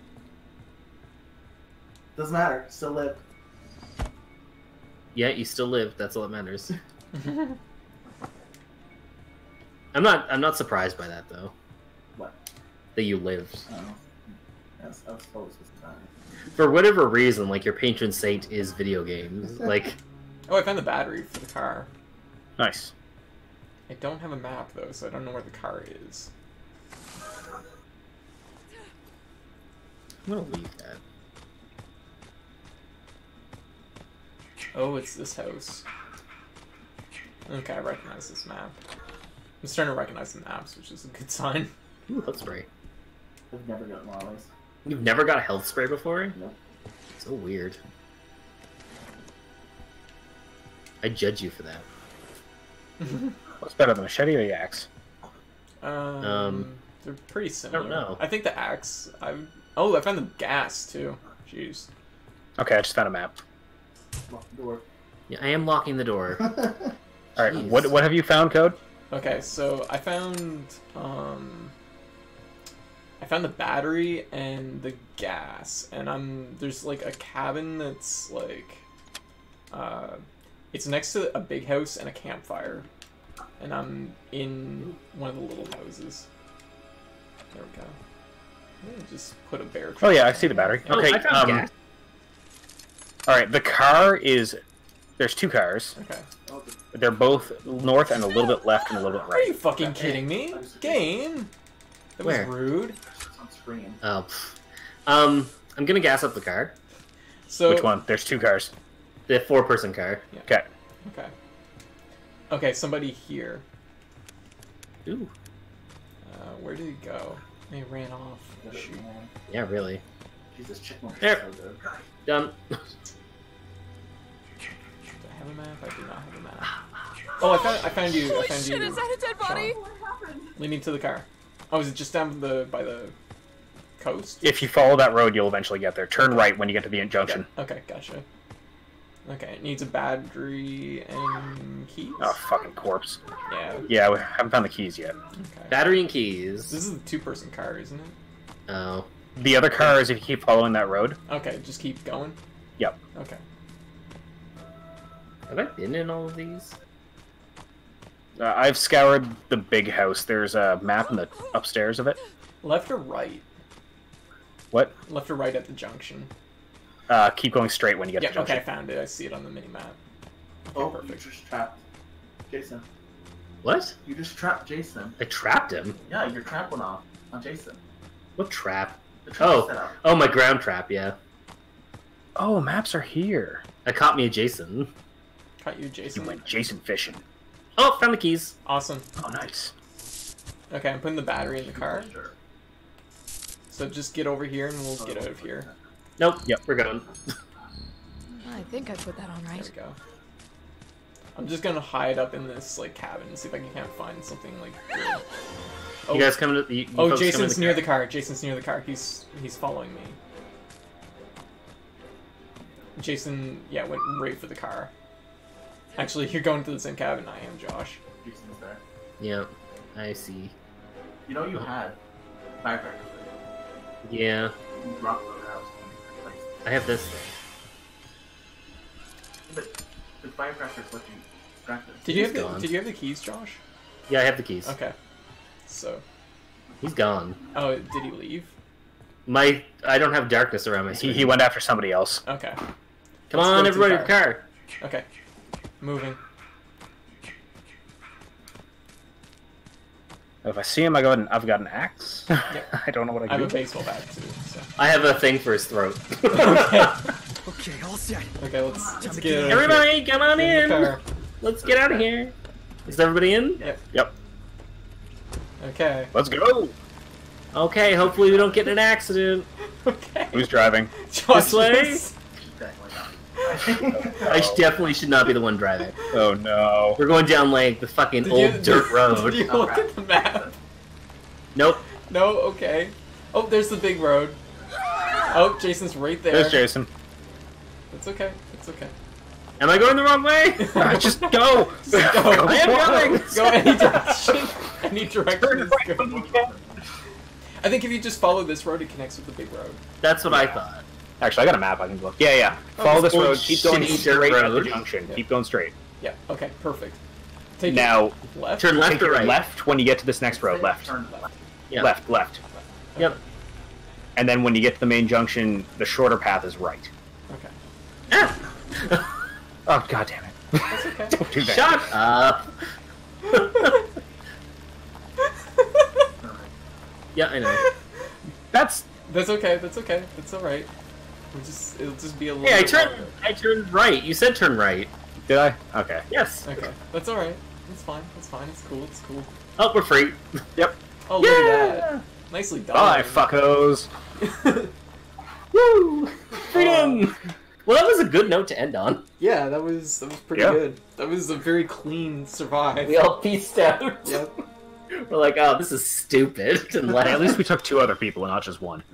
doesn't matter. Still live. Yeah, you still live. That's all that matters. I'm not. I'm not surprised by that though. What? That you lived. I don't know. Yes, I suppose it's time. For whatever reason, like your patron saint is video games. Like, Oh, I found the battery for the car. nice. I don't have a map though, so I don't know where the car is. I'm gonna leave that. Oh, it's this house. Okay, I recognize this map. I'm starting to recognize the maps, which is a good sign. Ooh, health spray. I've never gotten lollies. You've never got a health spray before? Nope. So weird. I judge you for that. What's better, the machete or the axe? Um, Um, they're pretty similar. know. I think the axe. I oh, I found the gas too. Jeez. Okay, I just found a map. Lock the door. Yeah, I am locking the door. All right, Jeez. what what have you found, Code? Okay, so I found um, I found the battery and the gas, and I'm there's like a cabin that's like, uh, it's next to a big house and a campfire, and I'm in one of the little houses. There we go. I'm gonna just put a bear. Oh yeah, I see the battery. Oh, Okay. I found um, gas. all right, the car is. There's two cars. Okay. Oh, the- They're both north and a little bit left and a little bit Are you right. fucking kidding me? Game. That was Where? rude. it's on screen. Oh, pff. um, I'm gonna gas up the car. So Which one? There's two cars. The four-person car. Okay. Okay. Okay, somebody here. Ooh. Uh, where did he go? He ran off. Shoot. Yeah, really. Jesus, chicken There. so good. Done. Do I have a map? I do not have a map. Oh, I found I found you. I Holy found shit, you. is that a dead body? Sean. Leading to the car. Oh, is it just down the by the coast? If you follow that road, you'll eventually get there. Turn right when you get to the junction. Okay, gotcha. Okay, it needs a battery and keys. Oh, fucking corpse. Yeah. Yeah, we haven't found the keys yet. Okay. Battery and keys. This is a two-person car, isn't it? Oh. The other car is if you keep following that road. Okay, just keep going. Yep. Okay. Have I been in all of these? Uh, I've scoured the big house. There's a map in the upstairs of it. Left or right? What? Left or right at the junction? Uh, keep going straight when you get Yeah, to the okay, I junction. found it. I see it on the mini-map. Okay, Oh, perfect. you just trapped Jason. What? You just trapped Jason. I trapped him? Yeah, your trap went off on Jason. What trap? The trap Oh. set up. Oh, my ground trap, yeah. Oh, maps are here. I caught me a Jason. Caught you, You Jason. went Jason fishing. Oh, found the keys. Awesome. Oh, nice. Okay, I'm putting the battery in the car. Sure. So just get over here and we'll get out of here. Nope. Yep, we're going. I think I put that on There right. we go. I'm just gonna hide up in this like cabin and see if I can't find something like good. Oh, You guys coming to... You, you oh folks coming to Jason's the near car? the car. Jason's near the car. He's he's following me. Jason, yeah, went right for the car. Actually, you're going to the same cabin I am, Josh. Jason's there. Yeah, I see. You know you had firecrackers. Yeah, You dropped the house and you replaced it. I have this thing. But the firecrackers let you extract it. Did you have He's the, gone. Did you have the keys, Josh? Yeah, I have the keys. Okay. So, He's gone. oh, did he leave? My... I don't have darkness around my He, screen. he went after somebody else. Okay. Come Let's on, go to everybody, the the car. Okay. Moving. If I see him, I go. And I've got an axe. Yep. I don't know what I I can have a do. baseball bat too. So. I have a thing for his throat. Okay. Okay, all set. Okay. Let's let's to get out of Everybody, come on here. in. In the car. Let's get out of here. Is everybody in? Yep. Yep. Okay. Let's go. Okay, hopefully we don't get in an accident. Okay. Who's driving? Josh This way? is- Definitely not. I sh- definitely should not be the one driving. Oh no. We're going down like the fucking Did old you- dirt Did road. you look at the map? Nope. No. Okay. Oh, there's the big road. Oh, Jason's right there. There's Jason. It's okay. It's okay. Am I going the wrong way? Ah, just go. Go. I am going. Go any direction. Any direction Turn is right good. when you can. I think if you just follow this road, it connects with the big road. That's what I thought. Actually, I got a map. I can look. Yeah, yeah. Oh, Follow this this road. old Keep going shitty dirt straight at the road. junction. Yeah. Keep going straight. Yeah. Okay. Perfect. Take Now, it left. Turn left take or your right? left when you get to this next road. Left. Turn left. Yeah. Left. Left. Yep. And then when you get to the main junction, the shorter path is right. Okay. Ah! Oh, god damn it. That's okay. Don't do that. Shut up. Yeah, I know. That's... That's okay. That's okay. That's all right. We'll just it'll just be a little. Hey, I bit turned. longer. I turned right. You said turn right. Did I? Okay. Yes. Okay. That's all right. It's fine. It's fine. It's cool. It's cool. Oh, we're free. Yep. Oh, look at that. Nicely done. Bye, fuckos. Woo! Freedom. Well, that was a good note to end on. Yeah, that was that was pretty Yeah. good. That was a very clean survive. We all pieced out. Yep. We're like, oh, this is stupid, and At left. least we took two other people and not just one.